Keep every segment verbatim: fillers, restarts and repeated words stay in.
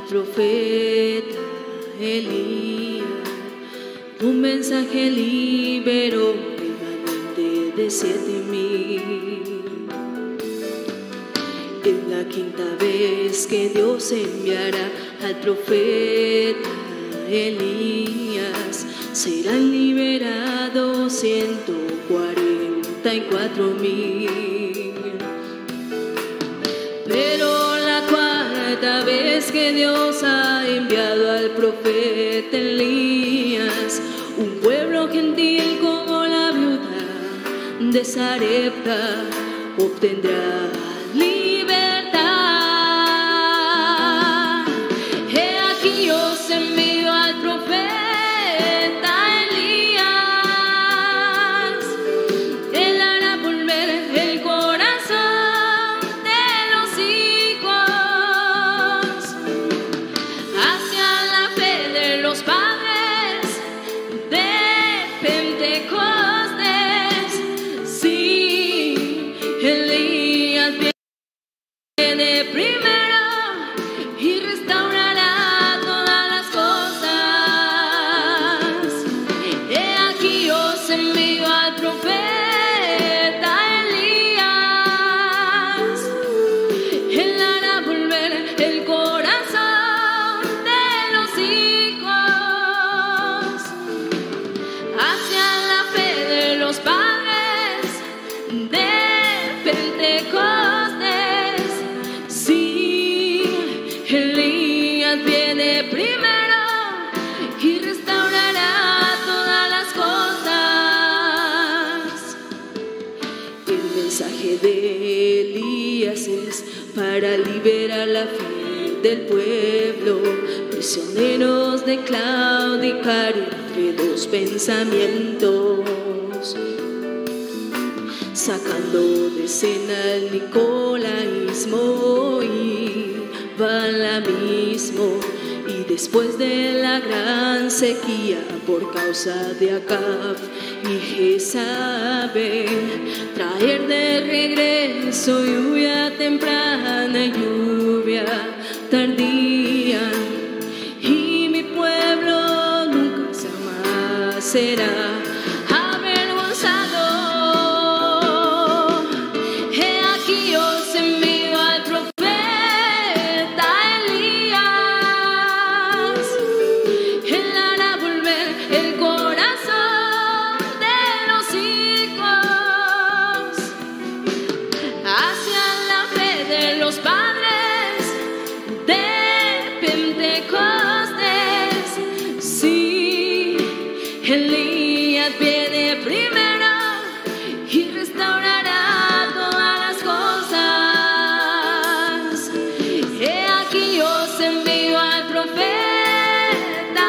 profeta Elías. Un mensaje liberó remanente de siete mil. Es la quinta vez que Dios enviará al profeta Elías. Serán liberados ciento cuarenta y cuatro mil. Pero la cuarta vez que Dios ha enviado al profeta Elías, un pueblo gentil como la viuda de Sarepta obtendrá libertad. He aquí yo os envío al profeta Elías. Él hará volver el corazón de los hijos hacia la fe de los padres de Pentecostés. Sí, Elías viene primero y restaurará todas las cosas. He aquí yo os envío al profeta Elías. Él hará volver el corazón de los hijos hacia la fe de los padres de Pentecostés. Sí, Elías viene primero y restaurará todas las cosas. El mensaje de Elías es para liberar la fe del pueblo, prisioneros de claudicar entre dos pensamientos, sacando de escena el nicolaísmo y balamismo. Y después de la gran sequía por causa de Acab y Jezabel, traer de regreso lluvia temprana y lluvia tardía, y mi pueblo nunca jamás será avergonzado. He aquí yo os envío al profeta Elías. Él hará volver el corazón de los hijos hacia la fe de los padres de Pentecostés. Sí, Elías viene primero y restaurará todas las cosas. He aquí yo os envío al profeta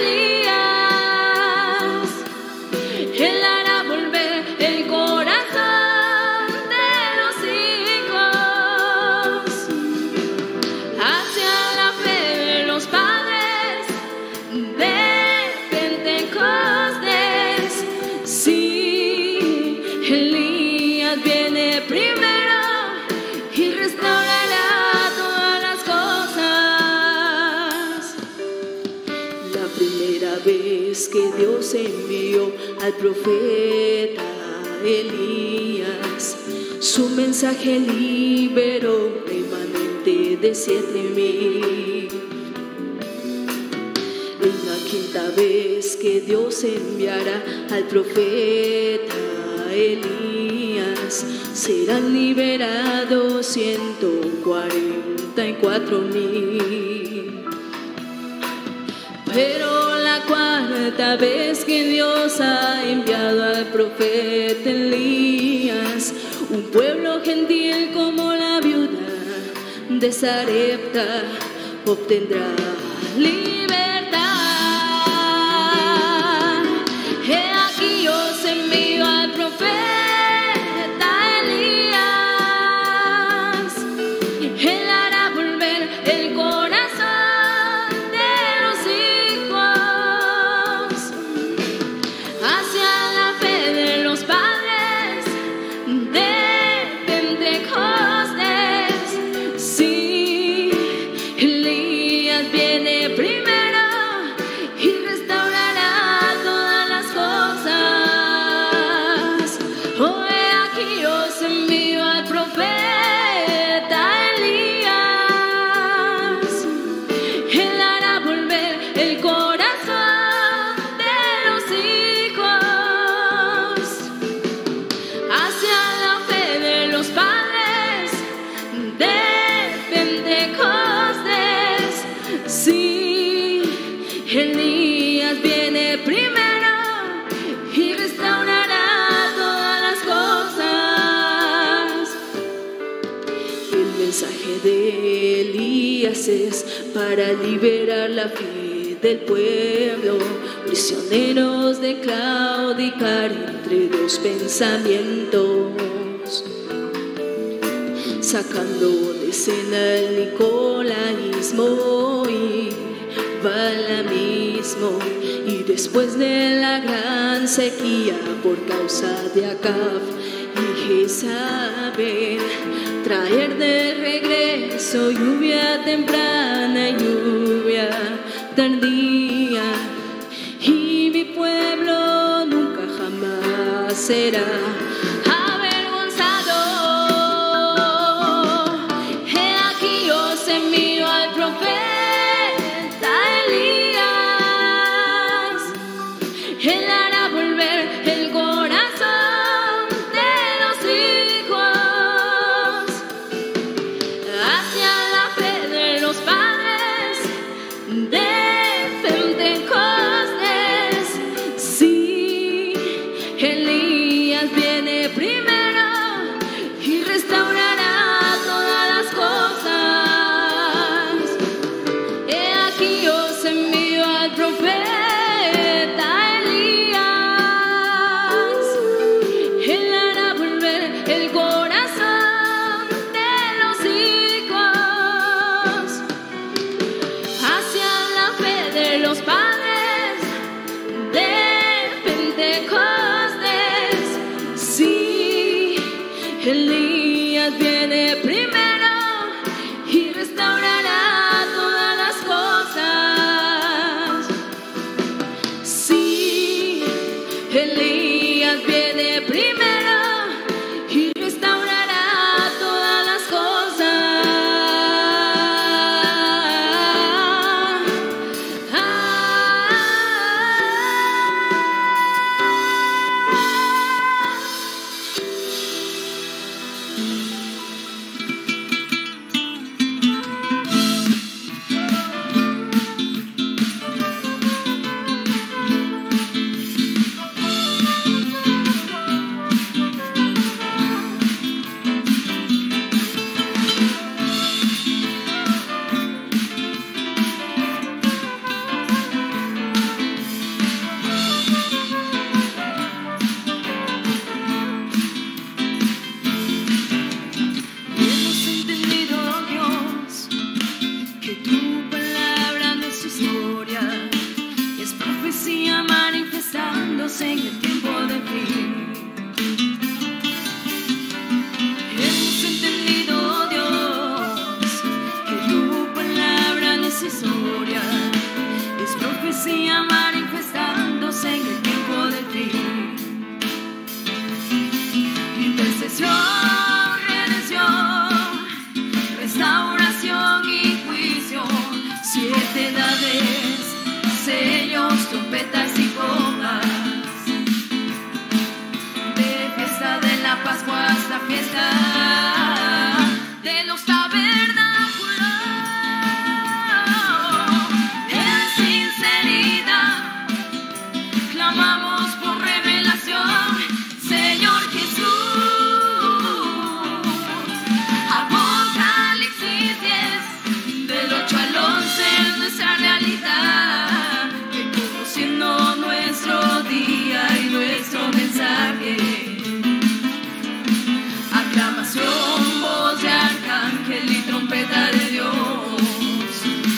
Elías. Él hará volver el corazón de los hijos hacia la fe de los padres de Pentecostés. Sí, Elías viene primero y restaurará todas las cosas. La primera vez que Dios envió al profeta Elías, su mensaje liberó remanente de siete mil. Es la quinta vez que Dios enviará al profeta Elías. Serán liberados ciento cuarenta y cuatro mil. Pero la cuarta vez que Dios ha enviado al profeta Elías, un pueblo gentil como la viuda de Sarepta obtendrá libertad. He aquí yo os envío al profeta Elías. Él hará volver el corazón de los hijos hacia la fe de los padres de Pentecostés. Sí, Elías viene de Elías es para liberar la fe del pueblo, prisioneros de claudicar entre dos pensamientos, sacando de escena el nicolaísmo y balamismo, y después de la gran sequía por causa de Acab y Jezabel, traer de regreso lluvia temprana y lluvia tardía, y mi pueblo nunca jamás será avergonzado. He aquí os envío al profeta Elías, él hará volver el corazón de los hijos hacia la fe de los padres de Pentecostés. Sí, Elías viene primero y restaurará todas las cosas. He aquí os envío al profeta Elías, él hará volver el corazón de los hijos hacia la fe de los padres de Pentecostés. Sí, Elías viene primero y restaurará todas las cosas. Sí, Elías viene primero y restaurará todas las cosas. Ah, hemos entendido, Dios, que tu palabra no es historia, es profecía manifestándose en el tiempo de fin. Hemos entendido, Dios, que tu palabra no es historia, es profecía manifestándose en el tiempo de fin. Intercesión, redención, restauración y juicio, siete edades, sellos, trompetas y copas, de fiesta de la Pascua hasta fiesta de los tabernáculos. En sinceridad clamamos por revelación, Señor Jesús. Apocalipsis diez, del ocho al once es nuestra realidad, reconociendo nuestro día y nuestro mensaje. Aclamación, voz de arcángel y trompeta de Dios.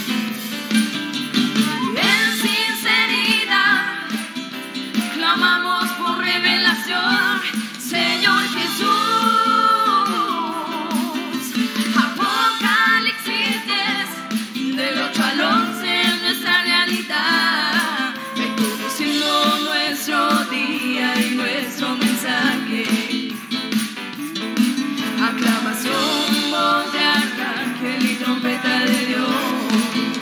En sinceridad clamamos por revelación, Señor Jesús. Apocalipsis diez, del ocho al once es nuestra realidad, reconociendo nuestro día y nuestro mensaje. Aclamación, voz de arcángel y trompeta de Dios.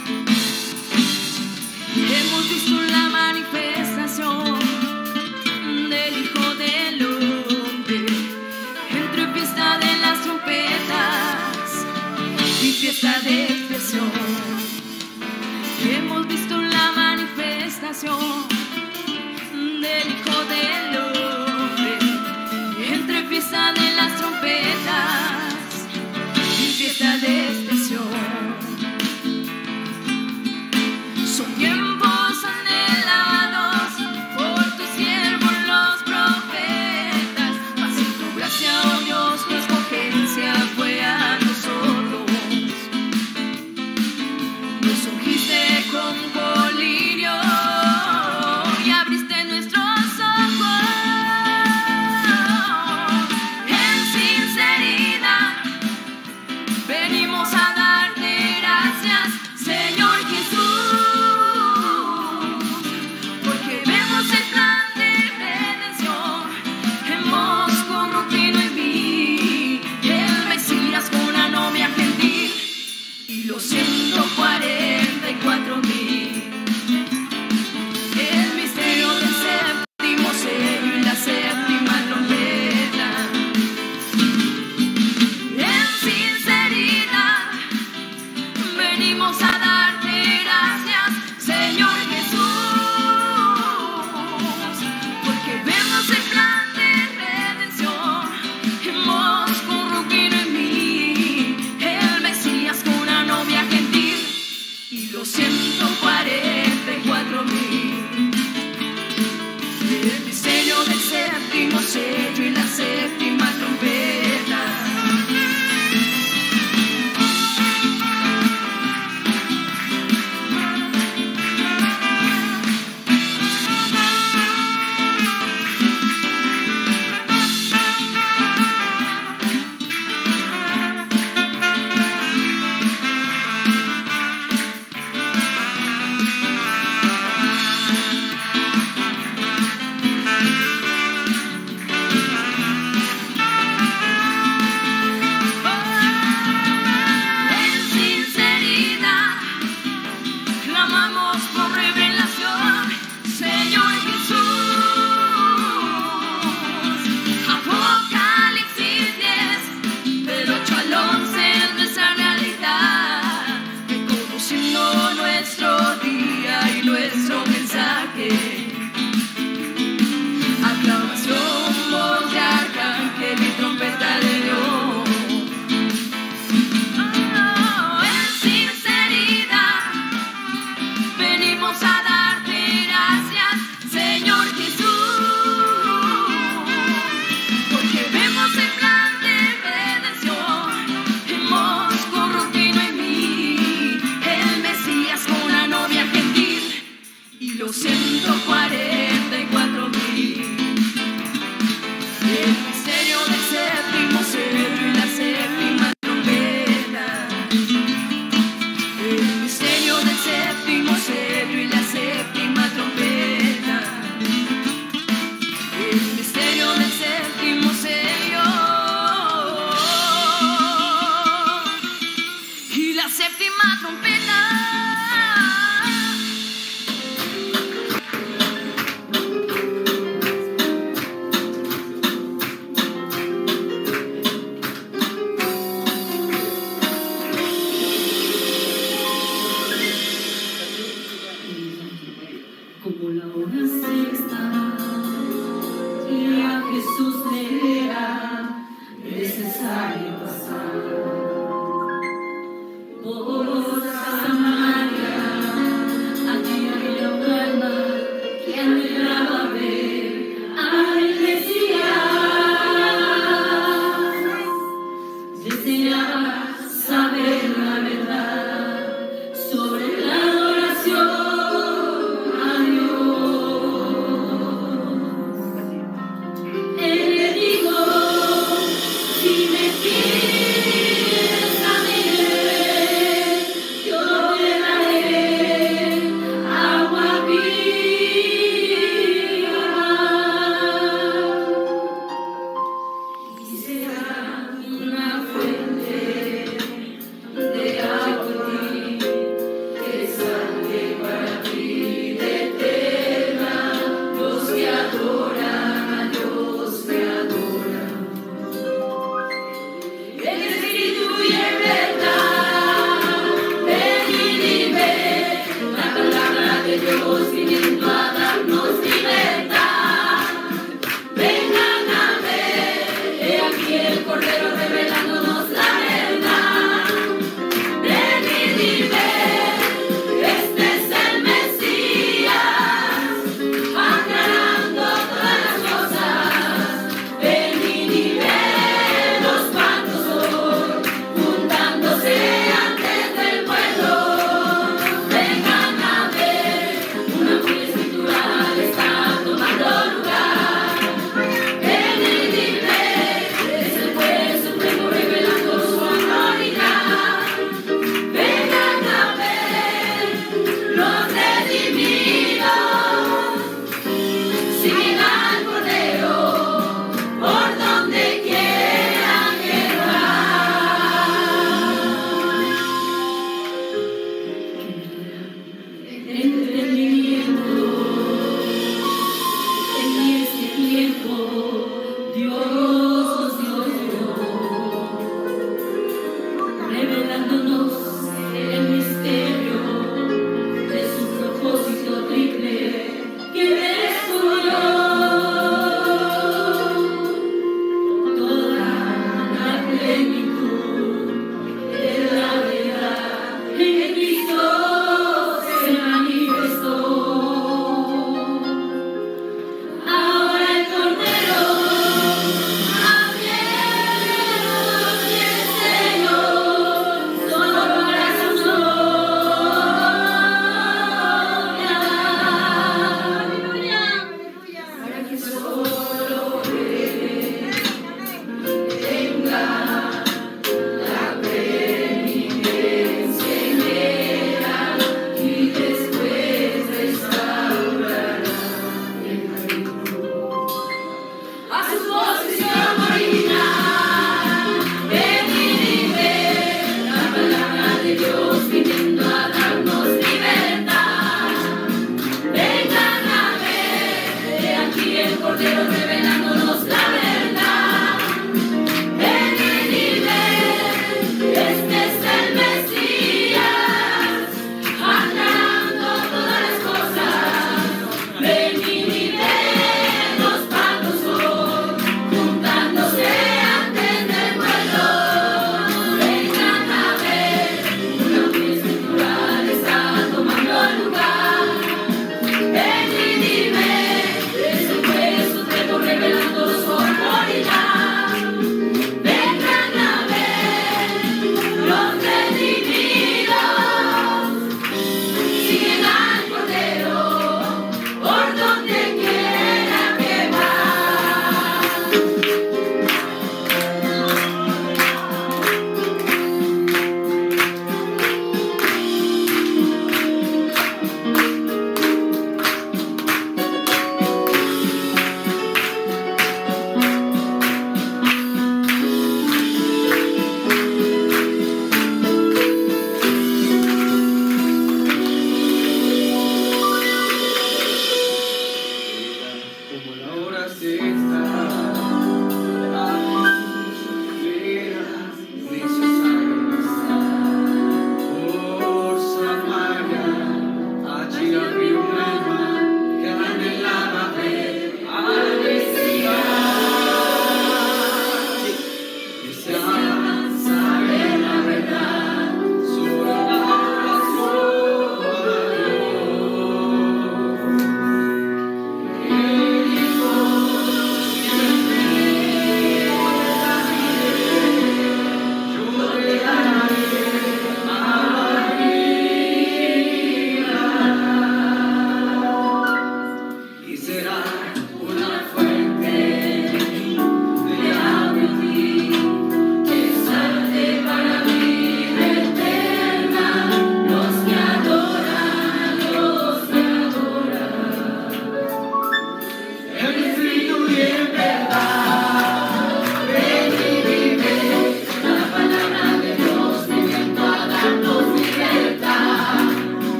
Hemos visto la manifestación del Hijo del Hombre, entre fiesta de las trompetas y fiesta de expresión. Hemos visto la manifestación del Hijo del Hombre, entre fiesta de las trompetas y fiesta Juntos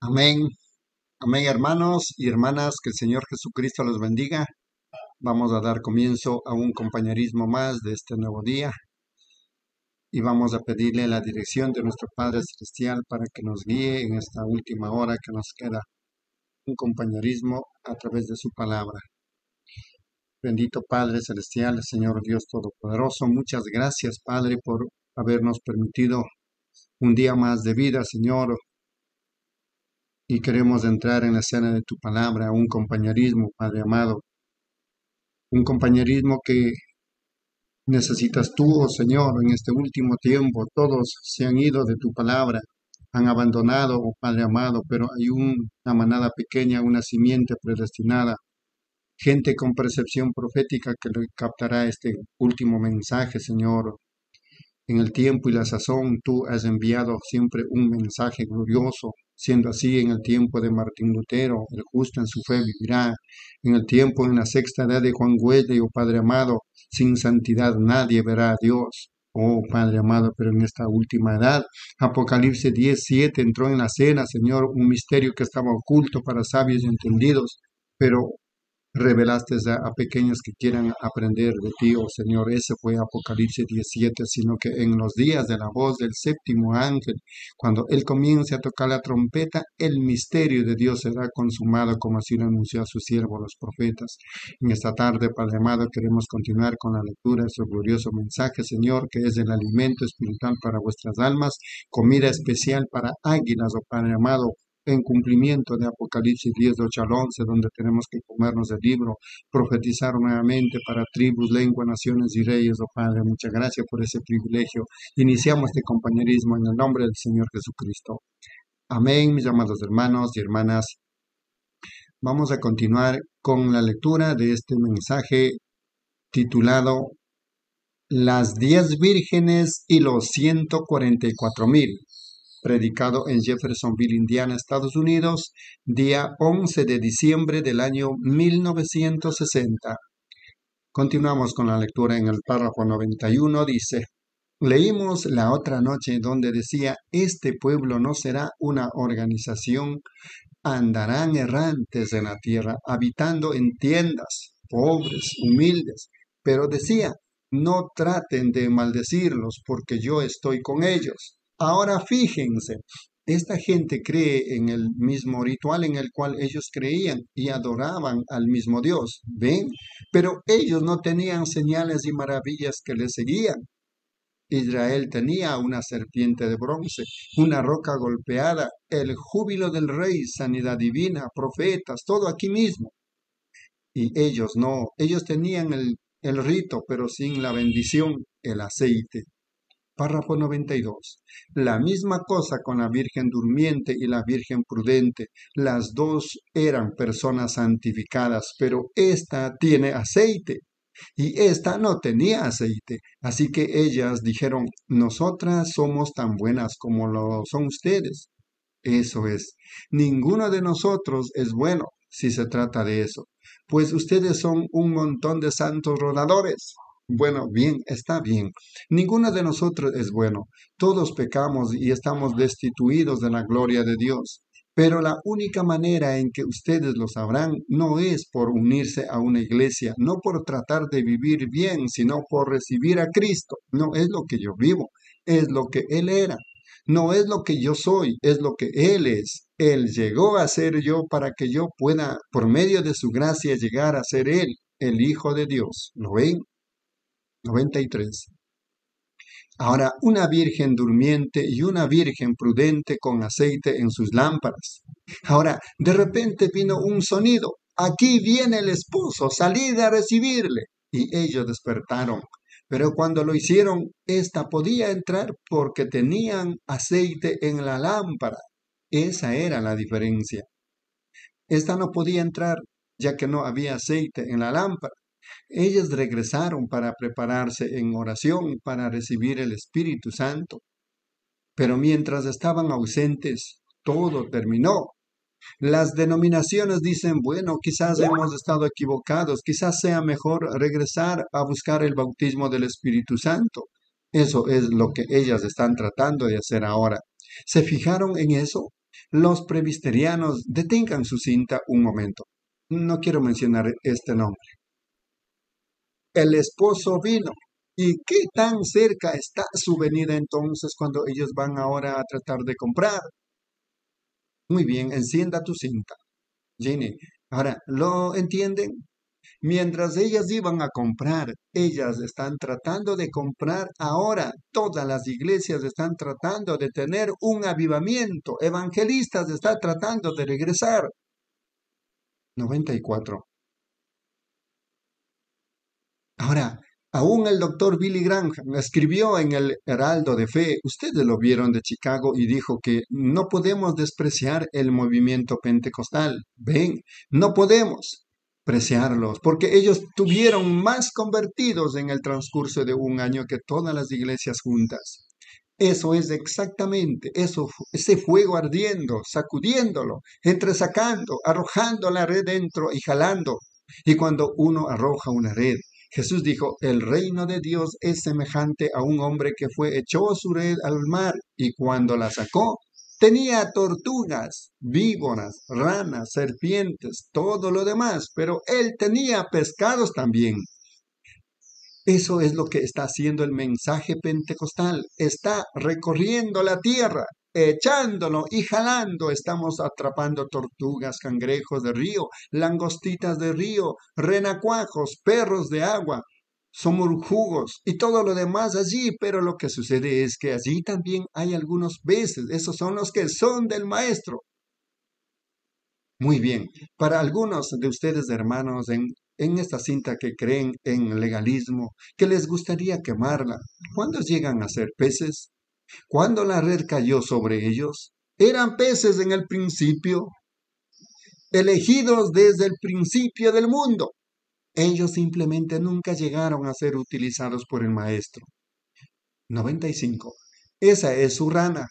Amén. Amén, hermanos y hermanas, que el Señor Jesucristo los bendiga. Vamos a dar comienzo a un compañerismo más de este nuevo día y vamos a pedirle la dirección de nuestro Padre Celestial para que nos guíe en esta última hora que nos queda, un compañerismo a través de su palabra. Bendito Padre Celestial, Señor Dios Todopoderoso, muchas gracias, Padre, por habernos permitido un día más de vida, Señor. Y queremos entrar en la escena de tu palabra, un compañerismo, Padre amado, un compañerismo que necesitas tú, oh Señor, en este último tiempo. Todos se han ido de tu palabra, han abandonado, oh Padre amado, pero hay un- una manada pequeña, una simiente predestinada, gente con percepción profética que le captará este último mensaje, Señor. En el tiempo y la sazón tú has enviado siempre un mensaje glorioso, siendo así en el tiempo de Martín Lutero, el justo en su fe vivirá. En el tiempo, en la sexta edad de Juan Wesley, oh Padre amado, sin santidad nadie verá a Dios. Oh Padre amado, pero en esta última edad, Apocalipsis diez siete entró en la cena, Señor, un misterio que estaba oculto para sabios y entendidos, pero revelaste a, a pequeños que quieran aprender de ti, oh Señor. Ese fue Apocalipsis diecisiete, sino que en los días de la voz del séptimo ángel, cuando él comience a tocar la trompeta, el misterio de Dios será consumado, como así lo anunció a sus siervos los profetas. En esta tarde, Padre amado, queremos continuar con la lectura de su glorioso mensaje, Señor, que es el alimento espiritual para vuestras almas, comida especial para águilas, oh Padre amado, en cumplimiento de Apocalipsis diez, ocho al once, donde tenemos que comernos el libro, profetizar nuevamente para tribus, lenguas, naciones y reyes, oh Padre. Muchas gracias por ese privilegio. Iniciamos este compañerismo en el nombre del Señor Jesucristo. Amén, mis amados hermanos y hermanas. Vamos a continuar con la lectura de este mensaje titulado Las diez vírgenes y los ciento cuarenta y cuatro mil. Predicado en Jeffersonville, Indiana, Estados Unidos, día once de diciembre del año mil novecientos sesenta. Continuamos con la lectura en el párrafo noventa y uno, dice: leímos la otra noche donde decía, este pueblo no será una organización, andarán errantes en la tierra, habitando en tiendas, pobres, humildes, pero decía, no traten de maldecirlos porque yo estoy con ellos. Ahora fíjense, esta gente cree en el mismo ritual en el cual ellos creían y adoraban al mismo Dios, ¿ven? Pero ellos no tenían señales y maravillas que les seguían. Israel tenía una serpiente de bronce, una roca golpeada, el júbilo del rey, sanidad divina, profetas, todo aquí mismo. Y ellos no, ellos tenían el, el rito, pero sin la bendición, el aceite. Párrafo noventa y dos. La misma cosa con la Virgen durmiente y la Virgen prudente. Las dos eran personas santificadas, pero esta tiene aceite y esta no tenía aceite. Así que ellas dijeron, nosotras somos tan buenas como lo son ustedes. Eso es, ninguno de nosotros es bueno si se trata de eso, pues ustedes son un montón de santos rodadores. Bueno, bien, está bien. Ninguno de nosotros es bueno. Todos pecamos y estamos destituidos de la gloria de Dios. Pero la única manera en que ustedes lo sabrán no es por unirse a una iglesia, no por tratar de vivir bien, sino por recibir a Cristo. No es lo que yo vivo, es lo que Él era. No es lo que yo soy, es lo que Él es. Él llegó a ser yo para que yo pueda, por medio de su gracia, llegar a ser Él, el Hijo de Dios. ¿Lo ven? noventa y tres. Ahora, una virgen durmiente y una virgen prudente con aceite en sus lámparas. Ahora, de repente vino un sonido. Aquí viene el esposo, salid a recibirle. Y ellos despertaron. Pero cuando lo hicieron, ésta podía entrar porque tenían aceite en la lámpara. Esa era la diferencia. Esta no podía entrar ya que no había aceite en la lámpara. Ellas regresaron para prepararse en oración para recibir el Espíritu Santo. Pero mientras estaban ausentes, todo terminó. Las denominaciones dicen, bueno, quizás hemos estado equivocados, quizás sea mejor regresar a buscar el bautismo del Espíritu Santo. Eso es lo que ellas están tratando de hacer ahora. ¿Se fijaron en eso? Los presbiterianos, detengan su cinta un momento. No quiero mencionar este nombre. El esposo vino. ¿Y qué tan cerca está su venida entonces cuando ellos van ahora a tratar de comprar? Muy bien, encienda tu cinta. Jenny, ahora, ¿lo entienden? Mientras ellas iban a comprar, ellas están tratando de comprar ahora. Todas las iglesias están tratando de tener un avivamiento. Evangelistas están tratando de regresar. noventa y cuatro. Ahora, aún el doctor Billy Graham escribió en el Heraldo de Fe, ustedes lo vieron de Chicago, y dijo que no podemos despreciar el movimiento pentecostal. Ven, no podemos despreciarlos, porque ellos tuvieron más convertidos en el transcurso de un año que todas las iglesias juntas. Eso es exactamente eso, ese fuego ardiendo, sacudiéndolo, entresacando, arrojando la red dentro y jalando. Y cuando uno arroja una red, Jesús dijo, el reino de Dios es semejante a un hombre que fue, echó su red al mar y cuando la sacó, tenía tortugas, víboras, ranas, serpientes, todo lo demás, pero él tenía pescados también. Eso es lo que está haciendo el mensaje pentecostal. Está recorriendo la tierra, echándolo y jalando. Estamos atrapando tortugas, cangrejos de río, langostitas de río, renacuajos, perros de agua, somorjugos y todo lo demás allí. Pero lo que sucede es que allí también hay algunos peces. Esos son los que son del maestro. Muy bien, para algunos de ustedes, hermanos, en, en esta cinta que creen en legalismo, que les gustaría quemarla, ¿cuándo llegan a ser peces? ¿Cuándo la red cayó sobre ellos? Eran peces en el principio, elegidos desde el principio del mundo. Ellos simplemente nunca llegaron a ser utilizados por el maestro. noventa y cinco. Esa es su rana.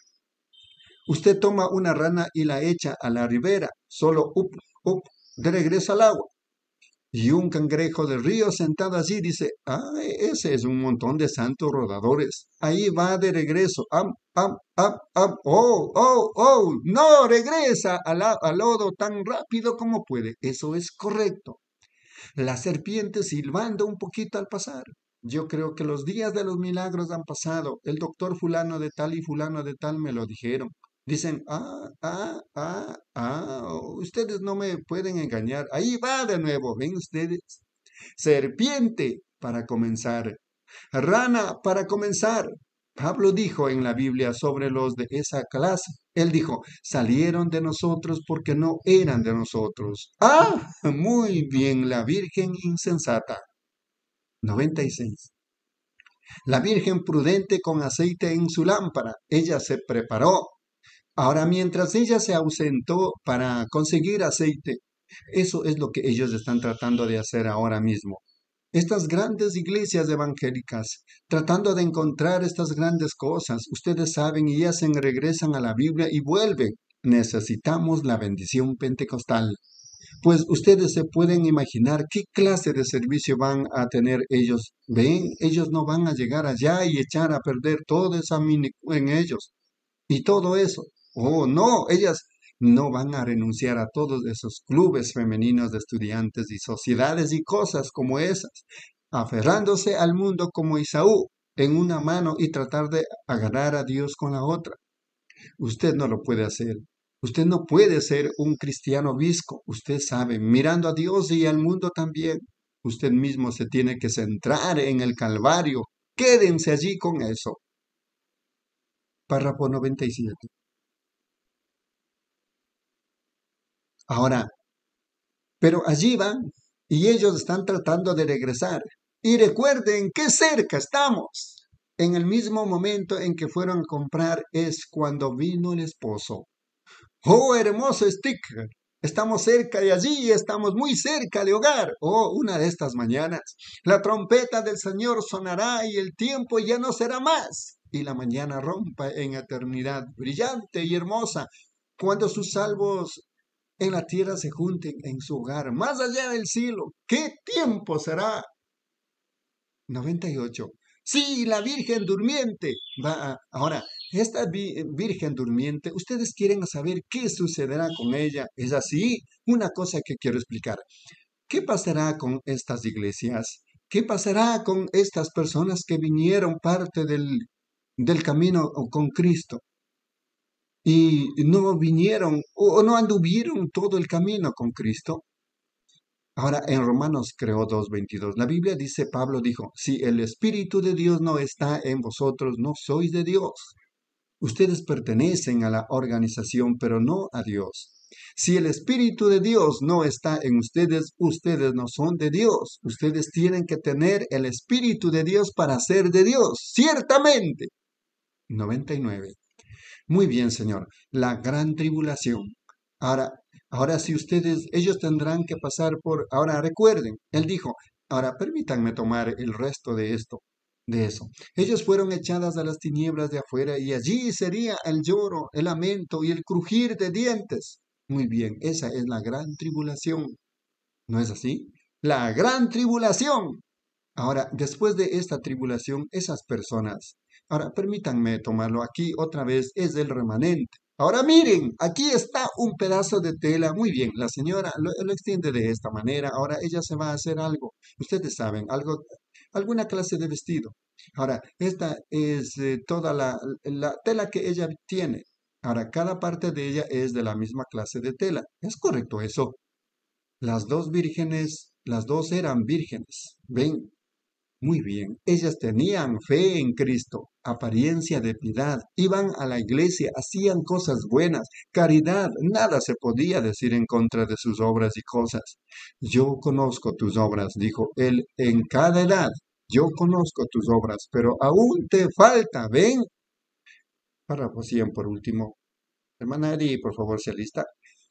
Usted toma una rana y la echa a la ribera, solo up, up, de regreso al agua. Y un cangrejo del río sentado allí dice, ah, ese es un montón de santos rodadores. Ahí va de regreso. Am, am, am, am. Oh, oh, oh, no regresa al, al lodo tan rápido como puede. Eso es correcto. La serpiente silbando un poquito al pasar. Yo creo que los días de los milagros han pasado. El doctor fulano de tal y fulano de tal me lo dijeron. Dicen, ah, ah, ah, ah, ustedes no me pueden engañar. Ahí va de nuevo, ven ustedes. Serpiente para comenzar. Rana para comenzar. Pablo dijo en la Biblia sobre los de esa clase. Él dijo, salieron de nosotros porque no eran de nosotros. Ah, muy bien, la Virgen insensata. noventa y seis. La Virgen prudente con aceite en su lámpara. Ella se preparó. Ahora, mientras ella se ausentó para conseguir aceite, eso es lo que ellos están tratando de hacer ahora mismo. Estas grandes iglesias evangélicas, tratando de encontrar estas grandes cosas, ustedes saben, y hacen, regresan a la Biblia y vuelven. Necesitamos la bendición pentecostal. Pues ustedes se pueden imaginar qué clase de servicio van a tener ellos. Ven, ellos no van a llegar allá y echar a perder todo esa mini en ellos. Y todo eso. Oh, no, ellas no van a renunciar a todos esos clubes femeninos de estudiantes y sociedades y cosas como esas, aferrándose al mundo como Esaú en una mano y tratar de agarrar a Dios con la otra. Usted no lo puede hacer. Usted no puede ser un cristiano visco. Usted sabe, mirando a Dios y al mundo también. Usted mismo se tiene que centrar en el Calvario. Quédense allí con eso. Párrafo noventa y siete. Ahora, pero allí van y ellos están tratando de regresar. Y recuerden qué cerca estamos. En el mismo momento en que fueron a comprar es cuando vino el esposo. ¡Oh, hermoso sticker! Estamos cerca de allí, estamos muy cerca de hogar. Oh, una de estas mañanas, la trompeta del Señor sonará y el tiempo ya no será más. Y la mañana rompa en eternidad, brillante y hermosa, cuando sus salvos en la tierra se junten en su hogar, más allá del cielo. ¿Qué tiempo será? noventa y ocho. Sí, la Virgen durmiente va a... Ahora, esta vi- virgen durmiente, ustedes quieren saber qué sucederá con ella. Es así, una cosa que quiero explicar. ¿Qué pasará con estas iglesias? ¿Qué pasará con estas personas que vinieron parte del, del camino con Cristo y no vinieron o no anduvieron todo el camino con Cristo? Ahora, en Romanos creo dos veintidós, la Biblia dice, Pablo dijo, si el Espíritu de Dios no está en vosotros, no sois de Dios. Ustedes pertenecen a la organización, pero no a Dios. Si el Espíritu de Dios no está en ustedes, ustedes no son de Dios. Ustedes tienen que tener el Espíritu de Dios para ser de Dios, ciertamente. noventa y nueve. Muy bien, Señor. La gran tribulación. Ahora, ahora si ustedes, ellos tendrán que pasar por, ahora recuerden, Él dijo, ahora permítanme tomar el resto de esto, de eso. Ellos fueron echadas a las tinieblas de afuera y allí sería el lloro, el lamento y el crujir de dientes. Muy bien, esa es la gran tribulación. ¿No es así? La gran tribulación. Ahora, después de esta tribulación, esas personas, ahora permítanme tomarlo aquí otra vez, es el remanente. Ahora miren, aquí está un pedazo de tela. Muy bien, la señora lo, lo extiende de esta manera. Ahora ella se va a hacer algo. Ustedes saben, algo, alguna clase de vestido. Ahora, esta es eh, toda la, la tela que ella tiene. Ahora, cada parte de ella es de la misma clase de tela. ¿Es correcto eso? Las dos vírgenes, las dos eran vírgenes. ¿Ven? Muy bien, ellas tenían fe en Cristo, apariencia de piedad, iban a la iglesia, hacían cosas buenas, caridad, nada se podía decir en contra de sus obras y cosas. Yo conozco tus obras, dijo él, en cada edad. Yo conozco tus obras, pero aún te falta, ven. Párrafo cien por último. Hermana Eri, por favor, se lista.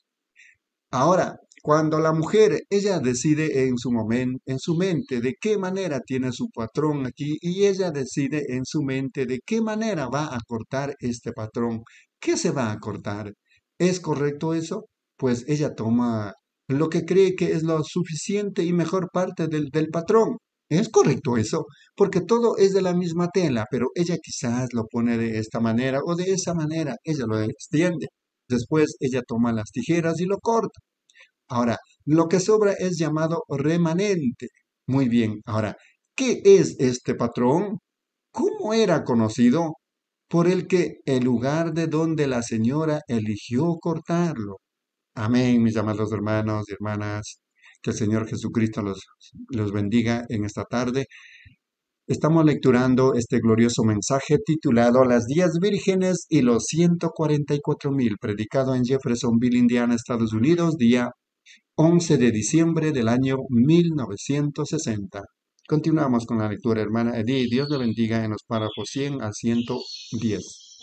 Ahora, cuando la mujer, ella decide en su momento, en su mente de qué manera tiene su patrón aquí y ella decide en su mente de qué manera va a cortar este patrón. ¿Qué se va a cortar? ¿Es correcto eso? Pues ella toma lo que cree que es lo suficiente y mejor parte del, del patrón. ¿Es correcto eso? Porque todo es de la misma tela, pero ella quizás lo pone de esta manera o de esa manera. Ella lo extiende. Después ella toma las tijeras y lo corta. Ahora, lo que sobra es llamado remanente. Muy bien, ahora, ¿qué es este patrón? ¿Cómo era conocido? Por el que el lugar de donde la señora eligió cortarlo. Amén, mis amados hermanos y hermanas. Que el Señor Jesucristo los, los bendiga en esta tarde. Estamos lecturando este glorioso mensaje titulado Las diez vírgenes y los ciento cuarenta y cuatro mil, predicado en Jeffersonville, Indiana, Estados Unidos, día once de diciembre del año mil novecientos sesenta. Continuamos con la lectura, hermana Edith. Dios le bendiga en los párrafos cien a ciento diez.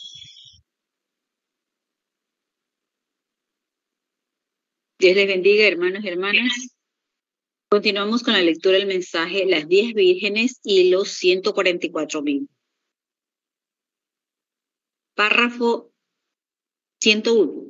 Dios les bendiga, hermanos y hermanas. Continuamos con la lectura del mensaje Las diez vírgenes y los ciento cuarenta y cuatro mil. Párrafo ciento uno.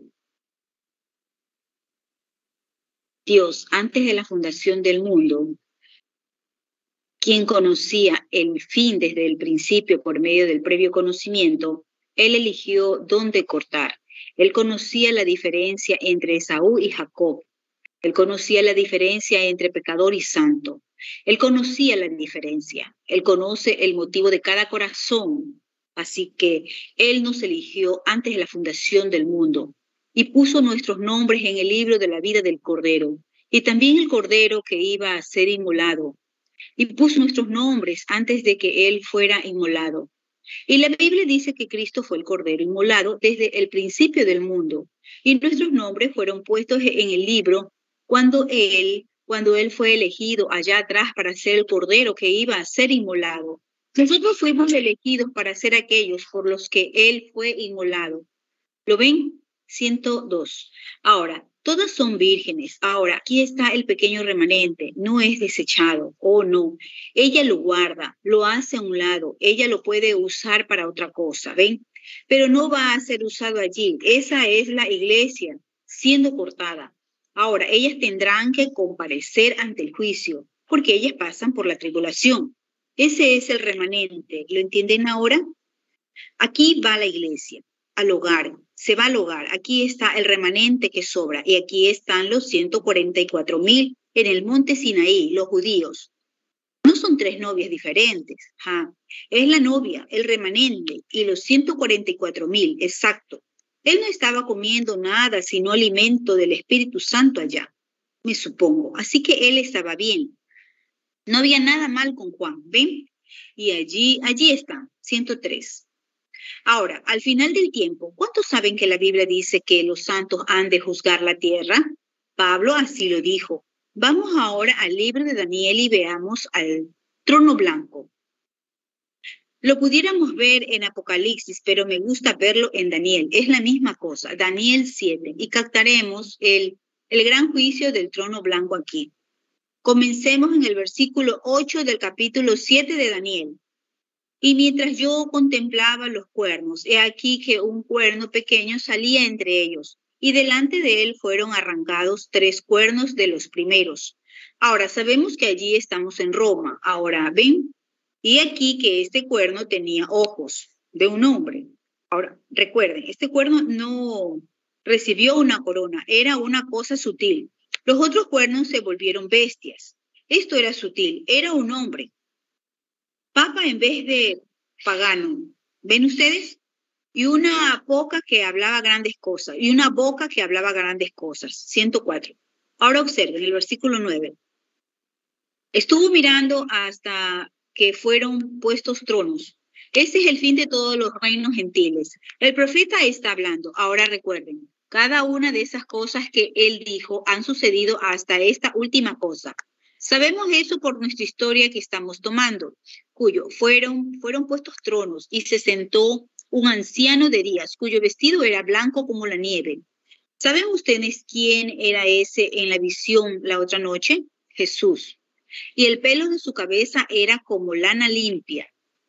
Dios, antes de la fundación del mundo, quien conocía el fin desde el principio por medio del previo conocimiento, Él eligió dónde cortar. Él conocía la diferencia entre Esaú y Jacob. Él conocía la diferencia entre pecador y santo. Él conocía la diferencia. Él conoce el motivo de cada corazón. Así que Él nos eligió antes de la fundación del mundo y puso nuestros nombres en el libro de la vida del Cordero, y también el Cordero que iba a ser inmolado, y puso nuestros nombres antes de que Él fuera inmolado. Y la Biblia dice que Cristo fue el Cordero inmolado desde el principio del mundo, y nuestros nombres fueron puestos en el libro cuando Él, cuando Él fue elegido allá atrás para ser el Cordero que iba a ser inmolado. Nosotros fuimos elegidos para ser aquellos por los que Él fue inmolado. ¿Lo ven? ciento dos. Ahora, todas son vírgenes. Ahora, aquí está el pequeño remanente. No es desechado. Oh, no. Ella lo guarda, lo hace a un lado. Ella lo puede usar para otra cosa. ¿Ven? Pero no va a ser usado allí. Esa es la iglesia siendo cortada. Ahora, ellas tendrán que comparecer ante el juicio porque ellas pasan por la tribulación. Ese es el remanente. ¿Lo entienden ahora? Aquí va la iglesia, al hogar, se va al hogar. Aquí está el remanente que sobra y aquí están los ciento cuarenta y cuatro mil en el monte Sinaí, los judíos. No son tres novias diferentes. ¿ja? Es la novia, el remanente y los ciento cuarenta y cuatro mil, exacto. Él no estaba comiendo nada sino alimento del Espíritu Santo allá, me supongo. Así que él estaba bien. No había nada mal con Juan, ¿ven? Y allí, allí está, ciento tres. Ahora, al final del tiempo, ¿cuántos saben que la Biblia dice que los santos han de juzgar la tierra? Pablo así lo dijo. Vamos ahora al libro de Daniel y veamos al trono blanco. Lo pudiéramos ver en Apocalipsis, pero me gusta verlo en Daniel. Es la misma cosa, Daniel siete, y captaremos el, el gran juicio del trono blanco aquí. Comencemos en el versículo ocho del capítulo siete de Daniel. Y mientras yo contemplaba los cuernos, he aquí que un cuerno pequeño salía entre ellos, y delante de él fueron arrancados tres cuernos de los primeros. Ahora, sabemos que allí estamos en Roma. Ahora, ven, y aquí que este cuerno tenía ojos de un hombre. Ahora, recuerden, este cuerno no recibió una corona, era una cosa sutil. Los otros cuernos se volvieron bestias. Esto era sutil, era un hombre. Papa en vez de pagano. ¿Ven ustedes? Y una boca que hablaba grandes cosas. Y una boca que hablaba grandes cosas. ciento cuatro. Ahora observen el versículo nueve. Estuvo mirando hasta que fueron puestos tronos. Ese es el fin de todos los reinos gentiles. El profeta está hablando. Ahora recuerden, cada una de esas cosas que él dijo han sucedido hasta esta última cosa. Sabemos eso por nuestra historia que estamos tomando, cuyo fueron, fueron puestos tronos y se sentó un anciano de días, cuyo vestido era blanco como la nieve. ¿Saben ustedes quién era ese en la visión la otra noche? Jesús. Y el pelo de su cabeza era como lana limpia,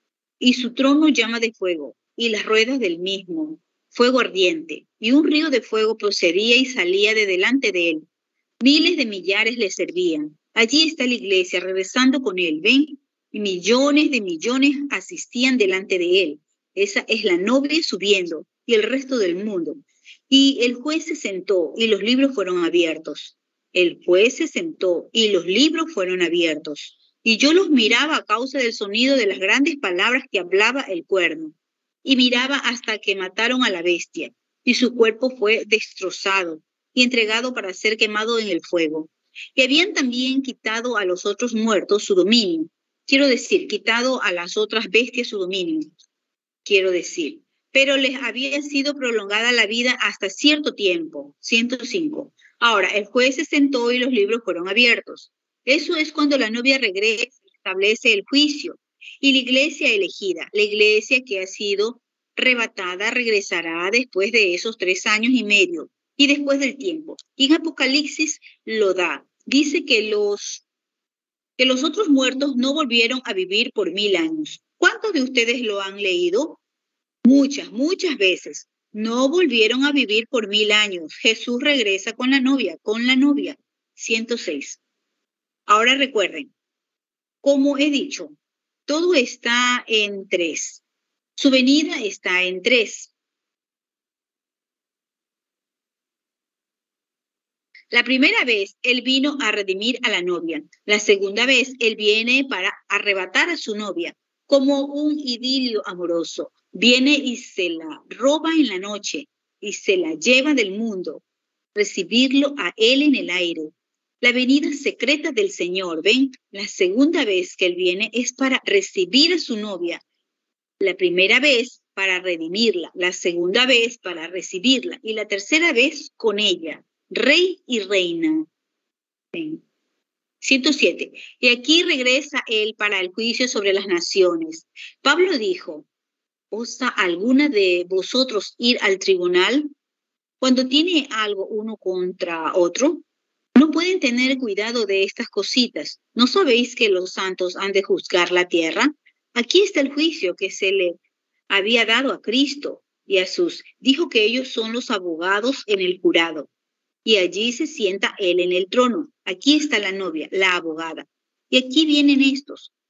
y su trono llama de fuego, y las ruedas del mismo, fuego ardiente, y un río de fuego procedía y salía de delante de él. Miles de millares le servían. Allí está la iglesia, regresando con él, ¿ven? Y millones de millones asistían delante de él. Esa es la novia subiendo, y el resto del mundo. Y el juez se sentó, y los libros fueron abiertos. El juez se sentó, y los libros fueron abiertos. Y yo los miraba a causa del sonido de las grandes palabras que hablaba el cuerno. Y miraba hasta que mataron a la bestia, y su cuerpo fue destrozado y entregado para ser quemado en el fuego. Y habían también quitado a los otros muertos su dominio. Quiero decir, quitado a las otras bestias su dominio. Quiero decir, pero les había sido prolongada la vida hasta cierto tiempo. ciento cinco. Ahora, el juez se sentó y los libros fueron abiertos. Eso es cuando la novia regresa y establece el juicio. Y la iglesia elegida, la iglesia que ha sido arrebatada, regresará después de esos tres años y medio y después del tiempo. Y en Apocalipsis lo da. Dice que los, que los otros muertos no volvieron a vivir por mil años. ¿Cuántos de ustedes lo han leído? Muchas, muchas veces. No volvieron a vivir por mil años. Jesús regresa con la novia, con la novia. ciento seis. Ahora recuerden, como he dicho, todo está en tres. Su venida está en tres. La primera vez, él vino a redimir a la novia. La segunda vez, él viene para arrebatar a su novia, como un idilio amoroso. Viene y se la roba en la noche y se la lleva del mundo. Recibirlo a él en el aire. La venida secreta del Señor, ¿ven? La segunda vez que él viene es para recibir a su novia. La primera vez para redimirla, la segunda vez para recibirla y la tercera vez con ella. Rey y reina. ciento siete. Y aquí regresa él para el juicio sobre las naciones. Pablo dijo, ¿osa alguna de vosotros ir al tribunal cuando tiene algo uno contra otro? ¿No pueden tener cuidado de estas cositas? ¿No sabéis que los santos han de juzgar la tierra? Aquí está el juicio que se le había dado a Cristo y a sus. Dijo que ellos son los abogados en el jurado. Y allí se sienta él en el trono. Aquí está la novia, la abogada. Y aquí vienen estos.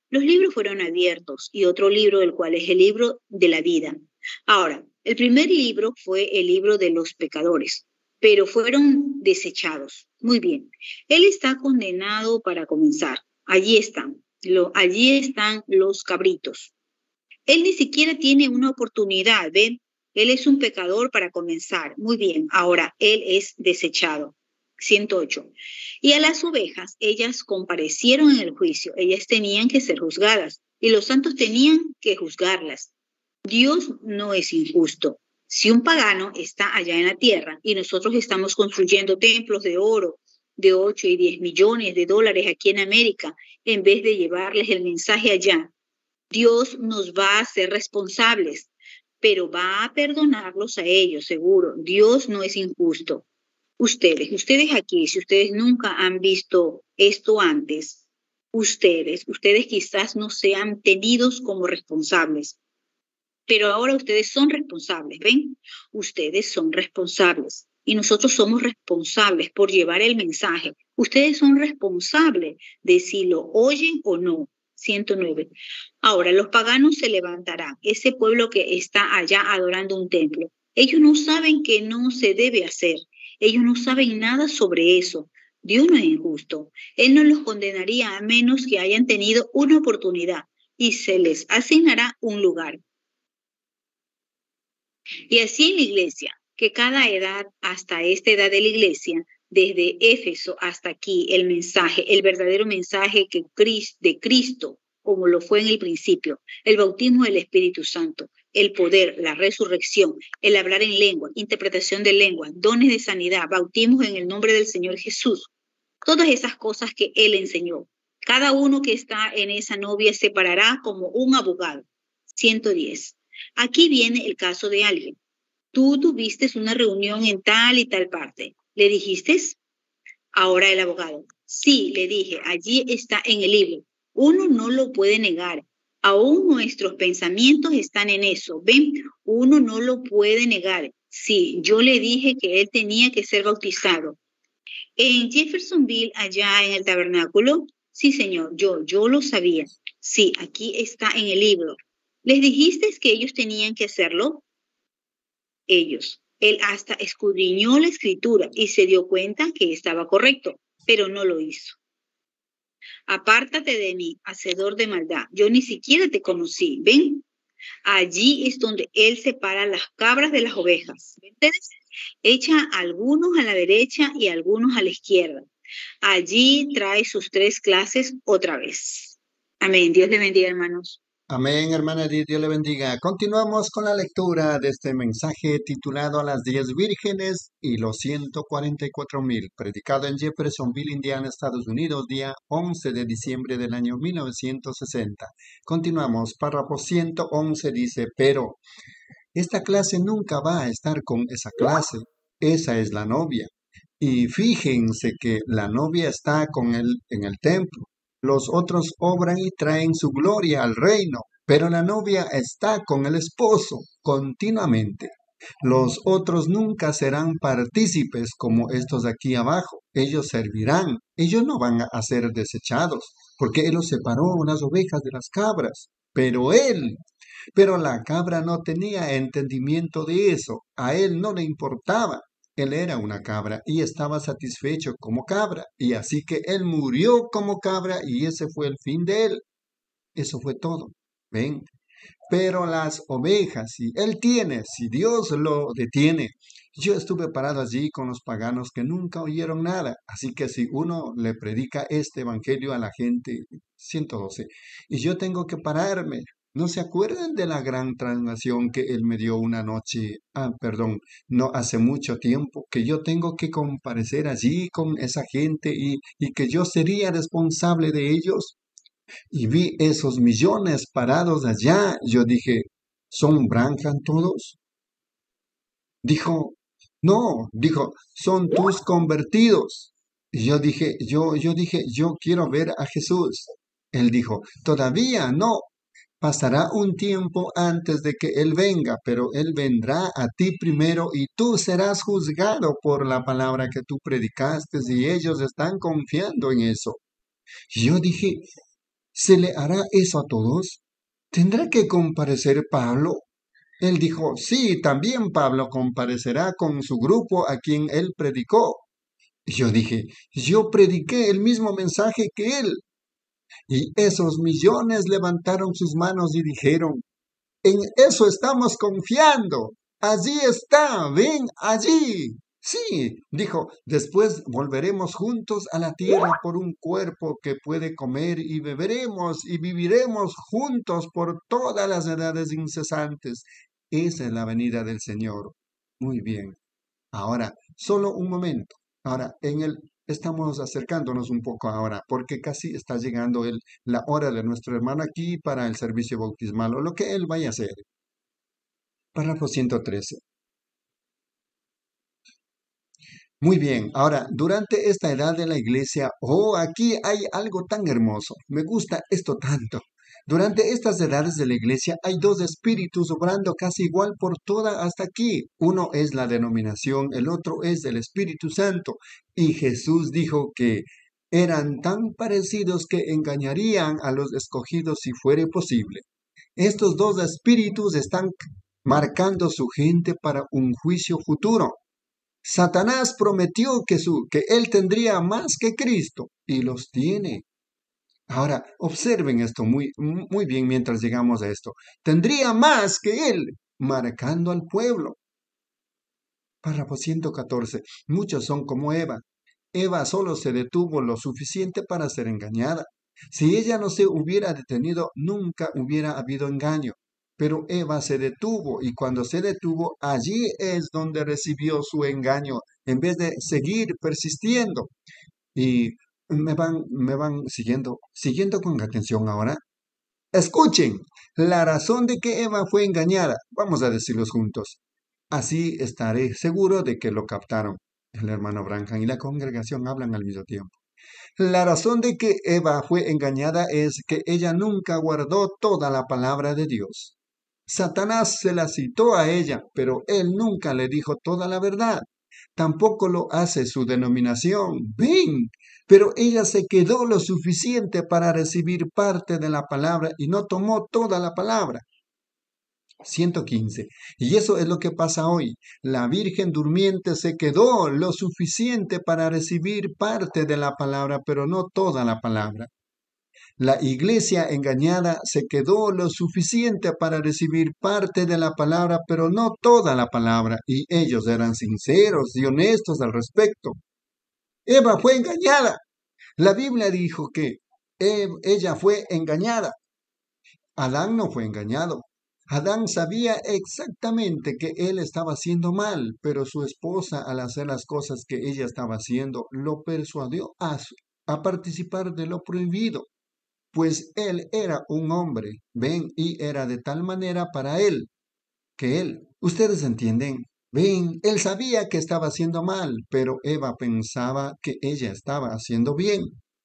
Los libros fueron abiertos y otro libro, el cual es el libro de la vida. Ahora, el primer libro fue el libro de los pecadores, pero fueron desechados. Muy bien. Él está condenado para comenzar. Allí están. Lo, allí están los cabritos. Él ni siquiera tiene una oportunidad, ¿ven? Él es un pecador para comenzar. Muy bien. Ahora, él es desechado. ciento ocho. Y a las ovejas, ellas comparecieron en el juicio. Ellas tenían que ser juzgadas y los santos tenían que juzgarlas. Dios no es injusto. Si un pagano está allá en la tierra y nosotros estamos construyendo templos de oro de ocho y diez millones de dólares aquí en América, en vez de llevarles el mensaje allá, Dios nos va a hacer responsables, pero va a perdonarlos a ellos, seguro. Dios no es injusto. Ustedes, ustedes aquí, si ustedes nunca han visto esto antes, ustedes, ustedes quizás no sean tenidos como responsables, pero ahora ustedes son responsables, ¿ven? Ustedes son responsables y nosotros somos responsables por llevar el mensaje. Ustedes son responsables de si lo oyen o no. ciento nueve. Ahora, los paganos se levantarán, ese pueblo que está allá adorando un templo. Ellos no saben que no se debe hacer. Ellos no saben nada sobre eso. Dios no es injusto. Él no los condenaría a menos que hayan tenido una oportunidad y se les asignará un lugar. Y así en la iglesia, que cada edad hasta esta edad de la iglesia, desde Éfeso hasta aquí, el mensaje, el verdadero mensaje que de Cristo, como lo fue en el principio, el bautismo del Espíritu Santo, el poder, la resurrección, el hablar en lengua, interpretación de lengua, dones de sanidad, bautismos en el nombre del Señor Jesús, todas esas cosas que Él enseñó. Cada uno que está en esa novia se parará como un abogado. ciento diez. Aquí viene el caso de alguien. Tú tuviste una reunión en tal y tal parte. ¿Le dijiste? Ahora el abogado. Sí, le dije, allí está en el libro. Uno no lo puede negar. Aún nuestros pensamientos están en eso. ¿Ven? Uno no lo puede negar. Sí, yo le dije que él tenía que ser bautizado. En Jeffersonville, allá en el tabernáculo, sí, señor, yo, yo lo sabía. Sí, aquí está en el libro. ¿Les dijiste que ellos tenían que hacerlo? Ellos. Él hasta escudriñó la escritura y se dio cuenta que estaba correcto, pero no lo hizo. Apártate de mí, hacedor de maldad. Yo ni siquiera te conocí. ¿Ven? Allí es donde él separa las cabras de las ovejas. ¿Ustedes? Echa a algunos a la derecha y a algunos a la izquierda. Allí trae sus tres clases otra vez. Amén. Dios le bendiga, hermanos. Amén, hermana Edith, Dios le bendiga. Continuamos con la lectura de este mensaje titulado Las diez vírgenes y los ciento cuarenta y cuatro mil, predicado en Jeffersonville, Indiana, Estados Unidos, día once de diciembre del año mil novecientos sesenta. Continuamos, párrafo ciento once dice, pero esta clase nunca va a estar con esa clase, esa es la novia. Y fíjense que la novia está con él en el templo. Los otros obran y traen su gloria al reino, pero la novia está con el esposo continuamente. Los otros nunca serán partícipes como estos de aquí abajo. Ellos servirán. Ellos no van a ser desechados, porque Él los separó las ovejas de las cabras. Pero Él, pero la cabra no tenía entendimiento de eso. A Él no le importaba. Él era una cabra y estaba satisfecho como cabra, y así que él murió como cabra y ese fue el fin de él. Eso fue todo. ¿Ven? Pero las ovejas, si él tiene, si Dios lo detiene. Yo estuve parado allí con los paganos que nunca oyeron nada, así que si uno le predica este evangelio a la gente, ciento doce, y yo tengo que pararme. ¿No se acuerdan de la gran transmisión que él me dio una noche? Ah, perdón, no hace mucho tiempo, que yo tengo que comparecer allí con esa gente y, y que yo sería responsable de ellos. Y vi esos millones parados allá. Yo dije, ¿son Branham todos? Dijo, no, dijo, son tus convertidos. Y yo dije, yo, yo dije, yo quiero ver a Jesús. Él dijo, todavía no. Pasará un tiempo antes de que Él venga, pero Él vendrá a ti primero y tú serás juzgado por la palabra que tú predicaste y ellos están confiando en eso. Y yo dije, ¿Se le hará eso a todos? ¿Tendrá que comparecer Pablo? Él dijo, sí, también Pablo comparecerá con su grupo a quien él predicó. Y yo dije, yo prediqué el mismo mensaje que él. Y esos millones levantaron sus manos y dijeron, en eso estamos confiando. Allí está, ven allí. Sí, dijo, después volveremos juntos a la tierra por un cuerpo que puede comer y beberemos y viviremos juntos por todas las edades incesantes. Esa es la venida del Señor. Muy bien. Ahora, solo un momento. Ahora, en el estamos acercándonos un poco ahora, porque casi está llegando el, la hora de nuestro hermano aquí para el servicio bautismal o lo que él vaya a hacer. Párrafo ciento trece. Muy bien, ahora, durante esta edad de la iglesia, oh, aquí hay algo tan hermoso. Me gusta esto tanto. Durante estas edades de la iglesia hay dos espíritus obrando casi igual por toda hasta aquí. Uno es la denominación, el otro es el Espíritu Santo. Y Jesús dijo que eran tan parecidos que engañarían a los escogidos si fuere posible. Estos dos espíritus están marcando su gente para un juicio futuro. Satanás prometió que, su, que él tendría más que Cristo y los tiene. Ahora, observen esto muy, muy bien mientras llegamos a esto. Tendría más que él, marcando al pueblo. Párrafo ciento catorce. Muchos son como Eva. Eva solo se detuvo lo suficiente para ser engañada. Si ella no se hubiera detenido, nunca hubiera habido engaño. Pero Eva se detuvo y cuando se detuvo, allí es donde recibió su engaño, en vez de seguir persistiendo. Y me van, me van siguiendo, siguiendo con atención ahora. Escuchen, la razón de que Eva fue engañada, vamos a decirlos juntos. Así estaré seguro de que lo captaron. El hermano Branham y la congregación hablan al mismo tiempo. La razón de que Eva fue engañada es que ella nunca guardó toda la palabra de Dios. Satanás se la citó a ella, pero él nunca le dijo toda la verdad. Tampoco lo hace su denominación. Ven, pero ella se quedó lo suficiente para recibir parte de la palabra y no tomó toda la palabra. ciento quince. Y eso es lo que pasa hoy. La Virgen durmiente se quedó lo suficiente para recibir parte de la palabra, pero no toda la palabra. La iglesia engañada se quedó lo suficiente para recibir parte de la palabra, pero no toda la palabra, y ellos eran sinceros y honestos al respecto. Eva fue engañada. La Biblia dijo que ella fue engañada. Adán no fue engañado. Adán sabía exactamente que él estaba haciendo mal, pero su esposa, al hacer las cosas que ella estaba haciendo, lo persuadió a, a participar de lo prohibido. Pues él era un hombre, ven, y era de tal manera para él, que él, ustedes entienden, ven, él sabía que estaba haciendo mal, pero Eva pensaba que ella estaba haciendo bien.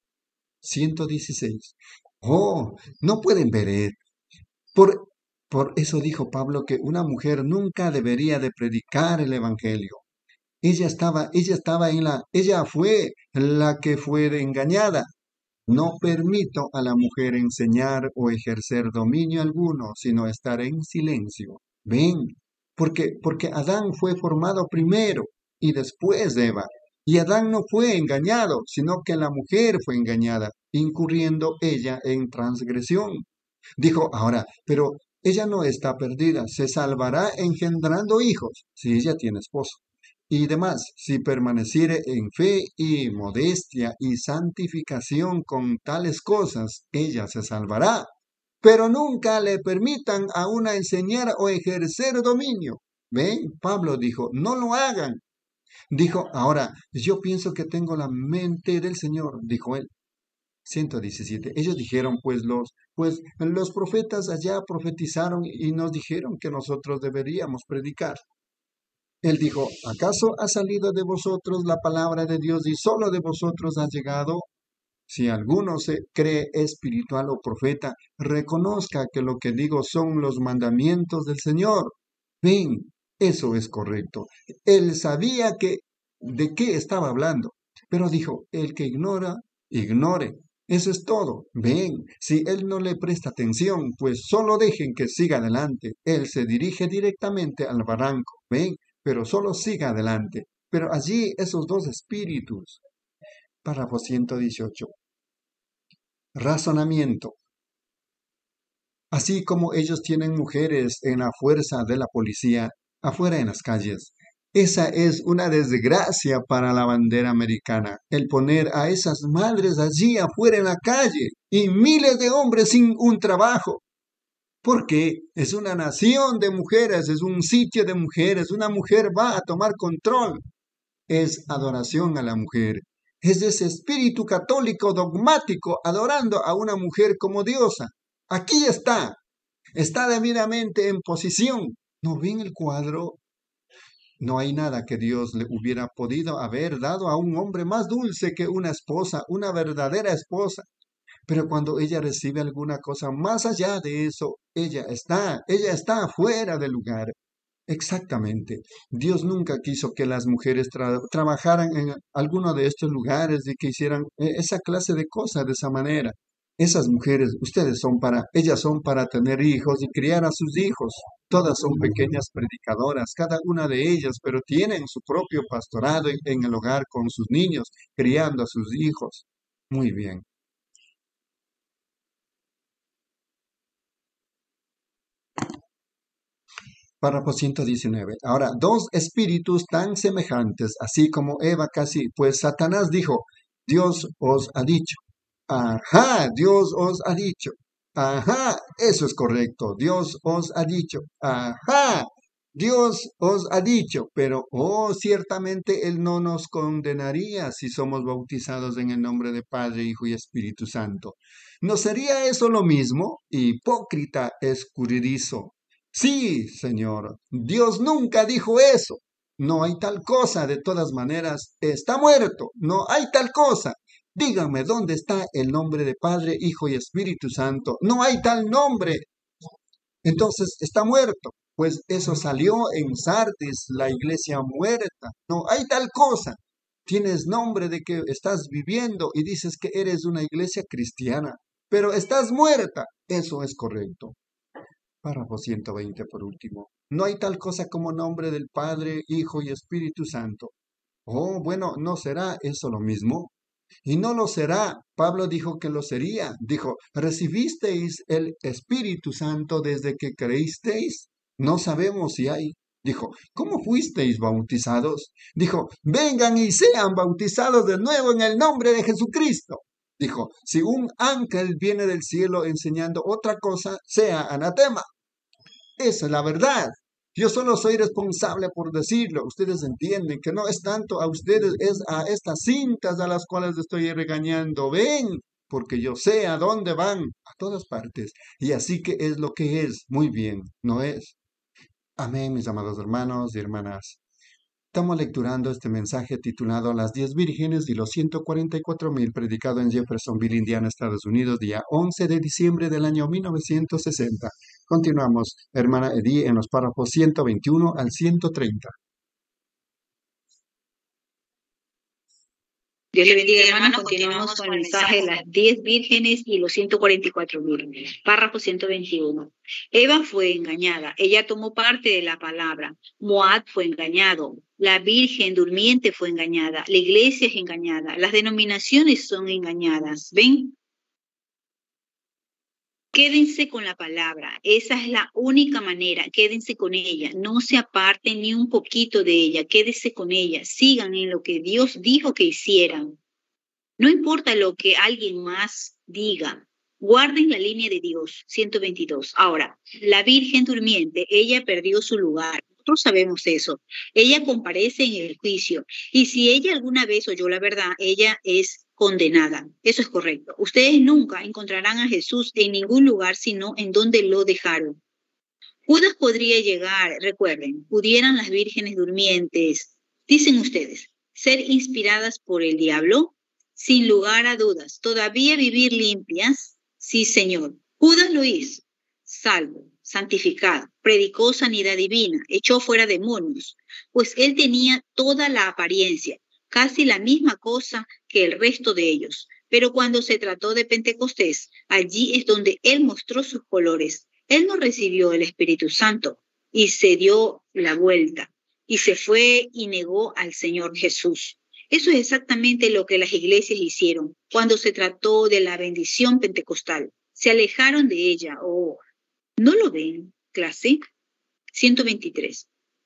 ciento dieciséis. Oh, no pueden ver. Por, por eso dijo Pablo que una mujer nunca debería de predicar el evangelio. Ella estaba, ella estaba en la, ella fue la que fue engañada. No permito a la mujer enseñar o ejercer dominio alguno, sino estar en silencio. Ven, porque, porque Adán fue formado primero y después Eva. Y Adán no fue engañado, sino que la mujer fue engañada, incurriendo ella en transgresión. Dijo, ahora, pero ella no está perdida, se salvará engendrando hijos, si ella tiene esposo. Y demás, si permaneciere en fe y modestia y santificación con tales cosas, ella se salvará. Pero nunca le permitan a una enseñar o ejercer dominio. ¿Ven? Pablo dijo, no lo hagan. Dijo, ahora, yo pienso que tengo la mente del Señor, dijo él. ciento diecisiete. Ellos dijeron, pues los, pues los profetas allá profetizaron y nos dijeron que nosotros deberíamos predicar. Él dijo, ¿acaso ha salido de vosotros la palabra de Dios y solo de vosotros ha llegado? Si alguno se cree espiritual o profeta, reconozca que lo que digo son los mandamientos del Señor. Ven, eso es correcto. Él sabía que de qué estaba hablando, pero dijo, el que ignora, ignore. Eso es todo. Ven, si él no le presta atención, pues solo dejen que siga adelante. Él se dirige directamente al barranco. Ven, pero solo siga adelante. Pero allí esos dos espíritus. Párrafo ciento dieciocho. Razonamiento. Así como ellos tienen mujeres en la fuerza de la policía, afuera en las calles. Esa es una desgracia para la bandera americana, el poner a esas madres allí afuera en la calle y miles de hombres sin un trabajo. Porque es una nación de mujeres, es un sitio de mujeres, una mujer va a tomar control. Es adoración a la mujer. Es ese espíritu católico dogmático adorando a una mujer como diosa. Aquí está, está debidamente en posición. ¿No ven el cuadro? No hay nada que Dios le hubiera podido haber dado a un hombre más dulce que una esposa, una verdadera esposa. Pero cuando ella recibe alguna cosa más allá de eso, ella está, ella está fuera del lugar. Exactamente. Dios nunca quiso que las mujeres tra trabajaran en alguno de estos lugares y que hicieran eh, esa clase de cosas de esa manera. Esas mujeres, ustedes son para, ellas son para tener hijos y criar a sus hijos. Todas son pequeñas predicadoras, cada una de ellas, pero tienen su propio pastorado en, en el hogar con sus niños, criando a sus hijos. Muy bien. Párrafo ciento diecinueve. Ahora, dos espíritus tan semejantes, así como Eva casi, pues Satanás dijo, Dios os ha dicho. Ajá, Dios os ha dicho. Ajá, eso es correcto. Dios os ha dicho. Ajá, Dios os ha dicho. Pero, oh, ciertamente Él no nos condenaría si somos bautizados en el nombre de Padre, Hijo y Espíritu Santo. ¿No sería eso lo mismo? Hipócrita escurridizo. Sí, Señor, Dios nunca dijo eso. No hay tal cosa, de todas maneras, está muerto. No hay tal cosa. Díganme dónde está el nombre de Padre, Hijo y Espíritu Santo. No hay tal nombre. Entonces está muerto. Pues eso salió en Sardis, la iglesia muerta. No hay tal cosa. Tienes nombre de que estás viviendo y dices que eres una iglesia cristiana, pero estás muerta. Eso es correcto. Párrafo ciento veinte por último. No hay tal cosa como nombre del Padre, Hijo y Espíritu Santo. Oh, bueno, ¿no será eso lo mismo? Y no lo será. Pablo dijo que lo sería. Dijo, ¿recibisteis el Espíritu Santo desde que creísteis? No sabemos si hay. Dijo, ¿cómo fuisteis bautizados? Dijo, vengan y sean bautizados de nuevo en el nombre de Jesucristo. Dijo, si un ángel viene del cielo enseñando otra cosa, sea anatema. Esa es la verdad. Yo solo soy responsable por decirlo. Ustedes entienden que no es tanto a ustedes, es a estas cintas a las cuales estoy regañando. Ven, porque yo sé a dónde van, a todas partes. Y así que es lo que es. Muy bien, ¿no es? Amén, mis amados hermanos y hermanas. Estamos lecturando este mensaje titulado Las diez vírgenes y los ciento cuarenta y cuatro mil, predicado en Jeffersonville, Indiana, Estados Unidos, día once de diciembre del año mil novecientos sesenta. Continuamos, hermana Edie, en los párrafos ciento veintiuno al ciento treinta. Dios le bendiga, hermanos. Continuamos con el mensaje de las diez vírgenes y los ciento cuarenta y cuatro mil. Párrafo ciento veintiuno. Eva fue engañada. Ella tomó parte de la palabra. Moab fue engañado. La virgen durmiente fue engañada. La iglesia es engañada. Las denominaciones son engañadas. ¿Ven? Quédense con la palabra. Esa es la única manera. Quédense con ella. No se aparten ni un poquito de ella. Quédense con ella. Sigan en lo que Dios dijo que hicieran. No importa lo que alguien más diga. Guarden la línea de Dios. ciento veintidós. Ahora, la virgen durmiente, ella perdió su lugar. Nosotros sabemos eso. Ella comparece en el juicio. Y si ella alguna vez oyó la verdad, ella es condenada. Eso es correcto. Ustedes nunca encontrarán a Jesús en ningún lugar sino en donde lo dejaron. Judas podría llegar, recuerden, pudieran las vírgenes durmientes, dicen ustedes, ser inspiradas por el diablo, sin lugar a dudas. Todavía vivir limpias, sí, Señor. Judas lo hizo, salvo, santificado, predicó sanidad divina, echó fuera demonios, pues él tenía toda la apariencia, casi la misma cosa que el resto de ellos, Pero cuando se trató de Pentecostés, allí es donde Él mostró sus colores. Él no recibió el Espíritu Santo y se dio la vuelta y se fue y negó al Señor Jesús. Eso es exactamente lo que las iglesias hicieron cuando se trató de la bendición pentecostal. Se alejaron de ella. Oh, ¿no lo ven, clase? ciento veintitrés.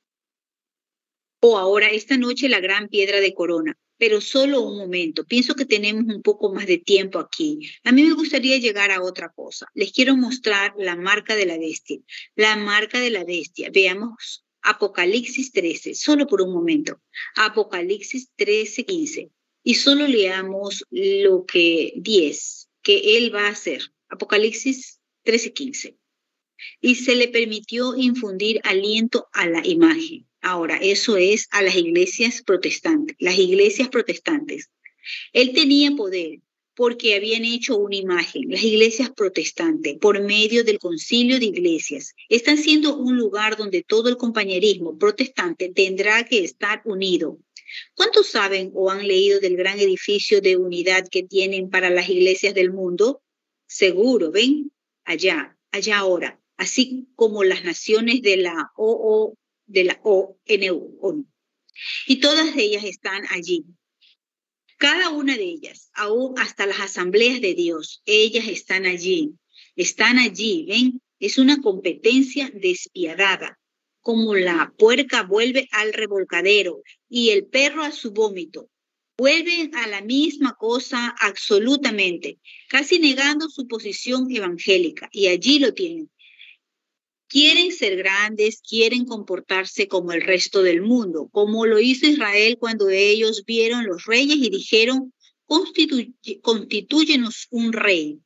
O ahora, esta noche, la gran piedra de corona. Pero solo un momento. Pienso que tenemos un poco más de tiempo aquí. A mí me gustaría llegar a otra cosa. Les quiero mostrar la marca de la bestia. La marca de la bestia. Veamos Apocalipsis trece, solo por un momento. Apocalipsis trece, quince. Y solo leamos lo que diez, que él va a hacer. Apocalipsis trece, quince. Y se le permitió infundir aliento a la imagen. Ahora, eso es a las iglesias protestantes, las iglesias protestantes. Él tenía poder porque habían hecho una imagen. Las iglesias protestantes, por medio del concilio de iglesias, están siendo un lugar donde todo el compañerismo protestante tendrá que estar unido. ¿Cuántos saben o han leído del gran edificio de unidad que tienen para las iglesias del mundo? Seguro, ¿ven? Allá, allá ahora, así como las naciones de la O O de la O N U. Y todas ellas están allí. Cada una de ellas, aún hasta las asambleas de Dios, ellas están allí. Están allí, ¿ven? Es una competencia despiadada. Como la puerca vuelve al revolcadero y el perro a su vómito. Vuelven a la misma cosa absolutamente, casi negando su posición evangélica. Y allí lo tienen. Quieren ser grandes, quieren comportarse como el resto del mundo, como lo hizo Israel cuando ellos vieron los reyes y dijeron, Constitu- constitúyenos un rey.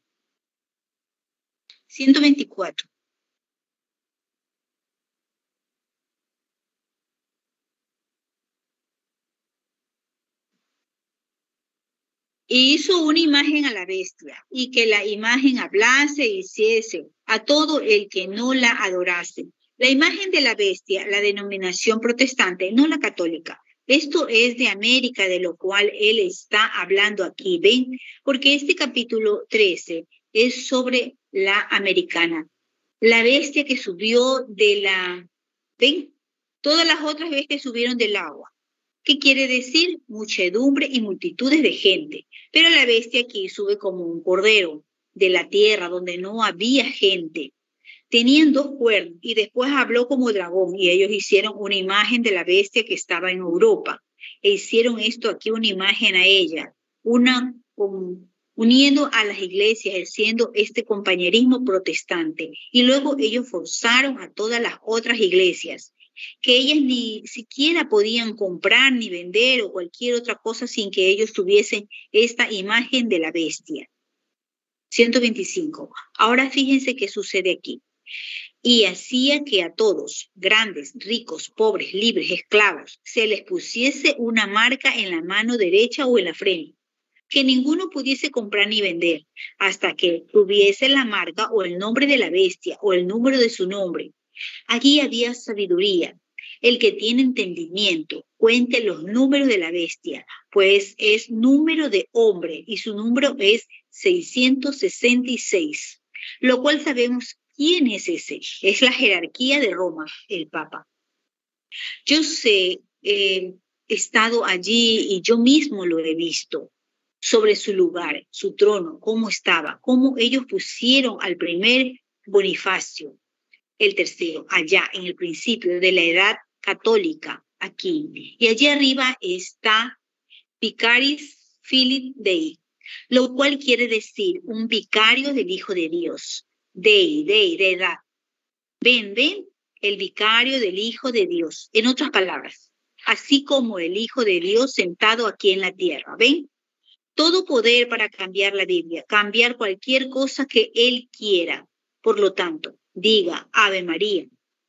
ciento veinticuatro. Y hizo una imagen a la bestia, y que la imagen hablase y hiciese a todo el que no la adorase. La imagen de la bestia, la denominación protestante, no la católica. Esto es de América, de lo cual él está hablando aquí, ¿ven? Porque este capítulo trece es sobre la americana. La bestia que subió de la... ¿Ven? Todas las otras bestias subieron del agua. ¿Qué quiere decir? Muchedumbre y multitudes de gente. Pero la bestia aquí sube como un cordero de la tierra donde no había gente. Tenían dos cuernos y después habló como dragón y ellos hicieron una imagen de la bestia que estaba en Europa. E hicieron esto aquí, una imagen a ella, una um, uniendo a las iglesias, haciendo este compañerismo protestante. Y luego ellos forzaron a todas las otras iglesias, que ellas ni siquiera podían comprar ni vender o cualquier otra cosa sin que ellos tuviesen esta imagen de la bestia. ciento veinticinco. Ahora fíjense qué sucede aquí. Y hacía que a todos, grandes, ricos, pobres, libres, esclavos, se les pusiese una marca en la mano derecha o en la frente, que ninguno pudiese comprar ni vender, hasta que tuviese la marca o el nombre de la bestia o el número de su nombre. Allí había sabiduría. El que tiene entendimiento, cuente los números de la bestia, pues es número de hombre y su número es seiscientos sesenta y seis, lo cual sabemos quién es ese. Es la jerarquía de Roma, el Papa. Yo sé, eh, he estado allí y yo mismo lo he visto sobre su lugar, su trono, cómo estaba, cómo ellos pusieron al primer Bonifacio, el tercero, allá en el principio de la edad católica, aquí. Y allí arriba está Vicaris Filii Dei, lo cual quiere decir un vicario del Hijo de Dios. Dei, Dei, de edad. Ven, ven, el vicario del Hijo de Dios. En otras palabras, así como el Hijo de Dios sentado aquí en la tierra. ¿Ven? Todo poder para cambiar la Biblia, cambiar cualquier cosa que Él quiera. Por lo tanto, diga Ave María.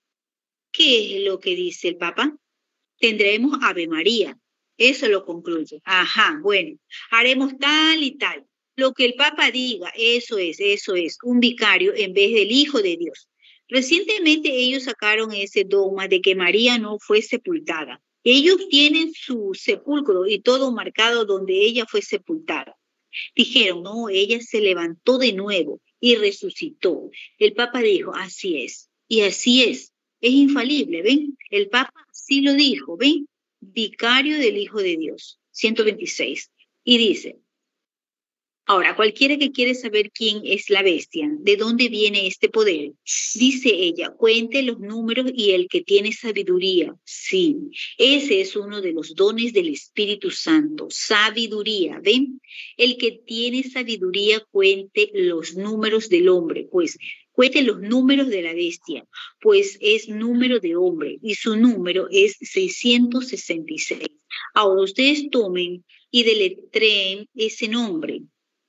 ¿Qué es lo que dice el Papa? Tendremos Ave María. Eso lo concluye. Ajá, bueno, haremos tal y tal. Lo que el Papa diga, eso es, eso es, un vicario en vez del Hijo de Dios. Recientemente ellos sacaron ese dogma de que María no fue sepultada. Ellos tienen su sepulcro y todo marcado donde ella fue sepultada. Dijeron, no, ella se levantó de nuevo y resucitó. El Papa dijo, así es. Y así es. Es infalible, ¿ven? El Papa sí lo dijo, ¿ven? Vicario del Hijo de Dios. ciento veintiséis. Y dice, ahora, cualquiera que quiere saber quién es la bestia, de dónde viene este poder, dice ella, cuente los números y el que tiene sabiduría. Sí, ese es uno de los dones del Espíritu Santo, sabiduría. ¿Ven? El que tiene sabiduría cuente los números del hombre, pues cuente los números de la bestia, pues es número de hombre y su número es seiscientos sesenta y seis. Ahora ustedes tomen y deletreen ese nombre.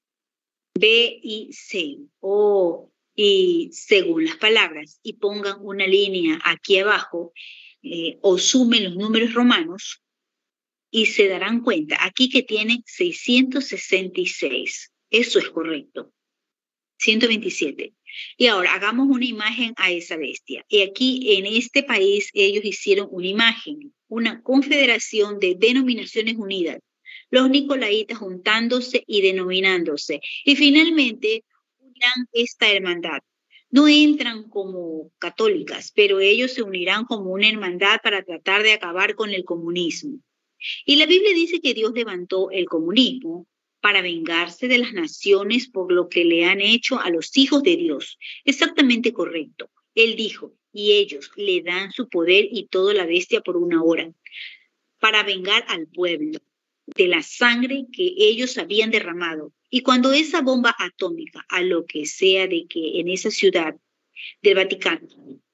B y C, o y según las palabras, y pongan una línea aquí abajo, eh, o sumen los números romanos, y se darán cuenta aquí que tiene seiscientos sesenta y seis. Eso es correcto. ciento veintisiete. Y ahora hagamos una imagen a esa bestia. Y aquí en este país ellos hicieron una imagen, una confederación de denominaciones unidas. Los nicolaitas juntándose y denominándose. Y finalmente unirán esta hermandad. No entran como católicas, pero ellos se unirán como una hermandad para tratar de acabar con el comunismo. Y la Biblia dice que Dios levantó el comunismo para vengarse de las naciones por lo que le han hecho a los hijos de Dios. Exactamente correcto. Él dijo, y ellos le dan su poder y toda la bestia por una hora, para vengar al pueblo de la sangre que ellos habían derramado. Y cuando esa bomba atómica, a lo que sea de que en esa ciudad del Vaticano,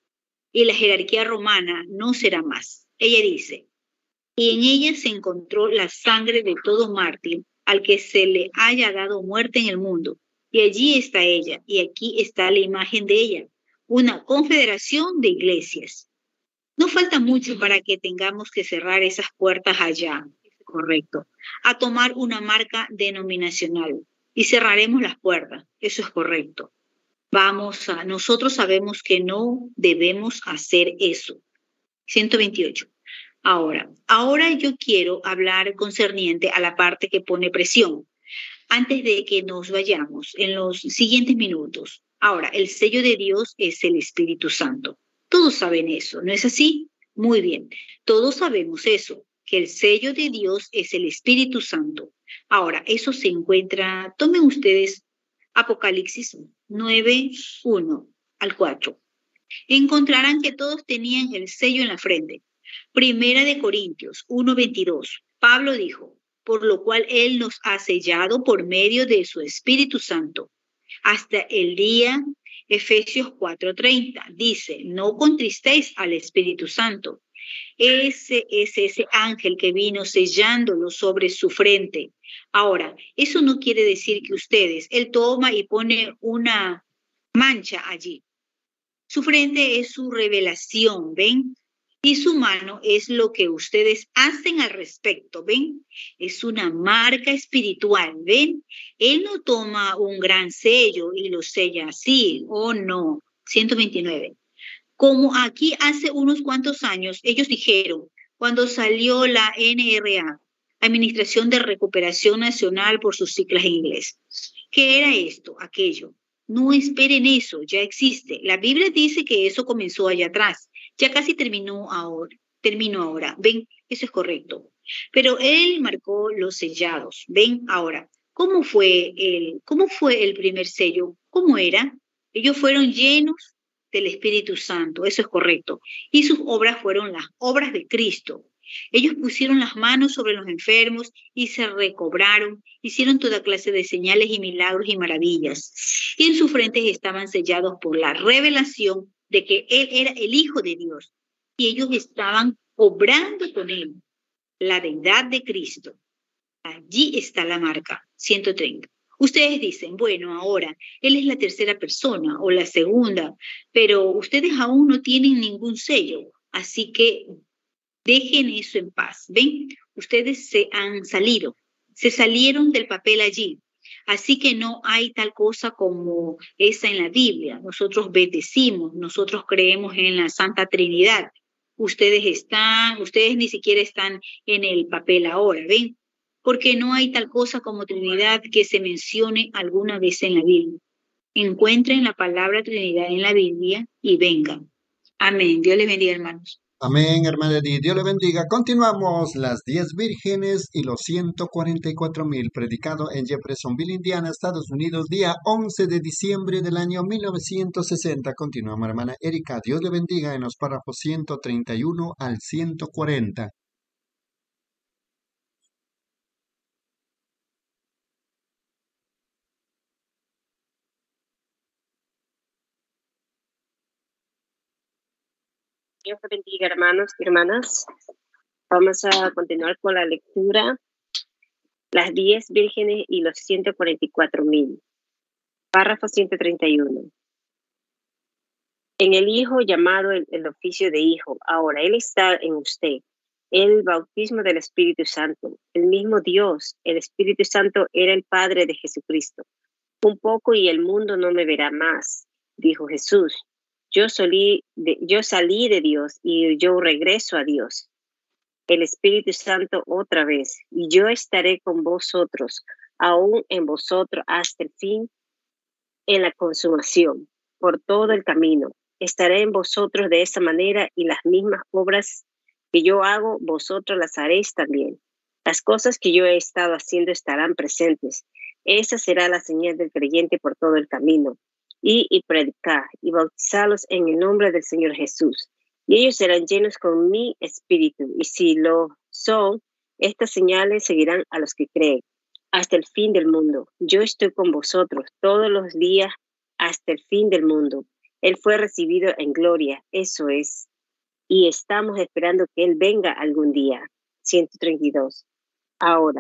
y la jerarquía romana no será más. Ella dice, y en ella se encontró la sangre de todo mártir al que se le haya dado muerte en el mundo. Y allí está ella, y aquí está la imagen de ella, una confederación de iglesias. No falta mucho para que tengamos que cerrar esas puertas allá, correcto, a tomar una marca denominacional y cerraremos las puertas, eso es correcto. Vamos a, nosotros sabemos que no debemos hacer eso. ciento veintiocho. Ahora, ahora yo quiero hablar concerniente a la parte que pone presión, antes de que nos vayamos en los siguientes minutos. Ahora, el sello de Dios es el Espíritu Santo. Todos saben eso, ¿no es así? Muy bien, todos sabemos eso, que el sello de Dios es el Espíritu Santo. Ahora, eso se encuentra, tomen ustedes Apocalipsis nueve, uno al cuatro. Encontrarán que todos tenían el sello en la frente. Primera de Corintios uno, veintidós. Pablo dijo, por lo cual Él nos ha sellado por medio de su Espíritu Santo. Hasta el día, Efesios cuatro, treinta, dice, no contristéis al Espíritu Santo. Ese es ese ángel que vino sellándolo sobre su frente. Ahora, eso no quiere decir que ustedes, Él toma y pone una mancha allí. Su frente es su revelación, ¿ven? Y su mano es lo que ustedes hacen al respecto, ¿ven? Es una marca espiritual, ¿ven? Él no toma un gran sello y lo sella así, oh no. ciento veintinueve. Como aquí hace unos cuantos años, ellos dijeron, cuando salió la N R A, Administración de Recuperación Nacional por sus siglas en inglés. ¿Qué era esto? Aquello. No esperen eso, ya existe. La Biblia dice que eso comenzó allá atrás. Ya casi terminó ahora. Terminó ahora. ¿Ven? Eso es correcto. Pero él marcó los sellados. ¿Ven? Ahora, ¿cómo fue el, cómo fue el primer sello? ¿Cómo era? Ellos fueron llenos del Espíritu Santo. Eso es correcto. Y sus obras fueron las obras de Cristo. Ellos pusieron las manos sobre los enfermos y se recobraron, hicieron toda clase de señales y milagros y maravillas. Y en sus frentes estaban sellados por la revelación de que Él era el Hijo de Dios. Y ellos estaban obrando con Él, la deidad de Cristo. Allí está la marca, ciento treinta. Ustedes dicen, bueno, ahora Él es la tercera persona o la segunda, pero ustedes aún no tienen ningún sello, así que dejen eso en paz. ¿Ven? Ustedes se han salido, se salieron del papel allí. Así que no hay tal cosa como esa en la Biblia. Nosotros bendecimos, nosotros creemos en la Santa Trinidad. Ustedes están, ustedes ni siquiera están en el papel ahora, ¿ven? porque no hay tal cosa como Trinidad que se mencione alguna vez en la Biblia. Encuentren la palabra Trinidad en la Biblia y vengan. Amén. Dios les bendiga, hermanos. Amén, hermana Edith. Dios le bendiga. Continuamos. Las diez vírgenes y los ciento cuarenta y cuatro mil, predicado en Jeffersonville, Indiana, Estados Unidos, día once de diciembre del año mil novecientos sesenta. Continuamos, hermana Erika. Dios le bendiga en los párrafos ciento treinta y uno al ciento cuarenta. Dios te bendiga, hermanos y hermanas. Vamos a continuar con la lectura. Las diez vírgenes y los ciento cuarenta y cuatro mil. Párrafo ciento treinta y uno. En el Hijo llamado el, el oficio de Hijo. Ahora, Él está en usted. El bautismo del Espíritu Santo. El mismo Dios, el Espíritu Santo, era el Padre de Jesucristo. Un poco y el mundo no me verá más, dijo Jesús. Yo, solí de, yo salí de Dios y yo regreso a Dios. El Espíritu Santo otra vez, y yo estaré con vosotros, aún en vosotros hasta el fin, en la consumación, por todo el camino. Estaré en vosotros de esa manera y las mismas obras que yo hago, vosotros las haréis también. Las cosas que yo he estado haciendo estarán presentes. Esa será la señal del creyente por todo el camino. Y, y predicar y bautizarlos en el nombre del Señor Jesús. Y ellos serán llenos con mi espíritu. Y si lo son, estas señales seguirán a los que creen hasta el fin del mundo. Yo estoy con vosotros todos los días hasta el fin del mundo. Él fue recibido en gloria, eso es. Y estamos esperando que Él venga algún día. ciento treinta y dos. Ahora,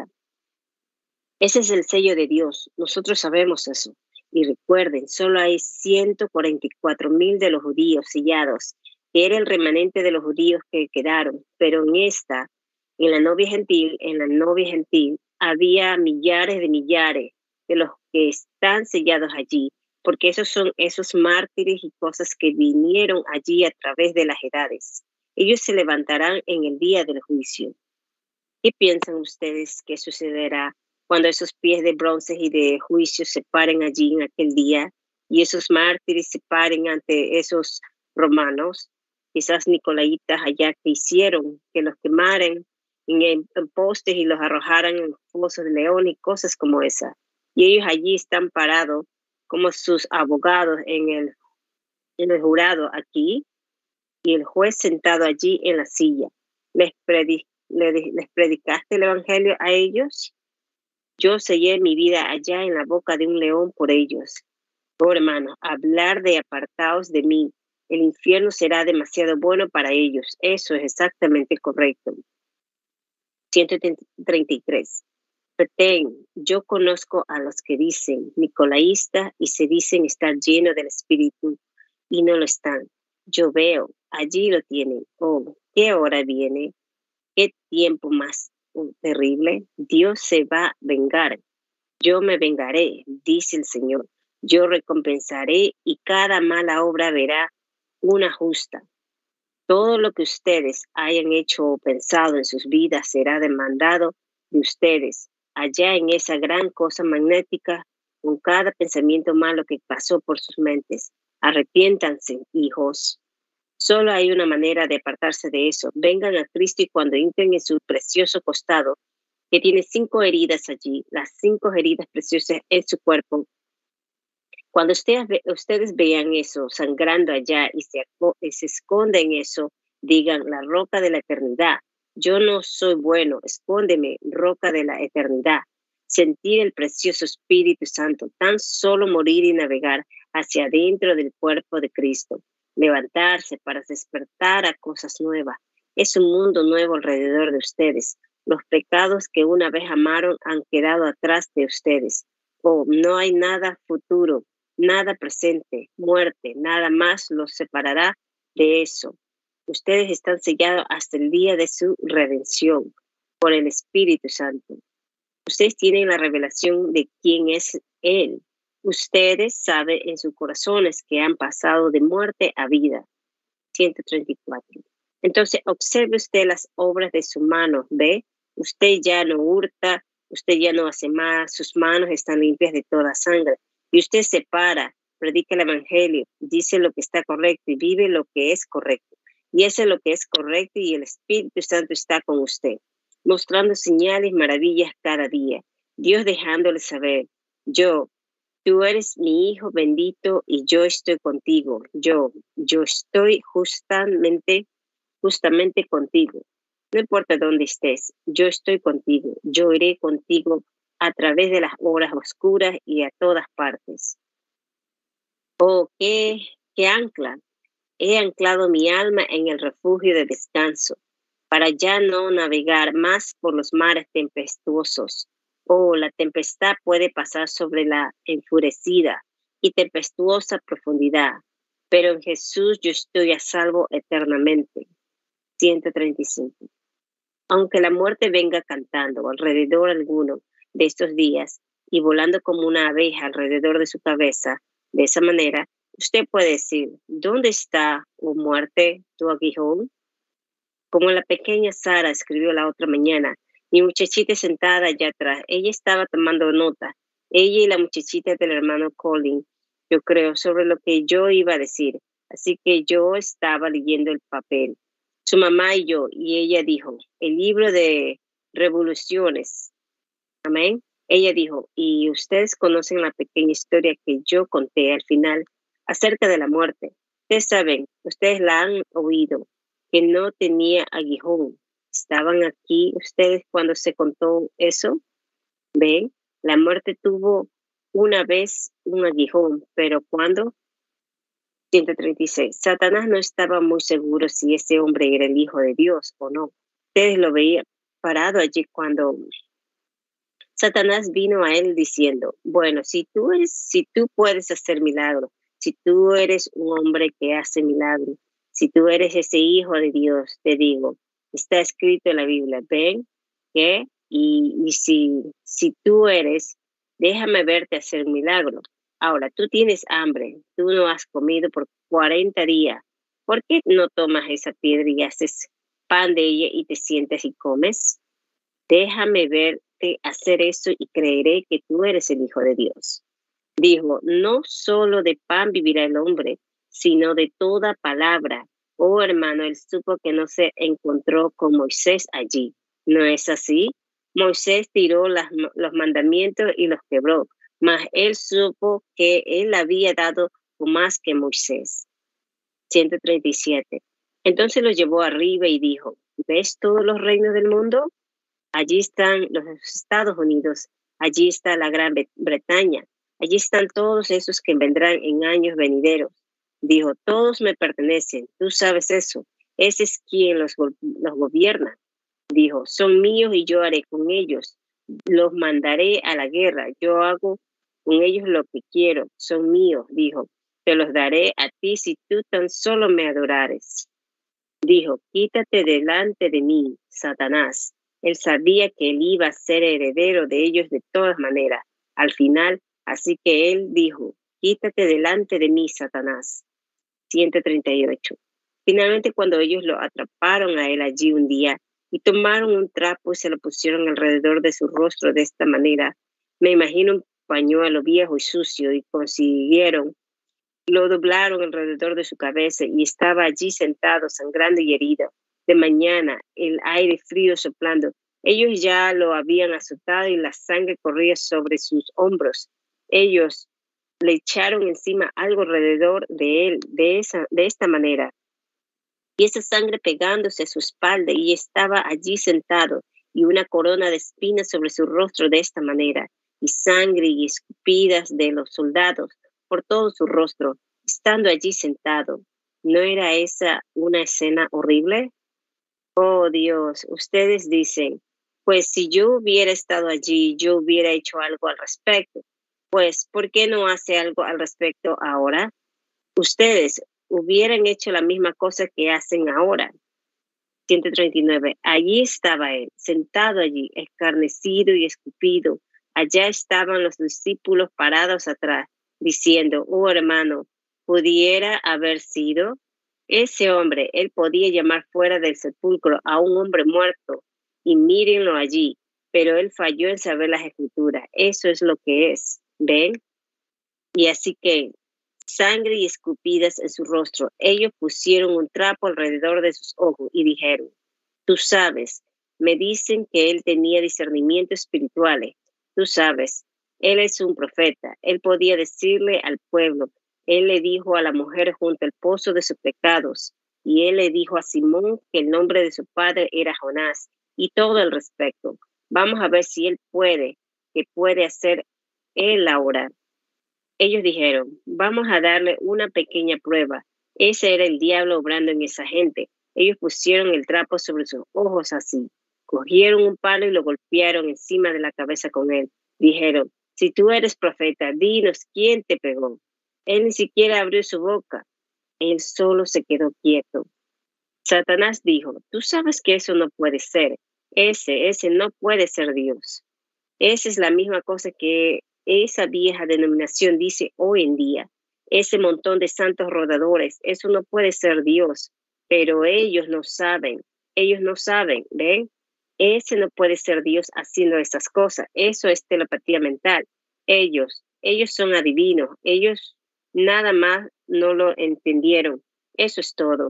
ese es el sello de Dios. Nosotros sabemos eso. Y recuerden, solo hay ciento cuarenta y cuatro mil de los judíos sellados, que era el remanente de los judíos que quedaron. Pero en esta, en la novia gentil, en la novia gentil, había millares de millares de los que están sellados allí, porque esos son esos mártires y cosas que vinieron allí a través de las edades. Ellos se levantarán en el día del juicio. ¿Qué piensan ustedes que sucederá cuando esos pies de bronce y de juicio se paren allí en aquel día y esos mártires se paren ante esos romanos, quizás nicolaitas allá que hicieron que los quemaran en, en postes y los arrojaran en fosas de león y cosas como esas? Y ellos allí están parados como sus abogados en el, en el jurado aquí y el juez sentado allí en la silla. ¿Les, predi, les, les predicaste el evangelio a ellos? Yo sellé mi vida allá en la boca de un león por ellos. Oh, hermano, hablar de apartaos de mí. El infierno será demasiado bueno para ellos. Eso es exactamente correcto. ciento treinta y tres. Retén, yo conozco a los que dicen nicolaístas y se dicen estar llenos del Espíritu y no lo están. Yo veo, allí lo tienen. Oh, ¿qué hora viene? ¿Qué tiempo más terrible? Dios se va a vengar. Yo me vengaré, dice el Señor. Yo recompensaré y cada mala obra verá una justa. Todo lo que ustedes hayan hecho o pensado en sus vidas será demandado de ustedes allá en esa gran cosa magnética con cada pensamiento malo que pasó por sus mentes. Arrepiéntanse, hijos. Solo hay una manera de apartarse de eso. Vengan a Cristo y cuando entren en su precioso costado, que tiene cinco heridas allí, las cinco heridas preciosas en su cuerpo. Cuando ustedes, ustedes vean eso sangrando allá y se, y se esconden eso, digan, la roca de la eternidad. Yo no soy bueno, escóndeme, roca de la eternidad. Sentir el precioso Espíritu Santo, tan solo morir y navegar hacia adentro del cuerpo de Cristo. Levantarse para despertar a cosas nuevas. Es un mundo nuevo alrededor de ustedes. Los pecados que una vez amaron han quedado atrás de ustedes. Oh, no hay nada futuro, nada presente, muerte, nada más los separará de eso. Ustedes están sellados hasta el día de su redención por el Espíritu Santo. Ustedes tienen la revelación de quién es Él. Ustedes saben en sus corazones que han pasado de muerte a vida. ciento treinta y cuatro. Entonces, observe usted las obras de su mano. ¿Ve? Usted ya no hurta, usted ya no hace más, sus manos están limpias de toda sangre. Y usted se para, predica el evangelio, dice lo que está correcto y vive lo que es correcto. Y eso es lo que es correcto y el Espíritu Santo está con usted, mostrando señales, maravillas cada día. Dios dejándole saber, yo, tú eres mi hijo bendito y yo estoy contigo. Yo, yo estoy justamente, justamente contigo. No importa dónde estés, yo estoy contigo. Yo iré contigo a través de las horas oscuras y a todas partes. Oh, qué, qué ancla. He anclado mi alma en el refugio de descanso, para ya no navegar más por los mares tempestuosos. Oh, la tempestad puede pasar sobre la enfurecida y tempestuosa profundidad, pero en Jesús yo estoy a salvo eternamente. ciento treinta y cinco. Aunque la muerte venga cantando alrededor alguno de estos días y volando como una abeja alrededor de su cabeza, de esa manera, usted puede decir, ¿dónde está, oh muerte, tu aguijón? Como la pequeña Sara escribió la otra mañana, mi muchachita sentada allá atrás, ella estaba tomando nota, ella y la muchachita del hermano Colin, yo creo, sobre lo que yo iba a decir. Así que yo estaba leyendo el papel, su mamá y yo, y ella dijo, el libro de revoluciones, amén. Ella dijo, y ustedes conocen la pequeña historia que yo conté al final acerca de la muerte. Ustedes saben, ustedes la han oído, que no tenía aguijón. ¿Estaban aquí ustedes cuando se contó eso? ¿Ven? La muerte tuvo una vez un aguijón, pero ¿cuándo? ciento treinta y seis. Satanás no estaba muy seguro si ese hombre era el Hijo de Dios o no. Ustedes lo veían parado allí cuando Satanás vino a él diciendo, bueno, si tú eres, si tú puedes hacer milagros, si tú eres un hombre que hace milagros, si tú eres ese hijo de Dios, te digo, está escrito en la Biblia, ven, ¿qué? Y, y si, si tú eres, déjame verte hacer un milagro. Ahora, tú tienes hambre, tú no has comido por cuarenta días. ¿Por qué no tomas esa piedra y haces pan de ella y te sientes y comes? Déjame verte hacer eso y creeré que tú eres el Hijo de Dios. Dijo, no solo de pan vivirá el hombre, sino de toda palabra. Oh, hermano, él supo que no se encontró con Moisés allí. ¿No es así? Moisés tiró las, los mandamientos y los quebró, mas él supo que él había dado más que Moisés. ciento treinta y siete. Entonces lo llevó arriba y dijo, ¿ves todos los reinos del mundo? Allí están los Estados Unidos, allí está la Gran Bretaña, allí están todos esos que vendrán en años venideros. Dijo, todos me pertenecen, tú sabes eso, ese es quien los, los gobierna. Dijo, son míos y yo haré con ellos, los mandaré a la guerra, yo hago con ellos lo que quiero, son míos, dijo, te los daré a ti si tú tan solo me adorares. Dijo, quítate delante de mí, Satanás. Él sabía que él iba a ser heredero de ellos de todas maneras, al final, así que él dijo, quítate delante de mí, Satanás. ciento treinta y ocho. Finalmente, cuando ellos lo atraparon a él allí un día y tomaron un trapo y se lo pusieron alrededor de su rostro de esta manera, me imagino un pañuelo viejo y sucio, y consiguieron, lo doblaron alrededor de su cabeza y estaba allí sentado, sangrando y herido. De mañana, el aire frío soplando. Ellos ya lo habían azotado y la sangre corría sobre sus hombros. Ellos le echaron encima algo alrededor de él, de, esa, de esta manera. Y esa sangre pegándose a su espalda, y estaba allí sentado, y una corona de espinas sobre su rostro de esta manera, y sangre y escupidas de los soldados por todo su rostro, estando allí sentado. ¿No era esa una escena horrible? Oh Dios, ustedes dicen, pues si yo hubiera estado allí, yo hubiera hecho algo al respecto. Pues, ¿por qué no hace algo al respecto ahora? Ustedes hubieran hecho la misma cosa que hacen ahora. ciento treinta y nueve. Allí estaba él, sentado allí, escarnecido y escupido. Allá estaban los discípulos parados atrás, diciendo, oh hermano, ¿pudiera haber sido? Ese hombre, él podía llamar fuera del sepulcro a un hombre muerto, y mírenlo allí, pero él falló en saber las escrituras. Eso es lo que es, ¿ven? Y así que sangre y escupidas en su rostro. Ellos pusieron un trapo alrededor de sus ojos y dijeron, tú sabes, me dicen que él tenía discernimiento espiritual. Tú sabes, él es un profeta. Él podía decirle al pueblo, él le dijo a la mujer junto al pozo de sus pecados, y él le dijo a Simón que el nombre de su padre era Jonás, y todo al respecto. Vamos a ver si él puede, que puede hacer él ahora. Ellos dijeron, vamos a darle una pequeña prueba. Ese era el diablo obrando en esa gente. Ellos pusieron el trapo sobre sus ojos así. Cogieron un palo y lo golpearon encima de la cabeza con él. Dijeron, si tú eres profeta, dinos quién te pegó. Él ni siquiera abrió su boca. Él solo se quedó quieto. Satanás dijo, tú sabes que eso no puede ser. Ese, ese no puede ser Dios. Esa es la misma cosa que esa vieja denominación dice hoy en día. Ese montón de santos rodadores, eso no puede ser Dios. Pero ellos no saben, ellos no saben, ¿ven? Ese no puede ser Dios haciendo estas cosas. Eso es telepatía mental. Ellos, ellos son adivinos. Ellos nada más no lo entendieron. Eso es todo.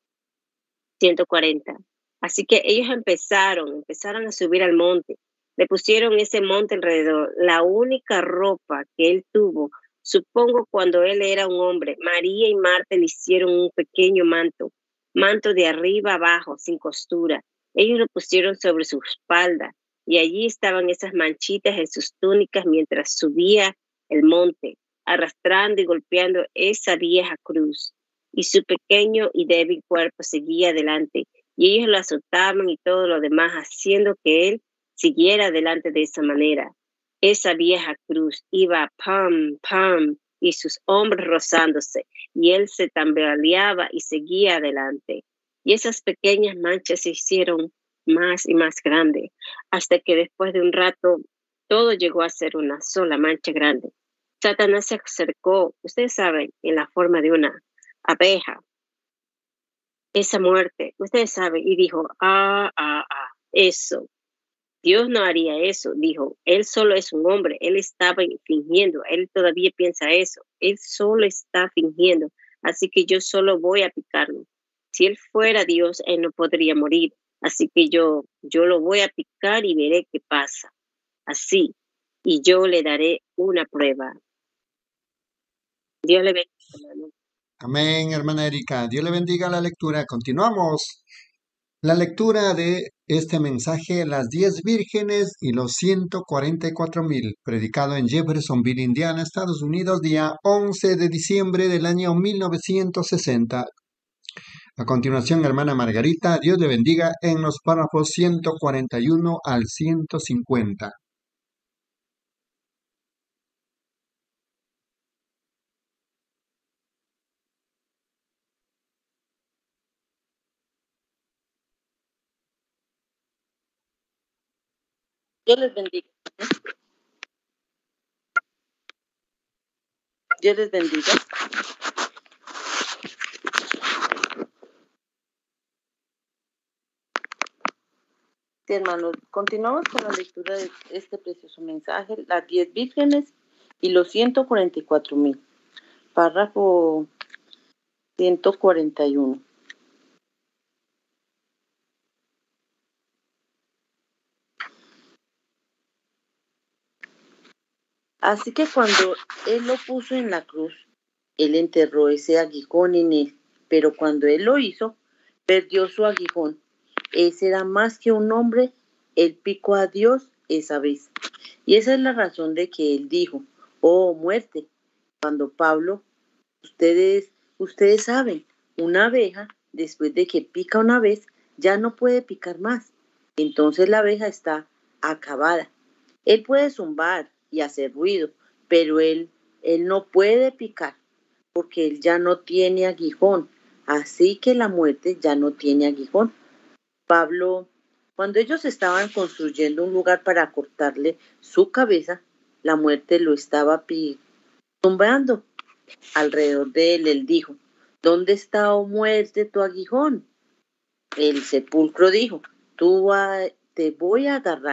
ciento cuarenta. Así que ellos empezaron, empezaron a subir al monte. Le pusieron ese monte alrededor. La única ropa que él tuvo, supongo cuando él era un hombre, María y Marta le hicieron un pequeño manto, manto de arriba abajo, sin costura. Ellos lo pusieron sobre su espalda y allí estaban esas manchitas en sus túnicas mientras subía el monte, arrastrando y golpeando esa vieja cruz. Y su pequeño y débil cuerpo seguía adelante y ellos lo azotaban y todo lo demás, haciendo que él siguiera adelante de esa manera. Esa vieja cruz iba pam, pam, y sus hombros rozándose, y él se tambaleaba y seguía adelante. Y esas pequeñas manchas se hicieron más y más grandes, hasta que después de un rato todo llegó a ser una sola mancha grande. Satanás se acercó, ustedes saben, en la forma de una abeja. Esa muerte, ustedes saben, y dijo, ah, ah, ah, eso. Dios no haría eso, dijo, él solo es un hombre, él estaba fingiendo, él todavía piensa eso, él solo está fingiendo, así que yo solo voy a picarlo. Si él fuera Dios, él no podría morir, así que yo, yo lo voy a picar y veré qué pasa, así, y yo le daré una prueba. Dios le bendiga, hermano. Amén, hermana Erika. Dios le bendiga la lectura. Continuamos. La lectura de este mensaje, las diez vírgenes y los ciento cuarenta y cuatro mil, predicado en Jeffersonville, Indiana, Estados Unidos, día once de diciembre del año mil novecientos sesenta. A continuación, hermana Margarita, Dios le bendiga en los párrafos ciento cuarenta y uno al ciento cincuenta. Dios les bendiga. Dios les bendiga. Sí, hermanos, continuamos con la lectura de este precioso mensaje, las diez vírgenes y los ciento cuarenta y cuatro mil. Párrafo ciento cuarenta y uno. Así que cuando él lo puso en la cruz, él enterró ese aguijón en él, pero cuando él lo hizo, perdió su aguijón. Ese era más que un hombre, él picó a Dios esa vez. Y esa es la razón de que él dijo, oh muerte, cuando Pablo, ustedes, ustedes saben, una abeja, después de que pica una vez, ya no puede picar más. Entonces la abeja está acabada. Él puede zumbar y hacer ruido, pero él, él no puede picar, porque él ya no tiene aguijón. Así que la muerte ya no tiene aguijón. Pablo, cuando ellos estaban construyendo un lugar para cortarle su cabeza, la muerte lo estaba tumbando alrededor de él. Él dijo, ¿dónde está, oh muerte, tu aguijón? El sepulcro dijo, tú a, te voy a agarrar,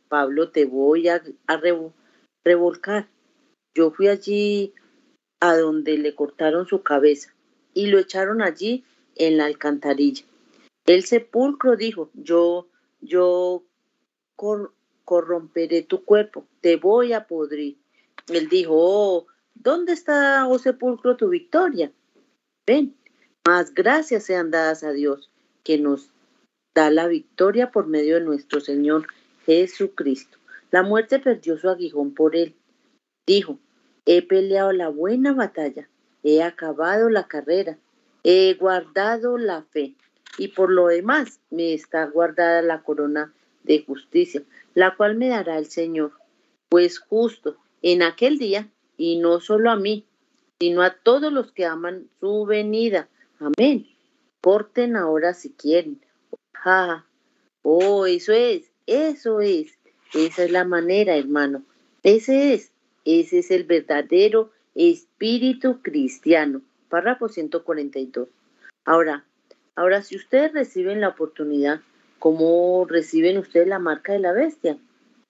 Pablo, te voy a, a revo- revolcar. Yo fui allí a donde le cortaron su cabeza y lo echaron allí en la alcantarilla. El sepulcro dijo, yo, yo cor- corromperé tu cuerpo, te voy a podrir. Él dijo, oh, ¿dónde está, oh sepulcro, tu victoria? Ven, más gracias sean dadas a Dios, que nos da la victoria por medio de nuestro Señor Jesucristo. La muerte perdió su aguijón por él. Dijo, he peleado la buena batalla, he acabado la carrera, he guardado la fe, y por lo demás me está guardada la corona de justicia, la cual me dará el Señor, pues justo en aquel día, y no solo a mí, sino a todos los que aman su venida. Amén. Corten ahora si quieren. Ja, oh, eso es, eso es, esa es la manera, hermano. Ese es, ese es el verdadero espíritu cristiano. Párrafo ciento cuarenta y dos. Ahora, ahora, si ustedes reciben la oportunidad, ¿cómo reciben ustedes la marca de la bestia?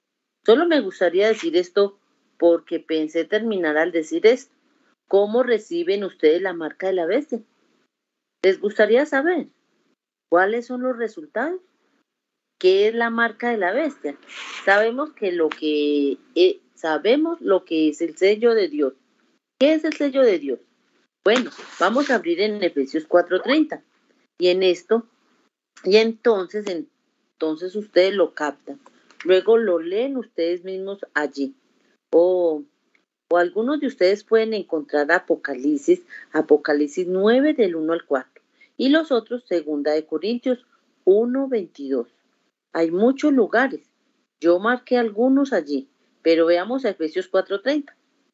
Solo me gustaría decir esto porque pensé terminar al decir esto. ¿Cómo reciben ustedes la marca de la bestia? ¿Les gustaría saber cuáles son los resultados? ¿Qué es la marca de la bestia? Sabemos que lo que eh, sabemos lo que es el sello de Dios. ¿Qué es el sello de Dios? Bueno, vamos a abrir en Efesios cuatro treinta. Y en esto, y entonces, entonces ustedes lo captan. Luego lo leen ustedes mismos allí. O, o algunos de ustedes pueden encontrar Apocalipsis, Apocalipsis nueve del uno al cuatro. Y los otros, segunda de Corintios uno veintidós. Hay muchos lugares. Yo marqué algunos allí, pero veamos a Efesios cuatro treinta.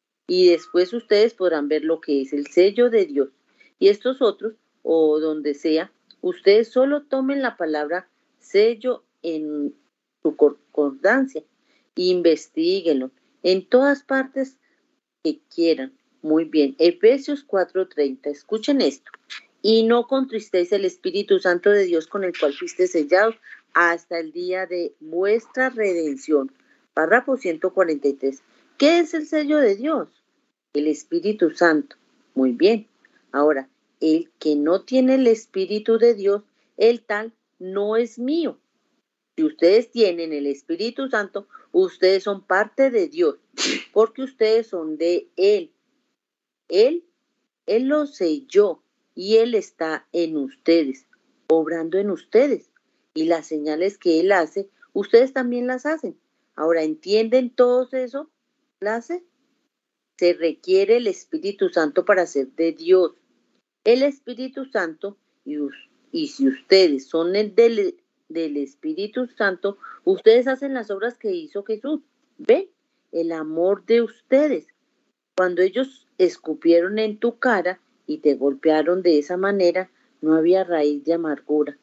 Y después ustedes podrán ver lo que es el sello de Dios. Y estos otros, o donde sea, ustedes solo tomen la palabra sello en su concordancia e investiguenlo en todas partes que quieran. Muy bien, Efesios cuatro treinta, escuchen esto. Y no contristéis el Espíritu Santo de Dios, con el cual fuiste sellados hasta el día de vuestra redención. Párrafo ciento cuarenta y tres. ¿Qué es el sello de Dios? El Espíritu Santo. Muy bien. Ahora, el que no tiene el Espíritu de Dios, el tal no es mío. Si ustedes tienen el Espíritu Santo, ustedes son parte de Dios, porque ustedes son de Él. Él, Él lo selló y Él está en ustedes, obrando en ustedes. Y las señales que Él hace, ustedes también las hacen. Ahora, ¿entienden todo eso? ¿Las hace? Se requiere el Espíritu Santo para ser de Dios. El Espíritu Santo, y, y si ustedes son el del, del Espíritu Santo, ustedes hacen las obras que hizo Jesús. ¿Ven? El amor de ustedes. Cuando ellos escupieron en tu cara y te golpearon de esa manera, no había raíz de amargura.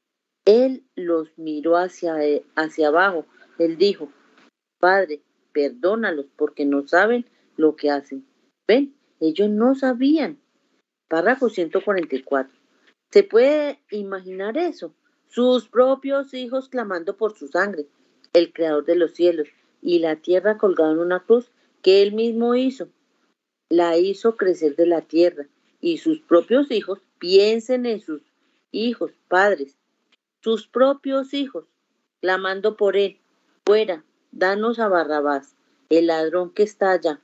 Él los miró hacia, hacia abajo. Él dijo, Padre, perdónalos porque no saben lo que hacen. ¿Ven? Ellos no sabían. Párrafo ciento cuarenta y cuatro. ¿Se puede imaginar eso? Sus propios hijos clamando por su sangre, el creador de los cielos y la tierra colgado en una cruz que él mismo hizo. La hizo crecer de la tierra, y sus propios hijos, piensen en sus hijos, padres, sus propios hijos, clamando por él, fuera, danos a Barrabás, el ladrón que está allá.